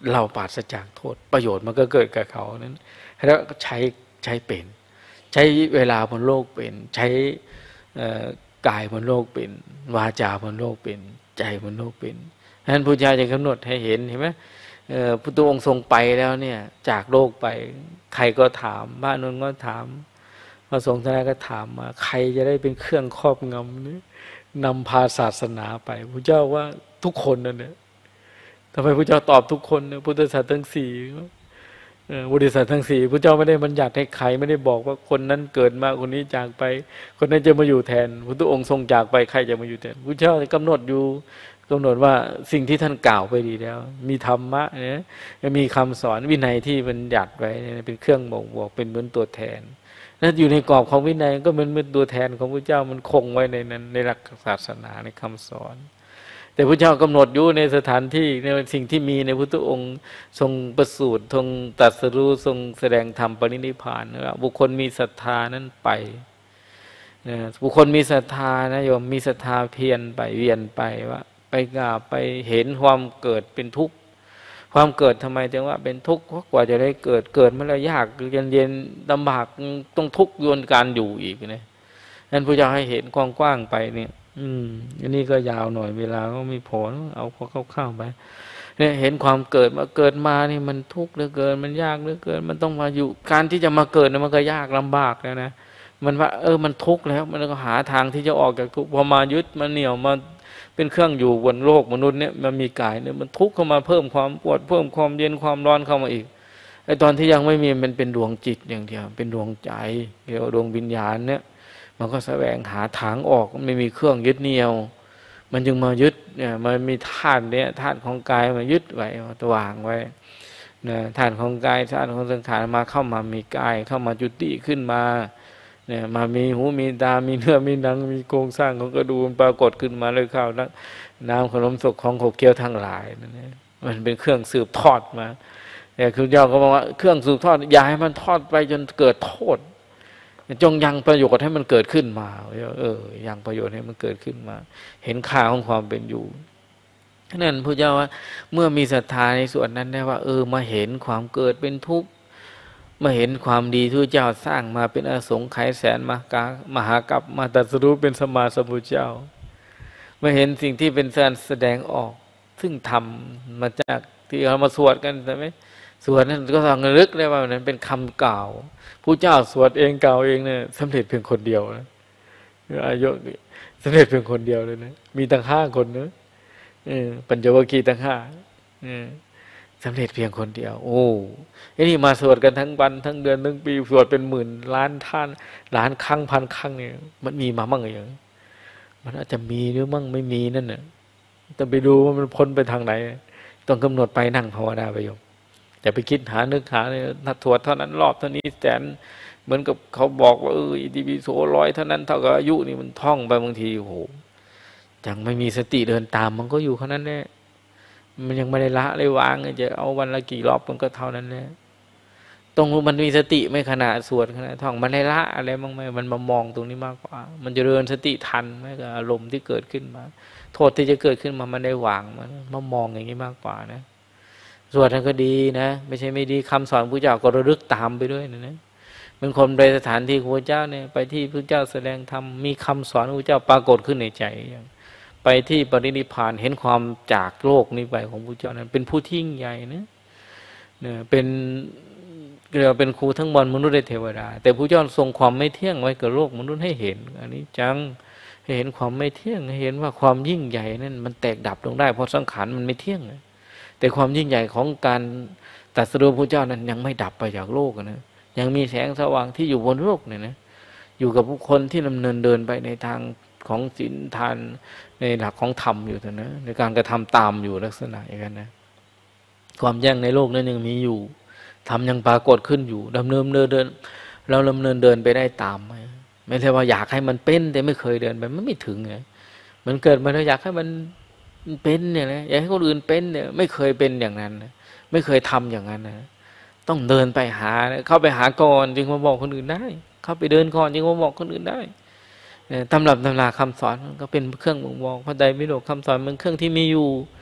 เราปราศจากโทษประโยชน์มันก็เกิดกับเขานั้นแล้วก็ใช้ใช้เป็นใช้เวลาบนโลกเป็นใช้กายบนโลกเป็นวาจาบนโลกเป็นใจบนโลกเป็นฉะนั้นพุทธเจ้าจะกำหนดให้เห็นเห็นไหมพุทธองค์ทรงไปแล้วเนี่ยจากโลกไปใครก็ถามบ้านนู้นก็ถามพระสงฆ์ท่านก็ถามมาใครจะได้เป็นเครื่องครอบงำนี้นำพาศาสนาไปพุทธเจ้าว่าทุกคนนั่นเนี่ยทำไมพุทธเจ้าตอบทุกคนเนี่ยพุทธศาสนาทั้งสี่บริษัททั้งสี่พุทธเจ้าไม่ได้บัญญัติให้ใครไม่ได้บอกว่าคนนั้นเกิดมาคนนี้จากไปคนนั้นจะมาอยู่แทนพุทธองค์ทรงจากไปใครจะมาอยู่แทนพุทธเจ้ากำหนดอยู่กำหนดว่าสิ่งที่ท่านกล่าวไปดีแล้วมีธรรมะเนี่ยมีคำสอนวินัยที่บัญญัติไว้เป็นเครื่องบ่งบอกเป็นเหมือนตัวแทนแล้วอยู่ในกรอบของวินัยก็เหมือนเป็นตัวแทนของพระเจ้ามันคงไว้ในนั้นในหลักศาสนาในคำสอนแต่พระเจ้ากำหนดอยู่ในสถานที่ในสิ่งที่มีในพุทธองค์ทรงประสูติทรงตรัสรู้ทรงแสดงธรรมปรินิพพานนะบุคคลมีศรัทธานั้นไปนะบุคคลมีศรัทธานะโยมมีศรัทธาเพียรไปเวียนไปว่าไปกราบไปเห็นความเกิดเป็นทุกข์ความเกิดทำไมถึงว่าเป็นทุกข์เพราะกว่าจะได้เกิดเกิดมันแล้วยากเย็นเย็นลำบากต้องทุกข์ยวนการอยู่อีกนะนั่นพระเจ้าให้เห็นกว้างๆไปเนี่ยอืมอันนี้ก็ยาวหน่อยเวลาก็ไม่พอเอาพอเข้าๆไปเนี่ยเห็นความเกิดมาเกิดมานี่มันทุกข์เหลือเกินมันยากเหลือเกินมันต้องมาอยู่การที่จะมาเกิดเนี่ยมันก็ยากลำบากแล้วนะมันว่าเออมันทุกข์แล้วมันก็หาทางที่จะออกจากทุกข์พอมายึดมันเหนี่ยวมาเป็นเครื่องอยู่บนโลกมนุษย์เนี่ยมันมีกายเนี่ยมันทุกข์เข้ามาเพิ่มความปวดเพิ่มความเย็นความร้อนเข้ามาอีกไอ้ตอนที่ยังไม่มีมันเป็นดวงจิตอย่างเดียวเป็นดวงใจเรียกว่าดวงวิญญาณเนี่ยมันก็แสวงหาทางออกมันไม่มีเครื่องยึดเหนี่ยวมันจึงมายึดเนี่ยมันมีธาตุเนี่ยธาตุของกายมายึดไว้วางไว้นะธาตุของกายธาตุของสังขารมาเข้ามามีกายเข้ามาจุติขึ้นมาเนี่ยมามีหูมีตามีเนื้อมีหนังมีโครงสร้างของกระดูกปรากฏขึ้นมาเลยข้าวน้ำขนมสกของขบเคี้ยวทั้งหลายนั่นเองมันเป็นเครื่องสืบทอดมาแต่คุณย่อก็บอกว่าเครื่องสืบทอดอย่าให้มันทอดไปจนเกิดโทษจงยังประโยชน์ให้มันเกิดขึ้นมาเออยังประโยชน์ให้มันเกิดขึ้นมาเห็นค่าของความเป็นอยู่นั่นพระเจ้าว่าเมื่อมีศรัทธาในส่วนนั้นได้ว่าเออมาเห็นความเกิดเป็นทุกข์มาเห็นความดีที่พระเจ้าสร้างมาเป็นอสงไขยแสนมหามหากัปมาตรัสรู้เป็นสมมาสัมพุทธเจ้ามาเห็นสิ่งที่เป็นการแสดงออกซึ่งทำมาจากที่เรามาสวดกันใช่ไหมสวดนั้นก็ต้องระลึกได้ว่านั้นเป็นคำกล่าวพระเจ้าสวดเองกล่าวเองเนี่ยสำเร็จเพียงคนเดียวนะอายุสำเร็จเพียงคนเดียวเลยนะมีตั้งห้าคนนะปัญจวัคคีย์ตั้งห้าสำเร็จเพียงคนเดียวโอ้ไอ้นี่มาสวดกันทั้งวันทั้งเดือนทั้งปีสวดเป็นหมื่นล้านท่านล้านครั้งพันครั้งเนี่ยมันมีมามั่งอย่างมันอาจจะมีหรือมั่งไม่มีนั่นน่ะต้องไปดูว่ามันพ้นไปทางไหนต้องกำหนดไปนั่งภาวนาไปโยมแต่ไปคิดหานึกหาเนี่ยถ้าสวดเท่านั้นรอบเท่านี้แสนเหมือนกับเขาบอกว่าเอออิติปิโสร้อยเท่านั้นเท่ากับอายุนี่มันท่องไปบางทีโอ้โหยังไม่มีสติเดินตามมันก็อยู่เท่านั้นแหละมันยังไม่ได้ละเลยวางจะเอาวันละกี่รอบมันก็เท่านั้นแหละตรงมันมีสติไม่ขณะสวดขณะท่องมันได้ละอะไรบ้างไหมมันมามองตรงนี้มากกว่ามันจะเริญสติทันไหมกับอารมณ์ที่เกิดขึ้นมาโทษที่จะเกิดขึ้นมามันได้วางมันมามองอย่างนี้มากกว่านะสวดนั้นก็ดีนะไม่ใช่ไม่ดีคำสอนพระเจ้าก็ระลึกตามไปด้วยนะนะเป็นคนไปสถานที่พระเจ้าเนี่ยไปที่พระเจ้าแสดงธรรมมีคำสอนพระเจ้าปรากฏขึ้นในใจไปที่ปรินิพพานเห็นความจากโลกนี้ไปของพระเจ้านั้นเป็นผู้ที่ยิ่งใหญ่นะเนี่ยเป็นเรียกว่าเป็นครูทั้งมวลมนุษย์และเทวดาแต่พระเจ้าทรงความไม่เที่ยงไว้กับโลกมนุษย์ให้เห็นอันนี้จังให้เห็นความไม่เที่ยงให้เห็นว่าความยิ่งใหญ่นั้นมันแตกดับลงได้เพราะสังขารมันไม่เที่ยงแต่ความยิ่งใหญ่ของการตรัสรู้พระเจ้านั้นยังไม่ดับไปจากโลกนะยังมีแสงสว่างที่อยู่บนโลกเนี่ยนะอยู่กับผู้คนที่ดำเนินเดินไปในทางของศีลทานในหลักของธรรมอยู่แต่นะในการกระทำตามอยู่ลักษณะอย่างนั้นนะความแย่งในโลกนั้นยังมีอยู่ธรรมยังปรากฏขึ้นอยู่ดำเนินเดินเดินเราดำเนินเดินไปได้ตามไหมไม่ใช่ว่าอยากให้มันเป็นแต่ไม่เคยเดินไปมันไม่ถึงไงมันเกิดมาแล้วอยากให้มันเป็นเนี่ยนะอยากให้คนอื่นเป็นเนี่ยไม่เคยเป็นอย่างนั้นนะไม่เคยทำอย่างนั้นนะต้องเดินไปหาเข้าไปหาก่อนจึงมาบอกคนอื่นได้เข้าไปเดินก่อนจึงมาบอกคนอื่นได้ตำรับตำราคำสอนก็เป็นเครื่องบ่งบอกพระไตรปิฎกคำสอนมันเครื่องที่มีอยู่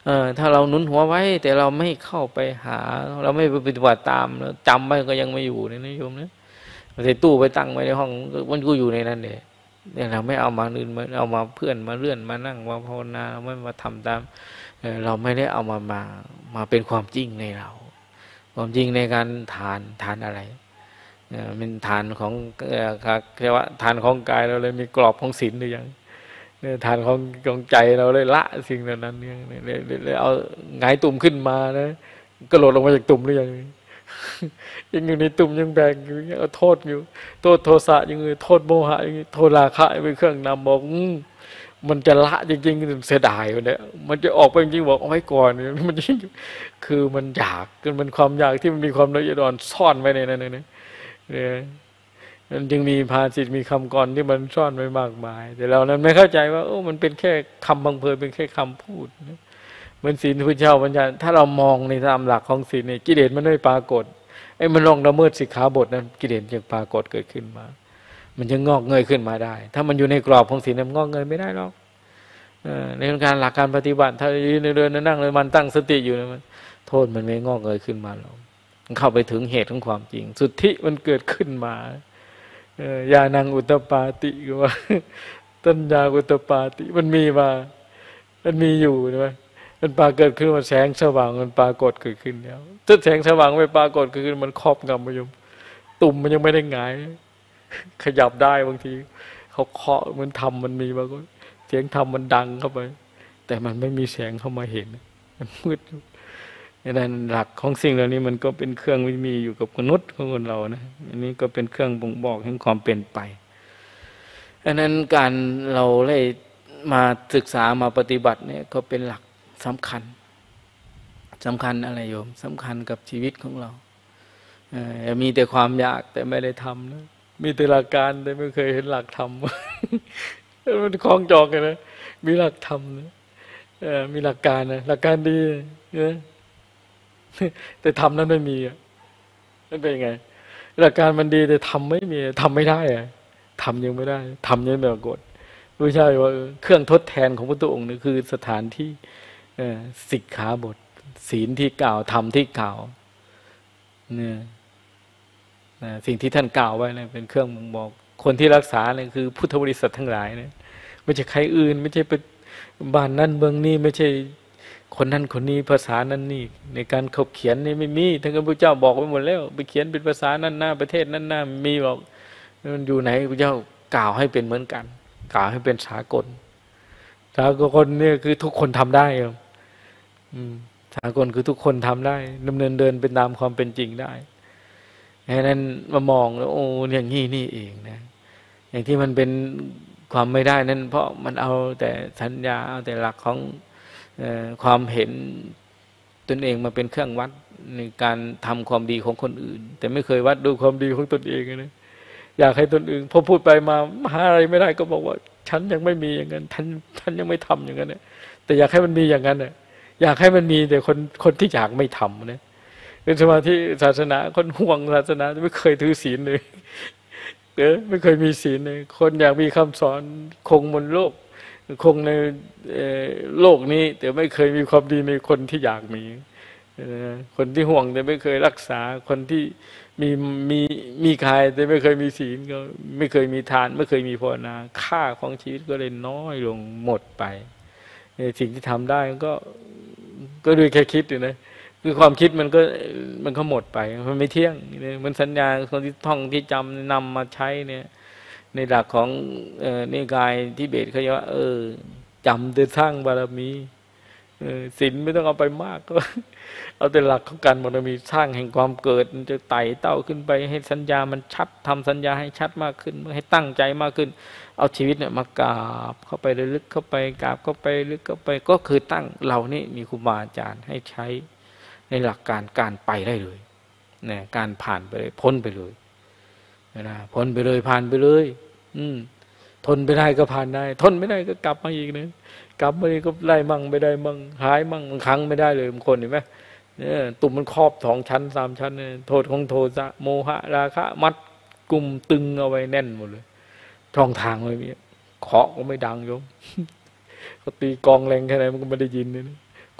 เออถ้าเราหนุนหัวไว้แต่เราไม่เข้าไปหาเราไม่ไปปฏิบัติตามจำไว้ก็ยังไม่อยู่นี่นะโยมนะใส่ตู้ไปตั้งไว้ในห้องมันก็อยู่ในนั้นเลยเนี่ยเราไม่เอามาลื่นมาเอามาเพื่อนมาเลื่อนมานั่งมาภาวนาไม่มาทำตามเราไม่ได้เอามามามาเป็นความจริงในเราความจริงในการทานทานอะไรเป็นทานของเรียกว่าทานของกายเราเลยมีกรอบของศีลหรือยังเนี่ยทานของของใจเราเลยละสิ่งเหล่านั้นเนี่ยเลยเอาไงตุ่มขึ้นมานะกระโดดลงมาจากตุ่มหรือยังยังอยู่ในตุ่มยังแบกอยู่เอาโทษอยู่โทษโทสะยังโทษโมหะยังโทษราคะเป็นเครื่องนำบอกมันจะละจริงๆเสียดายวันนี้มันจะออกไปจริงๆบอกเอาไว้ก่อนมันจริงคือมันอยากมันความอยากที่มันมีความละเอียดอ่อนซ่อนไว้ในนั้นเนี่ยมันจึงมีภาษิตมีคำกรที่มันซ่อนไว้มากมายแต่เรานั้นไม่เข้าใจว่าโอ้มันเป็นแค่คำบังเพยเป็นแค่คำพูดเหมือนศีลพระเจ้าบัญญัติถ้าเรามองในตามหลักของศีลเนี่ยกิเลสมันไม่ปรากฏไอ้มันลงละเมิดสิกขาบทนั้นกิเลสจะปรากฏเกิดขึ้นมามันจะงอกเงยขึ้นมาได้ถ้ามันอยู่ในกรอบของศีลมันงอกเงยไม่ได้หรอกในการหลักการปฏิบัติถ้ายืนเดินนั่งเลยมันตั้งสติอยู่นะมันโทษมันไม่งอกเงยขึ้นมาหรอกมันเข้าไปถึงเหตุของความจริงสุทธิมันเกิดขึ้นมาญาณังอุตตปาติก็ว่าตัญญาอุตตปาติมันมีมามันมีอยู่ใช่ไหมมันปรากฏขึ้นมาแสงสว่างมันปรากฏเกิดขึ้นแล้วถ้าแสงสว่างไม่ปรากฏเกิดขึ้นมันครอบงำมาอยู่ตุ่มมันยังไม่ได้หงายขยับได้บางทีเขาเคาะมันทำมันมีบางคนเสียงธรรมมันดังเข้าไปแต่มันไม่มีแสงเข้ามาเห็นมันมืดดังนั้นหลักของสิ่งเหล่านี้มันก็เป็นเครื่องวิมีอยู่กับมนุษย์ของคนเรานะอันนี้ก็เป็นเครื่องบ่งบอกถึงความเป็นไปดังนั้นการเราได้มาศึกษามาปฏิบัติเนี่ยก็เป็นหลักสำคัญสำคัญอะไรโยมสำคัญกับชีวิตของเราเออมีแต่ความอยากแต่ไม่ได้ทำนะมีแต่หลักการแต่ไม่เคยเห็นหลักธรรมมันคล้องจองกันนะมีหลักธรรมนะเออมีหลักการนะหลักการดีนะแต่ทำนั้นไม่มีอ่ะนั่นเป็นไงหลักการมันดีแต่ทำไม่มีทำไม่ได้อ่ะทำยังไม่ได้ทำยังไม่ปรากฏไม่ใช่ว่าเครื่องทดแทนของพระพุทธองค์นี่คือสถานที่สิกขาบทศีลที่กล่าวธรรมที่กล่าวเนี่ยสิ่งที่ท่านกล่าวไว้เนี่ยเป็นเครื่องบ่งบอกคนที่รักษาเนี่ยคือพุทธบริษัททั้งหลายเนี่ยไม่ใช่ใครอื่นไม่ใช่ไปบ้านนั่นเมืองนี้ไม่ใช่คนนั้นคนนี้ภาษานั้นนี่ในการขบเขียนนี่ไม่มีท่านพระเจ้าบอกไว้หมดแล้วไปเขียนเป็นภาษานั้นหน้าประเทศนั้นหน้ามีบอกมันอยู่ไหนพระเจ้ากล่าวให้เป็นเหมือนกันกล่าวให้เป็นสากลสากลเนี่ยคือทุกคนทำได้ครับสากลคือทุกคนทำได้ดำเนินเดินเป็นตามความเป็นจริงได้ดังนั้นมามองแล้วโอ้อย่างนี้นี่เองนะอย่างที่มันเป็นความไม่ได้นั่นเพราะมันเอาแต่สัญญาเอาแต่หลักของความเห็นตนเองมาเป็นเครื่องวัดในการทำความดีของคนอื่นแต่ไม่เคยวัดดูความดีของตนเองนะอยากให้ตนอื่นพอพูดไปมาหาอะไรไม่ได้ก็บอกว่าฉันยังไม่มีอย่างนั้นท่านท่านยังไม่ทำอย่างนั้นนะแต่อยากให้มันมีอย่างนั้นนะอยากให้มันมีแต่คนคนที่อยากไม่ทำนะเป็นสมาธิศาสนาคนห่วงศาสนาไม่เคยถือศีลเลยเออไม่เคยมีศีลเลยคนอยากมีคำสอนคงบนโลกคงในโลกนี้แต่ไม่เคยมีความดีในคนที่อยากมีคนที่ห่วงแต่ไม่เคยรักษาคนที่มีมีมีกายแต่ไม่เคยมีศีลก็ไม่เคยมีทานไม่เคยมีภาวนาค่าของชีวิตก็เลยน้อยลงหมดไปสิ่งที่ทำได้ก็ก็ด้วยแค่คิดอยู่นะคือความคิดมันก็มันก็หมดไปมันไม่เที่ยงมันสัญญาคนที่ท่องที่จำนำมาใช้เนี่ยในหลักของนิกายทิเบตเขาเรียกว่าเออจำจะสร้างบารมีศีลไม่ต้องเอาไปมากก็เอาแต่หลักของการบารมีสร้างแห่งความเกิดมันจะไต่เต้าขึ้นไปให้สัญญามันชัดทำสัญญาให้ชัดมากขึ้นให้ตั้งใจมากขึ้นเอาชีวิตเนี่ยมากราบเข้าไปลึกเข้าไปกราบเข้าไปลึกเข้าไปก็คือตั้งเรานี่มีครูบาอาจารย์ให้ใช้ในหลักการการไปได้เลยเนี่ยการผ่านไปเลยพ้นไปเลยนะพ้นไปเลยผ่านไปเลยอืมทนไปได้ก็ผ่านได้ทนไม่ได้ก็กลับมาอีกนะกลับมาอีกก็ได้มั่งไม่ได้มั่งหายมั่งบางครั้งไม่ได้เลยบางคนเห็นไหมเนี่ยตุ่มมันครอบสองชั้นสามชั้นเนี่ยโทษของโทสะโมหะราคะมัดกลุ่มตึงเอาไว้แน่นหมดเลยช่องทางเลยมีเคาะก็ไม่ดังโยมเขาตีกองแรงแค่ไหนมันก็ไม่ได้ยินเลยนะเค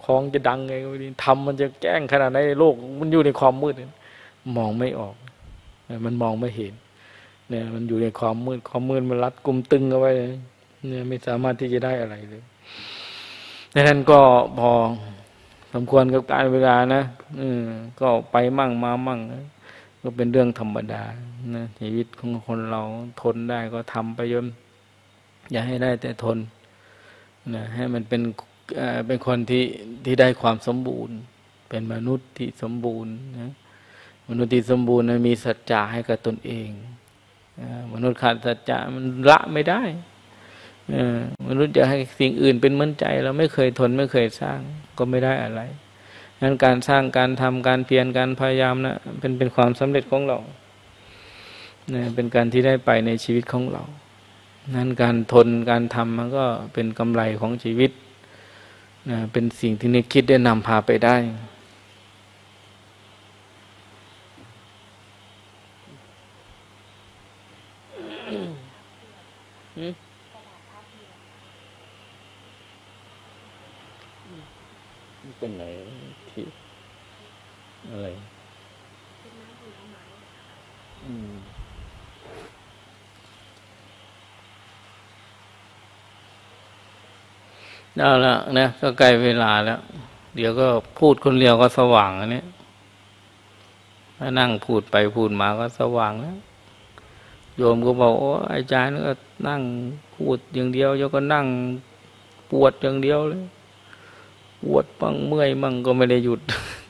คองจะดังไงก็ไม่ดีทำมันจะแกล้งขนาดไหนโลกมันอยู่ในความมืดมองไม่ออกมันมองไม่เห็นเนี่ยมันอยู่ในความมืดความมืดมันรัดกุมตึงเอาไว้เนี่ยไม่สามารถที่จะได้อะไรเลยดังนั้นก็พอสมควรกับการเวลานะอืมก็ไปมั่งมามั่งก็เป็นเรื่องธรรมดานะชีวิตของคนเราทนได้ก็ทำไปยมอย่าให้ได้แต่ทนนะให้มันเป็นเอ่อเป็นคนที่ที่ได้ความสมบูรณ์เป็นมนุษย์ที่สมบูรณ์นะมนุษย์ที่สมบูรณ์นะมีสัจจะให้กับตนเองมนุษย์ขาดสัจจะมันละไม่ได้มนุษย์จะให้สิ่งอื่นเป็นเหมือนใจเราไม่เคยทนไม่เคยสร้างก็ไม่ได้อะไรงั้นการสร้างการทำการเพียรการพยายามนะเป็นเป็นความสำเร็จของเรานะเป็นการที่ได้ไปในชีวิตของเรานั้นการทนการทำมันก็เป็นกำไรของชีวิตนะเป็นสิ่งที่นึกคิดได้นำพาไปได้เป็นไหนที่อะไรอืมเอาละนะก็ใกล้เวลาแล้วเดี๋ยวก็พูดคนเดียวก็สว่างอันนี้ถ้านั่งพูดไปพูดมาก็สว่างแล้วโยมก็บอกโอ้อาจารย์ก็นั่งพูดอย่างเดียวโยมก็นั่งปวดอย่างเดียวเลยปวดบ้างเมื่อยบ้างก็ไม่ได้หยุด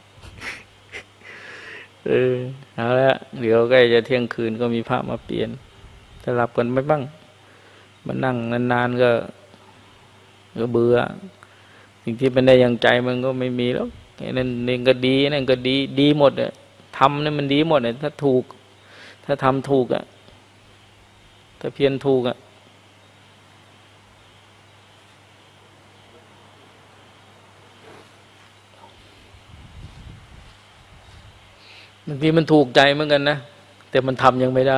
เออเอาละเดี๋ยวใกล้จะเที่ยงคืนก็มีพระมาเปลี่ยนจะหลับกันไม่บ้างมานั่งนานๆก็ก็เบื่อสิ่งที่เป็นได้อย่างใจมันก็ไม่มีแล้วนั่นนี่ก็ดีนั่นก็ดีดีหมดอ่ะทำนี่มันดีหมดอ่ะถ้าถูกถ้าทำถูกอ่ะถ้าเพียรถูกอ่ะบางทีมันถูกใจเหมือนกันนะแต่มันทำยังไม่ได้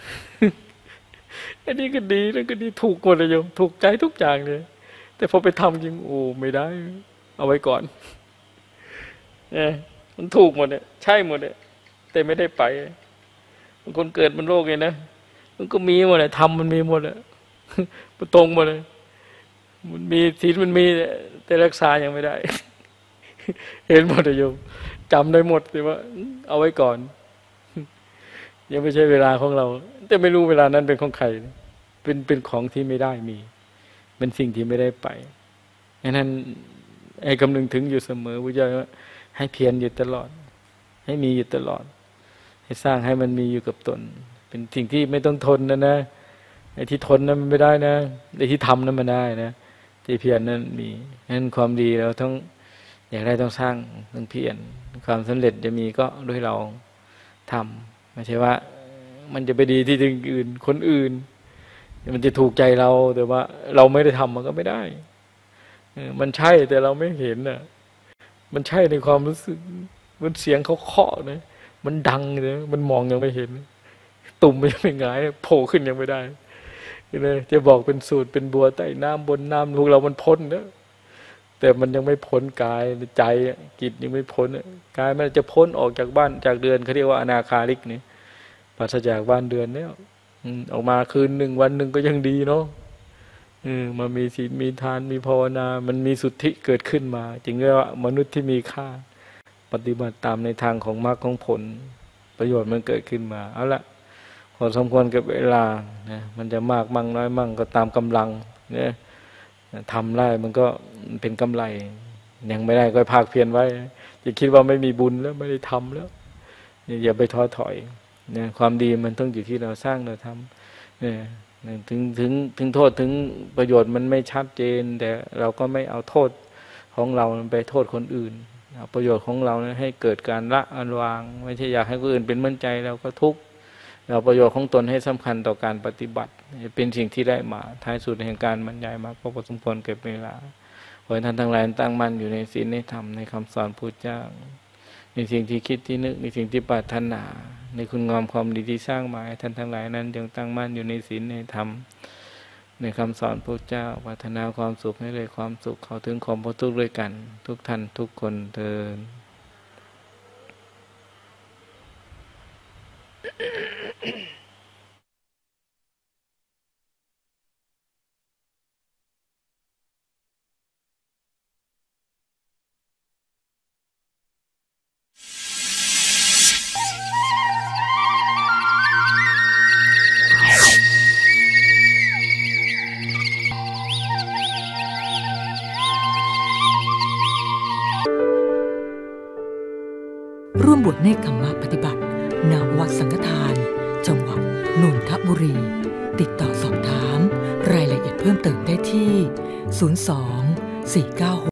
อันนี้ก็ดีนั่นก็ดีถูกหมดเลยโยมถูกใจทุกอย่างเลยแต่พอไปทำจริงโอ้ไม่ได้เอาไว้ก่อนเนี่ยมันถูกหมดเนี่ยใช่หมดเนี่ยแต่ไม่ได้ไปบางคนเกิดบนโลกเลยนะมันก็มีหมดเลยทำมันมีหมดเลยมันตรงหมดเลยมันมีศีลมันมีแต่รักษายังไม่ได้ เห็นหมดเลยโยมจำได้หมดแต่ว่าเอาไว้ก่อนยังไม่ใช่เวลาของเราแต่ไม่รู้เวลานั้นเป็นของใครเป็นเป็นของที่ไม่ได้มีเป็นสิ่งที่ไม่ได้ไปดังนั้นไอ้คำนึงถึงอยู่เสมอพระเจ้าว่าให้เพียรอยู่ตลอดให้มีอยู่ตลอดให้สร้างให้มันมีอยู่กับตนเป็นสิ่งที่ไม่ต้องทนนะนะไอ้ที่ทนนั้นมันไม่ได้นะไอ้ที่ทำนั้นมันได้นะที่เพียรนั้นมีนั้นความดีเราต้องอยากได้ต้องสร้างต้องเพียรความสำเร็จจะมีก็ด้วยเราทำไม่ใช่ว่ามันจะไปดีที่อื่นคนอื่นมันจะถูกใจเราแต่ว่าเราไม่ได้ทำมันก็ไม่ได้มันใช่แต่เราไม่เห็นน่ะมันใช่ในความรู้สึกมันเสียงเขาเคาะนะมันดังเลยมันมองยังไม่เห็นตุ่มยังไม่หงายโผล่ขึ้นยังไม่ได้เลยจะบอกเป็นสูตรเป็นบัวใต้น้ำบนน้ำพวกเรามันพ้นนะแต่มันยังไม่พ้นกายใจจิตยังไม่พ้นกายมันจะพ้นออกจากบ้านจากเดือนเขาเรียกว่าอนาคาริกนี่ปราศจากบ้านเดือนแล้วออกมาคืนหนึ่งวันหนึ่งก็ยังดีเนาะมันมีศีลมีทานมีภาวนามันมีสุทธิเกิดขึ้นมาจึงเรียกว่ามนุษย์ที่มีค่าปฏิบัติตามในทางของมรรคของผลประโยชน์มันเกิดขึ้นมาเอาละพอสมควรกับเวลานะมันจะมากมั่งน้อยมั่งก็ตามกำลังเนี่ยทำได้มันก็เป็นกำไรยังไม่ได้ก็ภาคเพียรไว้จะคิดว่าไม่มีบุญแล้วไม่ได้ทำแล้วอย่าไปท้อถอยเนี่ยความดีมันต้องอยู่ที่เราสร้างเราทำเนี่ยถึงถึงถึงโทษถึงประโยชน์มันไม่ชัดเจนแต่เราก็ไม่เอาโทษของเราไปโทษคนอื่นเอาประโยชน์ของเราให้เกิดการละอันวางไม่ใช่อยากให้คนอื่นเป็นเหมือนใจเราก็ทุกข์เอาประโยชน์ของตนให้สำคัญต่อการปฏิบัติเป็นสิ่งที่ได้มาท้ายสุดแห่งการบรรยายมาก็พอสมควรเก็บเวลาขอให้ท่านทั้งหลายตั้งมั่นอยู่ในศีลในธรรมในคำสอนพุทธเจ้าในสิ่งที่คิดที่นึกในสิ่งที่ปรารถนาในคุณงามความดีที่สร้างมาให้ท่านทั้งหลายนั้นจงตั้งมั่นอยู่ในศีลในธรรมในคำสอนพระเจ้าปรารถนาความสุขให้เลยความสุขเข้าถึงความพ้นทุกข์ด้วยกัน ทุกท่านทุกคนเทอญร่วมบวชเนกขมมะปฏิบัติณวัดสังฆทาน จังหวัดนนทบุรี ติดต่อสอบถามรายละเอียดเพิ่มเติมได้ที่ ศูนย์ สอง สี่ เก้า